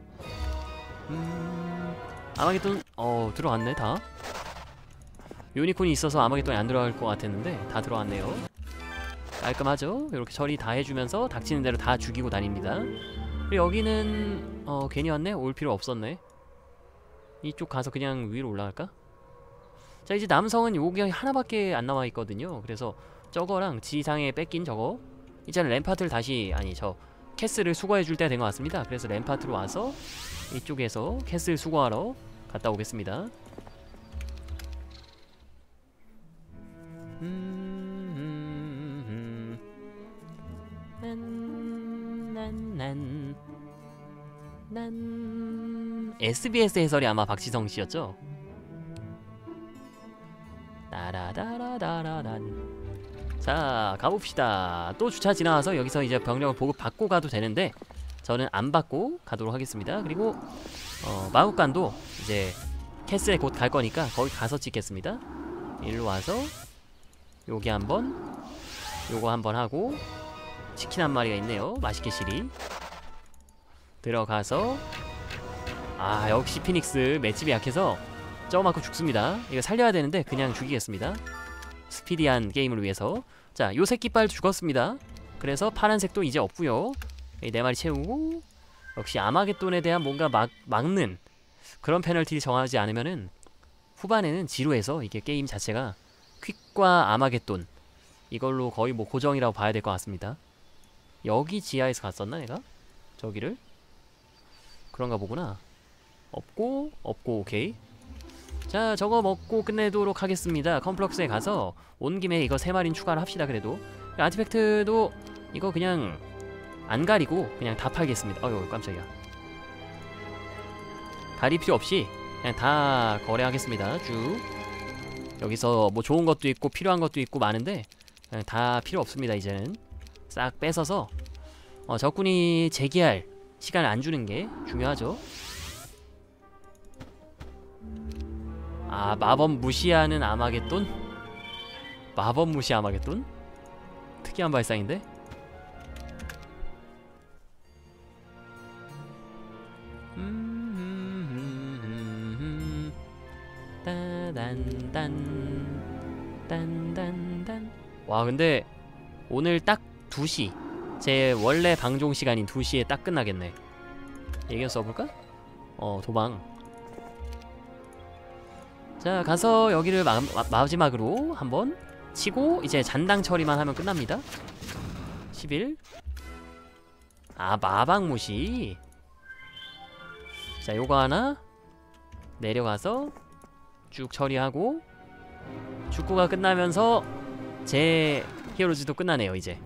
음, 아마겟돈, 어, 들어갔네, 다. 유니콘이 있어서 아마겟돈이 안 들어갈 것 같았는데 다 들어왔네요. 깔끔하죠? 이렇게 처리 다 해주면서 닥치는 대로 다 죽이고 다닙니다. 그리고 여기는 어 괜히 왔네? 올 필요 없었네. 이쪽 가서 그냥 위로 올라갈까? 자, 이제 남성은 여기 하나밖에 안 남아있거든요. 그래서 저거랑 지상에 뺏긴 저거, 이제 램파트를 다시, 아니 저 캐슬을 수거해줄 때가 된 것 같습니다. 그래서 램파트로 와서 이쪽에서 캐슬 수거하러 갔다 오겠습니다. 음, 난, 난, 난, 난. 에스비에스 해설이 아마 박지성 씨였죠? 따라다라다라단. 자, 가봅시다. 또 주차 지나와서 여기서 이제 병력을 보급 받고 가도 되는데 저는 안 받고 가도록 하겠습니다. 그리고 어, 마국간도 이제 캐슬에 곧 갈 거니까 거기 가서 찍겠습니다. 일로 와서 여기 한번, 요거 한번 하고, 치킨 한 마리가 있네요. 맛있게 시리. 들어가서, 아, 역시 피닉스 맷집이 약해서 저거 맞고 죽습니다. 이거 살려야 되는데 그냥 죽이겠습니다. 스피디한 게임을 위해서. 자, 요 새끼 빨 죽었습니다. 그래서 파란색도 이제 없고요. 네 마리 채우고, 역시 아마겟돈에 대한 뭔가 막, 막는 그런 페널티 정하지 않으면은 후반에는 지루해서 이게 게임 자체가 퀵과 아마겟돈 이걸로 거의 뭐 고정이라고 봐야 될 것 같습니다. 여기 지하에서 갔었나 내가? 저기를? 그런가 보구나. 없고 없고 오케이. 자, 저거 먹고 끝내도록 하겠습니다. 컴플럭스에 가서 온 김에 이거 세 마리는 추가를 합시다. 그래도 아티팩트도 이거 그냥 안 가리고 그냥 다 팔겠습니다. 어휴, 깜짝이야. 가릴 필요 없이 그냥 다 거래하겠습니다. 쭉. 여기서 뭐 좋은 것도 있고 필요한 것도 있고 많은데 다 필요 없습니다. 이제는 싹 뺏어서 어, 적군이 재기할 시간을 안 주는 게 중요하죠. 아, 마법 무시하는 아마겟돈? 마법 무시 아마겟돈? 특이한 발상인데? 따단단 딴딴딴. 와, 근데 오늘 딱 두 시, 제 원래 방송 시간인 두 시에 딱 끝나겠네. 얘기해 써볼까? 어, 도망. 자, 가서 여기를 마, 마, 마지막으로 한번 치고 이제 잔당 처리만 하면 끝납니다. 십일. 아, 마방무시. 자, 요거 하나 내려가서 쭉 처리하고 축구가 끝나면서 제 히어로즈도 끝나네요. 이제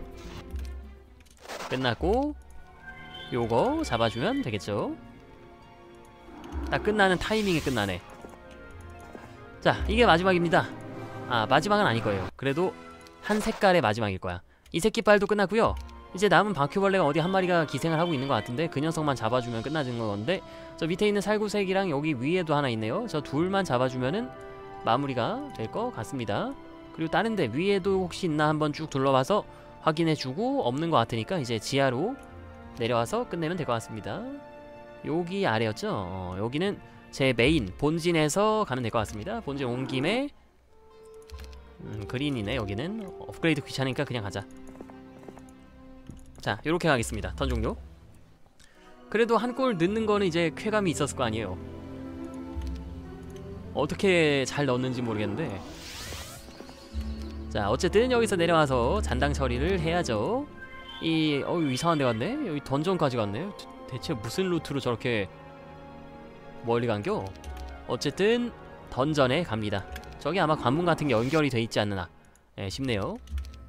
끝났고 요거 잡아주면 되겠죠. 딱 끝나는 타이밍에 끝나네. 자, 이게 마지막입니다. 아, 마지막은 아닐 거예요. 그래도 한 색깔의 마지막일 거야. 이 새끼빨도 끝났고요. 이제 남은 바퀴벌레가 어디 한 마리가 기생을 하고 있는 것 같은데 그 녀석만 잡아주면 끝나는 건데, 저 밑에 있는 살구색이랑 여기 위에도 하나 있네요. 저 둘만 잡아주면은 마무리가 될 것 같습니다. 그리고 다른데 위에도 혹시 있나 한번 쭉 둘러봐서 확인해주고 없는 것 같으니까 이제 지하로 내려와서 끝내면 될 것 같습니다. 여기 아래였죠? 어, 여기는 제 메인 본진에서 가면 될 것 같습니다. 본진 온 김에 음, 그린이네. 여기는 업그레이드 귀찮으니까 그냥 가자. 자, 요렇게 가겠습니다. 턴 종료. 그래도 한 골 넣는 거는 이제 쾌감이 있었을 거 아니에요. 어떻게 잘 넣었는지 모르겠는데, 자, 어쨌든 여기서 내려와서 잔당 처리를 해야죠. 이 어 이상한 데 갔네. 여기 던전까지 갔네. 대체 무슨 루트로 저렇게 멀리 간겨? 어쨌든 던전에 갑니다. 저기 아마 관문 같은 게 연결이 돼 있지 않나 예, 싶네요.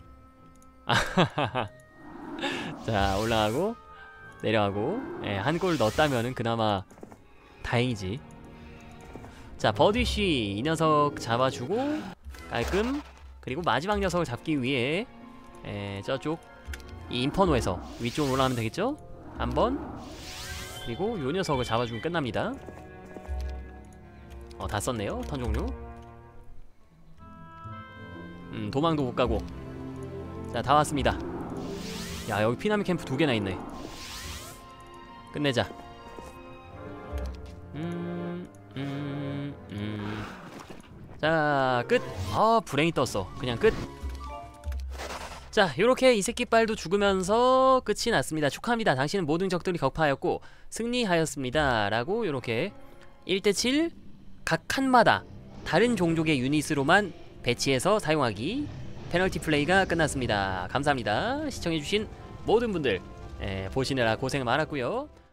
자, 올라가고 내려가고, 예, 한 골 넣었다면은 그나마 다행이지. 자, 버디쉬 이 녀석 잡아주고 깔끔. 그리고 마지막 녀석을 잡기 위해 에, 저쪽 이 인퍼노에서 위쪽으로 올라가면 되겠죠? 한번. 그리고 요 녀석을 잡아주면 끝납니다. 어, 다 썼네요. 턴 종료. 음, 도망도 못 가고. 자, 다 왔습니다. 야, 여기 피나미 캠프 두 개나 있네. 끝내자. 음, 음, 음. 자, 끝. 아, 불행이 떴어. 그냥 끝. 자, 요렇게 이 새끼빨도 죽으면서 끝이 났습니다. 축하합니다. 당신은 모든 적들이 격파하였고 승리하였습니다. 라고 요렇게 일 대 칠 각 칸마다 다른 종족의 유닛으로만 배치해서 사용하기, 페널티 플레이가 끝났습니다. 감사합니다. 시청해주신 모든 분들 에, 보시느라 고생 많았고요.